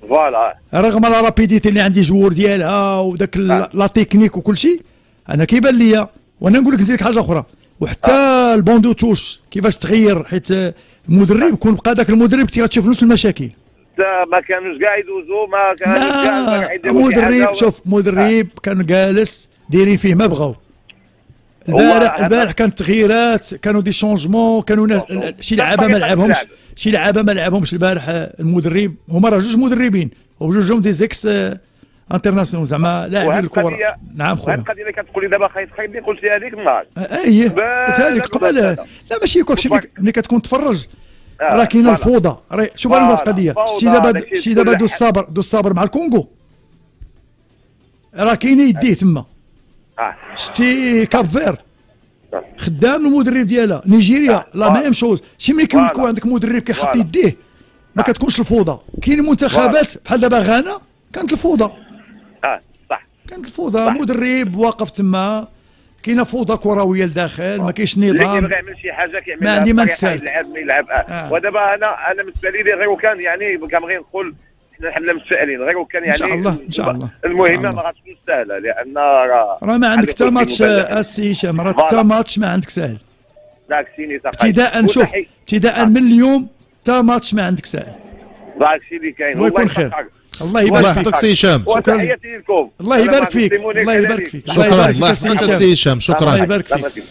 فوالا رغم لا رابيديتي اللي عندي جوور ديالها وداك لا تكنيك وكل شيء، انا كيبان ليا. وانا نقول لك نزيد حاجه اخرى، وحتى آه. البون دو توش كيفاش تغير، حيت المدرب كون بقى ذاك المدرب كنتي غتشوف نفس المشاكل. ما كانوش كاع يدوزوا، ما كانوش كاع مدرب. شوف مدرب كان جالس دايرين فيه ما بغاو. البارح البارح كانت تغييرات، كانوا دي شونجمون، كانوا شي لعابه ما لعبهمش شي لعابه ما لعبهمش البارح المدرب. هما راه جوج مدربين وبجوجهم دي زيكس انترناسيونال زعما لاعبين الكره. نعم خويا. هاد القضيه اللي كتقول لي دابا خايف خايب اللي قلتي هذيك النهار. اي قلتها لك قبل. لا ماشي كلشي ملي كتكون تفرج راه كاينه الفوضى. شوف انا القضيه، شي دابا شي دابا دوز صابر دوز صابر مع الكونغو، راه كاينه يديه تما. شتي كاب فير خدام المدرب ديالها. نيجيريا لا ميم شوز. شي ملي كيكون عندك مدرب كيحط يديه ما كتكونش الفوضى. كاين منتخبات بحال دابا غانا كانت الفوضى. اه صح كانت الفوضى. مدرب واقف تما، كاينه فوضى كرويه لداخل، ما كاينش نظام. اللي كيبغي يعمل شي حاجه كيعمل ما عندي ما نتسال. يلعب ما يلعب. اه, آه. ودابا انا انا بالنسبه لي غير وكان يعني كنبغي نقول حنا حنا متفائلين غير وكان يعني ان شاء الله ان شاء الله. المهمه ما غاتكونش سهله، لان راه راه ما عندك حتى ماتش اسي هشام، راه حتى ماتش ما عندك سهل. داكشي اللي ابتداء شوف ابتداء من اليوم حتى ماتش ما عندك سهل. داكشي اللي كاين. الله يكون خير. الله يبارك فيك سي هشام. شكرا لكم. الله يبارك فيك. الله يبارك فيك. شكرا. الله يحفظك سي هشام. شكرا. الله يبارك فيك.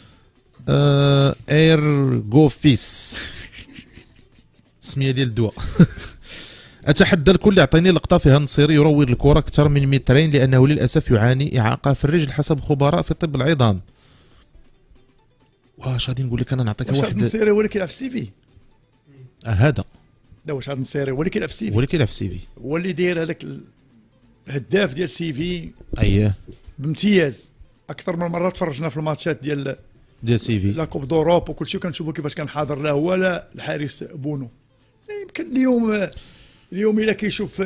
اير غوفيس السميه ديال الدواء. اتحدى الكل يعطيني لقطه فيها النصيري يروض الكره اكثر من مترين لانه للاسف يعاني اعاقه في الرجل حسب خبراء في طب العظام. واش غادي نقول لك انا نعطيك واحد. واش النصيري هو اللي كيلعب في السي في؟ آه هذا لا واش هذا النصيري هو اللي كيلعب في السي في؟ هو اللي كيلعب في السي في، هو اللي داير هذاك الهداف ديال السي في. اييه بامتياز. اكثر من مره تفرجنا في الماتشات ديال ديال سي في لا كوب دوروب وكل شيء، كنشوفوا كيفاش كان حاضر لا هو لا الحارس بونو. يمكن اليوم اليوم الا كيشوف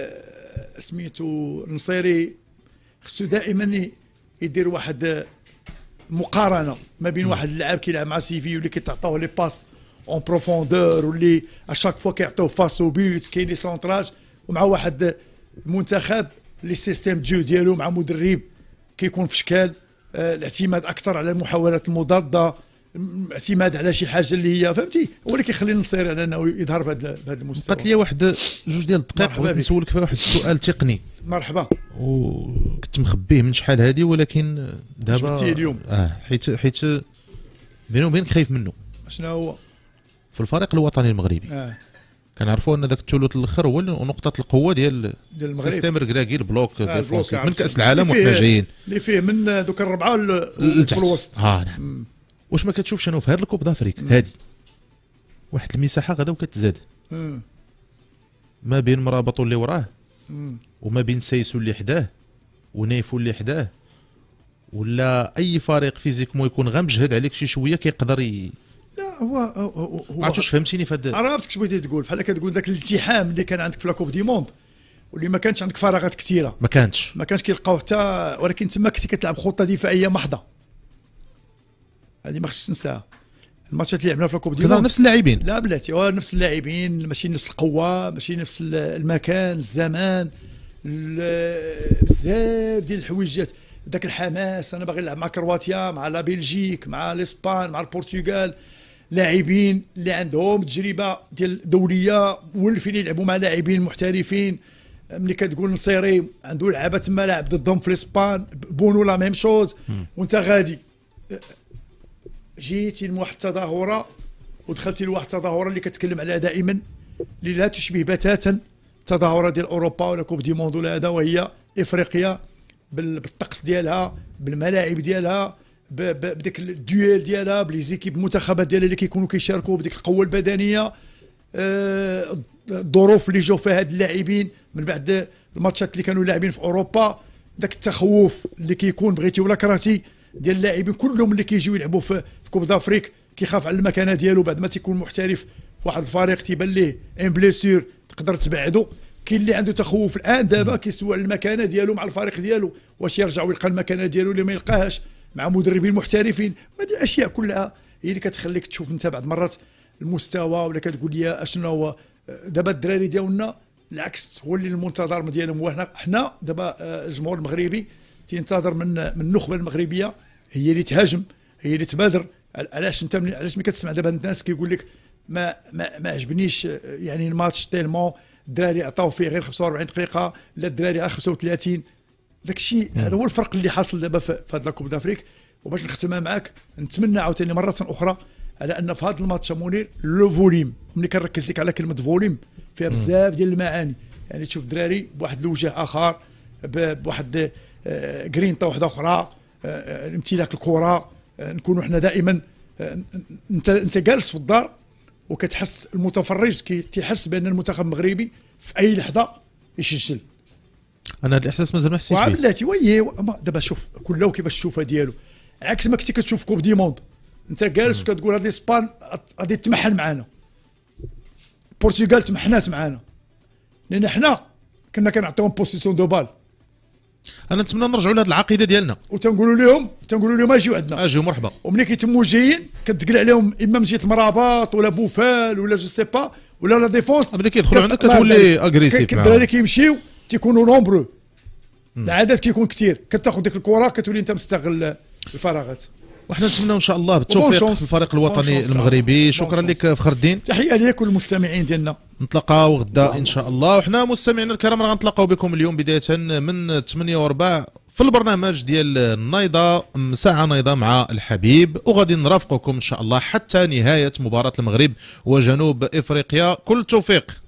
سميتو النصيري خصو دائما يدير واحد مقارنه ما بين واحد اللاعب كيلعب مع سي في واللي كيتعطاوه لي باس اون بروفوندور واللي اشاك فوا كيعطيوه فاس او بيوت كاين لي سونتراج، ومع واحد المنتخب اللي السيستيم جو ديالو مع مدرب كيكون في شكال آه الاعتماد اكثر على المحاولات المضاده، اعتماد على شي حاجه اللي هي فهمتي هو اللي كيخلي النصيري على انه يظهر بهذا بهذا المستوى. بقات لي واحد جوج ديال الدقائق بغيت نسولك فيها واحد السؤال تقني. مرحبا. وكنت مخبيه من شحال هذه ولكن دابا اليوم اه حيت حيت بيني وبينك خايف منه. شنو هو؟ في الفريق الوطني المغربي اه كنعرفوا ان ذاك الثلث الاخر هو نقطه القوه ديال ديال المغرب. سيستيم ركراكي البلوك آه ديفونسيف من كاس العالم وحنا جايين اللي فيه من دوك الربعه في الوسط. اه نعم. واش ما كتشوفش انا في هذا الكوب دافريك هذه واحد المساحه غدا وكتزاد مم. ما بين مرابطو اللي وراه مم. وما بين سايسو اللي حداه ونايفو اللي حداه، ولا اي فريق فيزيكمون يكون غير مجهد عليك شي شويه كيقدر ي... لا هو هو ما عرفتش فهمتيني في هذا. عرفتك اش بغيتي تقول، بحال كتقول ذاك الالتحام اللي كان عندك في لاكوب دي موند واللي ما كانش عندك فراغات كثيره. ما كانش ما كانش كيلقاو حتى، ولكن تما كنتي كتلعب خطه دفاعيه محضه. هذه ما خصش تنساها. الماتشات اللي لعبنا في لاكوب دي موند نفس اللاعبين. لا بلاتي هو نفس اللاعبين، ماشي نفس القوه، ماشي نفس المكان، الزمان، بزاف ديال الحويجات، ذاك الحماس. انا باغي نلعب مع كرواتيا، مع لا بلجيك، مع الاسبان، مع البرتغال، لاعبين اللي عندهم تجربه ديال دوليه مولفين يلعبوا مع لاعبين محترفين. ملي كتقول نصيري عنده لعابه تما لعب ضدهم في الاسبان، بونو لا ميم شوز، وانت غادي جيتي لواحد التظاهره ودخلتي لواحد التظاهره اللي كتكلم عليها دائما اللي لا تشبه بتاتا التظاهره ديال اوروبا ولا كوب دي موند ولا هذا، وهي افريقيا بالطقس ديالها، بالملاعب ديالها، بديك الديويل ديالها، بلي زيكيب المنتخبات ديالها اللي كيكونوا كيشاركوا، بديك القوه البدنيه، آه الظروف اللي جاو فيها هاد اللاعبين من بعد الماتشات اللي كانوا لاعبين في اوروبا، داك التخوف اللي كيكون بغيتي ولا كرهتي ديال اللاعبين كلهم اللي كيجيو يلعبوا في, في كوب دافريك، كيخاف على المكانه ديالو بعد ما تيكون محترف في واحد الفريق تيبان ليه ان بليسير تقدر تبعدو. كاين اللي عنده تخوف الان دابا كيسوى على المكانه ديالو مع الفريق ديالو، واش يرجع ويلقى المكانه ديالو اللي ما يلقاهاش مع مدربين محترفين. هذه الاشياء كلها هي اللي كتخليك تشوف انت بعض المرات المستوى، ولا كتقول لي اشنو هو دابا الدراري ديالنا بالعكس هو اللي المنتظر ديالهم هو حنا حنا دابا الجمهور المغربي تينتظر من من النخبه المغربيه هي اللي تهاجم، هي اللي تبادر. علاش انت علاش ملي كتسمع دابا الناس كيقول لك ما ما ما عجبنيش يعني الماتش تيلمون الدراري عطاو فيه غير خمسة وأربعين دقيقه، لا الدراري غير خمسة وثلاثين. داك الشيء هذا هو الفرق اللي حاصل دابا في هذا لاكوب دافريك. وباش نختمها معاك نتمنى عاوتاني مره اخرى على ان في هذا الماتش مونير لو فوليم، ملي كنركز لك على كلمه فوليم فيها بزاف ديال المعاني. يعني تشوف دراري بواحد الوجه اخر، بواحد جرينتا واحده اخرى، امتلاك الكره، نكونوا حنا دائما انت انت جالس في الدار وكتحس المتفرج كيحس بان المنتخب المغربي في اي لحظه يسجل. انا هذا الاحساس مازال ما حسيتش به. بلاتي وي دابا شوف كله كيفاش تشوفها ديالو، عكس ما كنتي كتشوف كوب دي موند انت جالس وكتقول هاد اسبان غادي تمحن معنا، البرتغال تمحنات معنا، لان حنا كنا كنعطيهم بوزيسيون دو بال. انا نتمنى نرجعوا لهذه العقيده ديالنا وتنقولوا لهم تنقولوا لهم اجيو عندنا، اجيو مرحبا. وملي كيتموا جايين كتقل عليهم اما من جهه المرابط ولا بوفال ولا جو سي با ولا لا ديفونس، ملي كيدخلوا عندك كتولي اغريسيف. الدراري كيمشيو تيكونوا نومبرو، العدد كيكون كثير، كتاخذ ديك الكره كتولي انت مستغل الفراغات. وحنا نتمناو ان شاء الله بالتوفيق للفريق الوطني المغربي. شكرا لك فخر الدين، تحيه ليك وللمستمعين ديالنا. نتلاقاو غدا ان شاء الله. وحنا مستمعينا الكرام غنتلاقاو بكم اليوم بدايه من ثمانية وربع في البرنامج ديال النايضه، ساعه نايضه مع الحبيب، وغادي نرافقكم ان شاء الله حتى نهايه مباراه المغرب وجنوب افريقيا. كل التوفيق.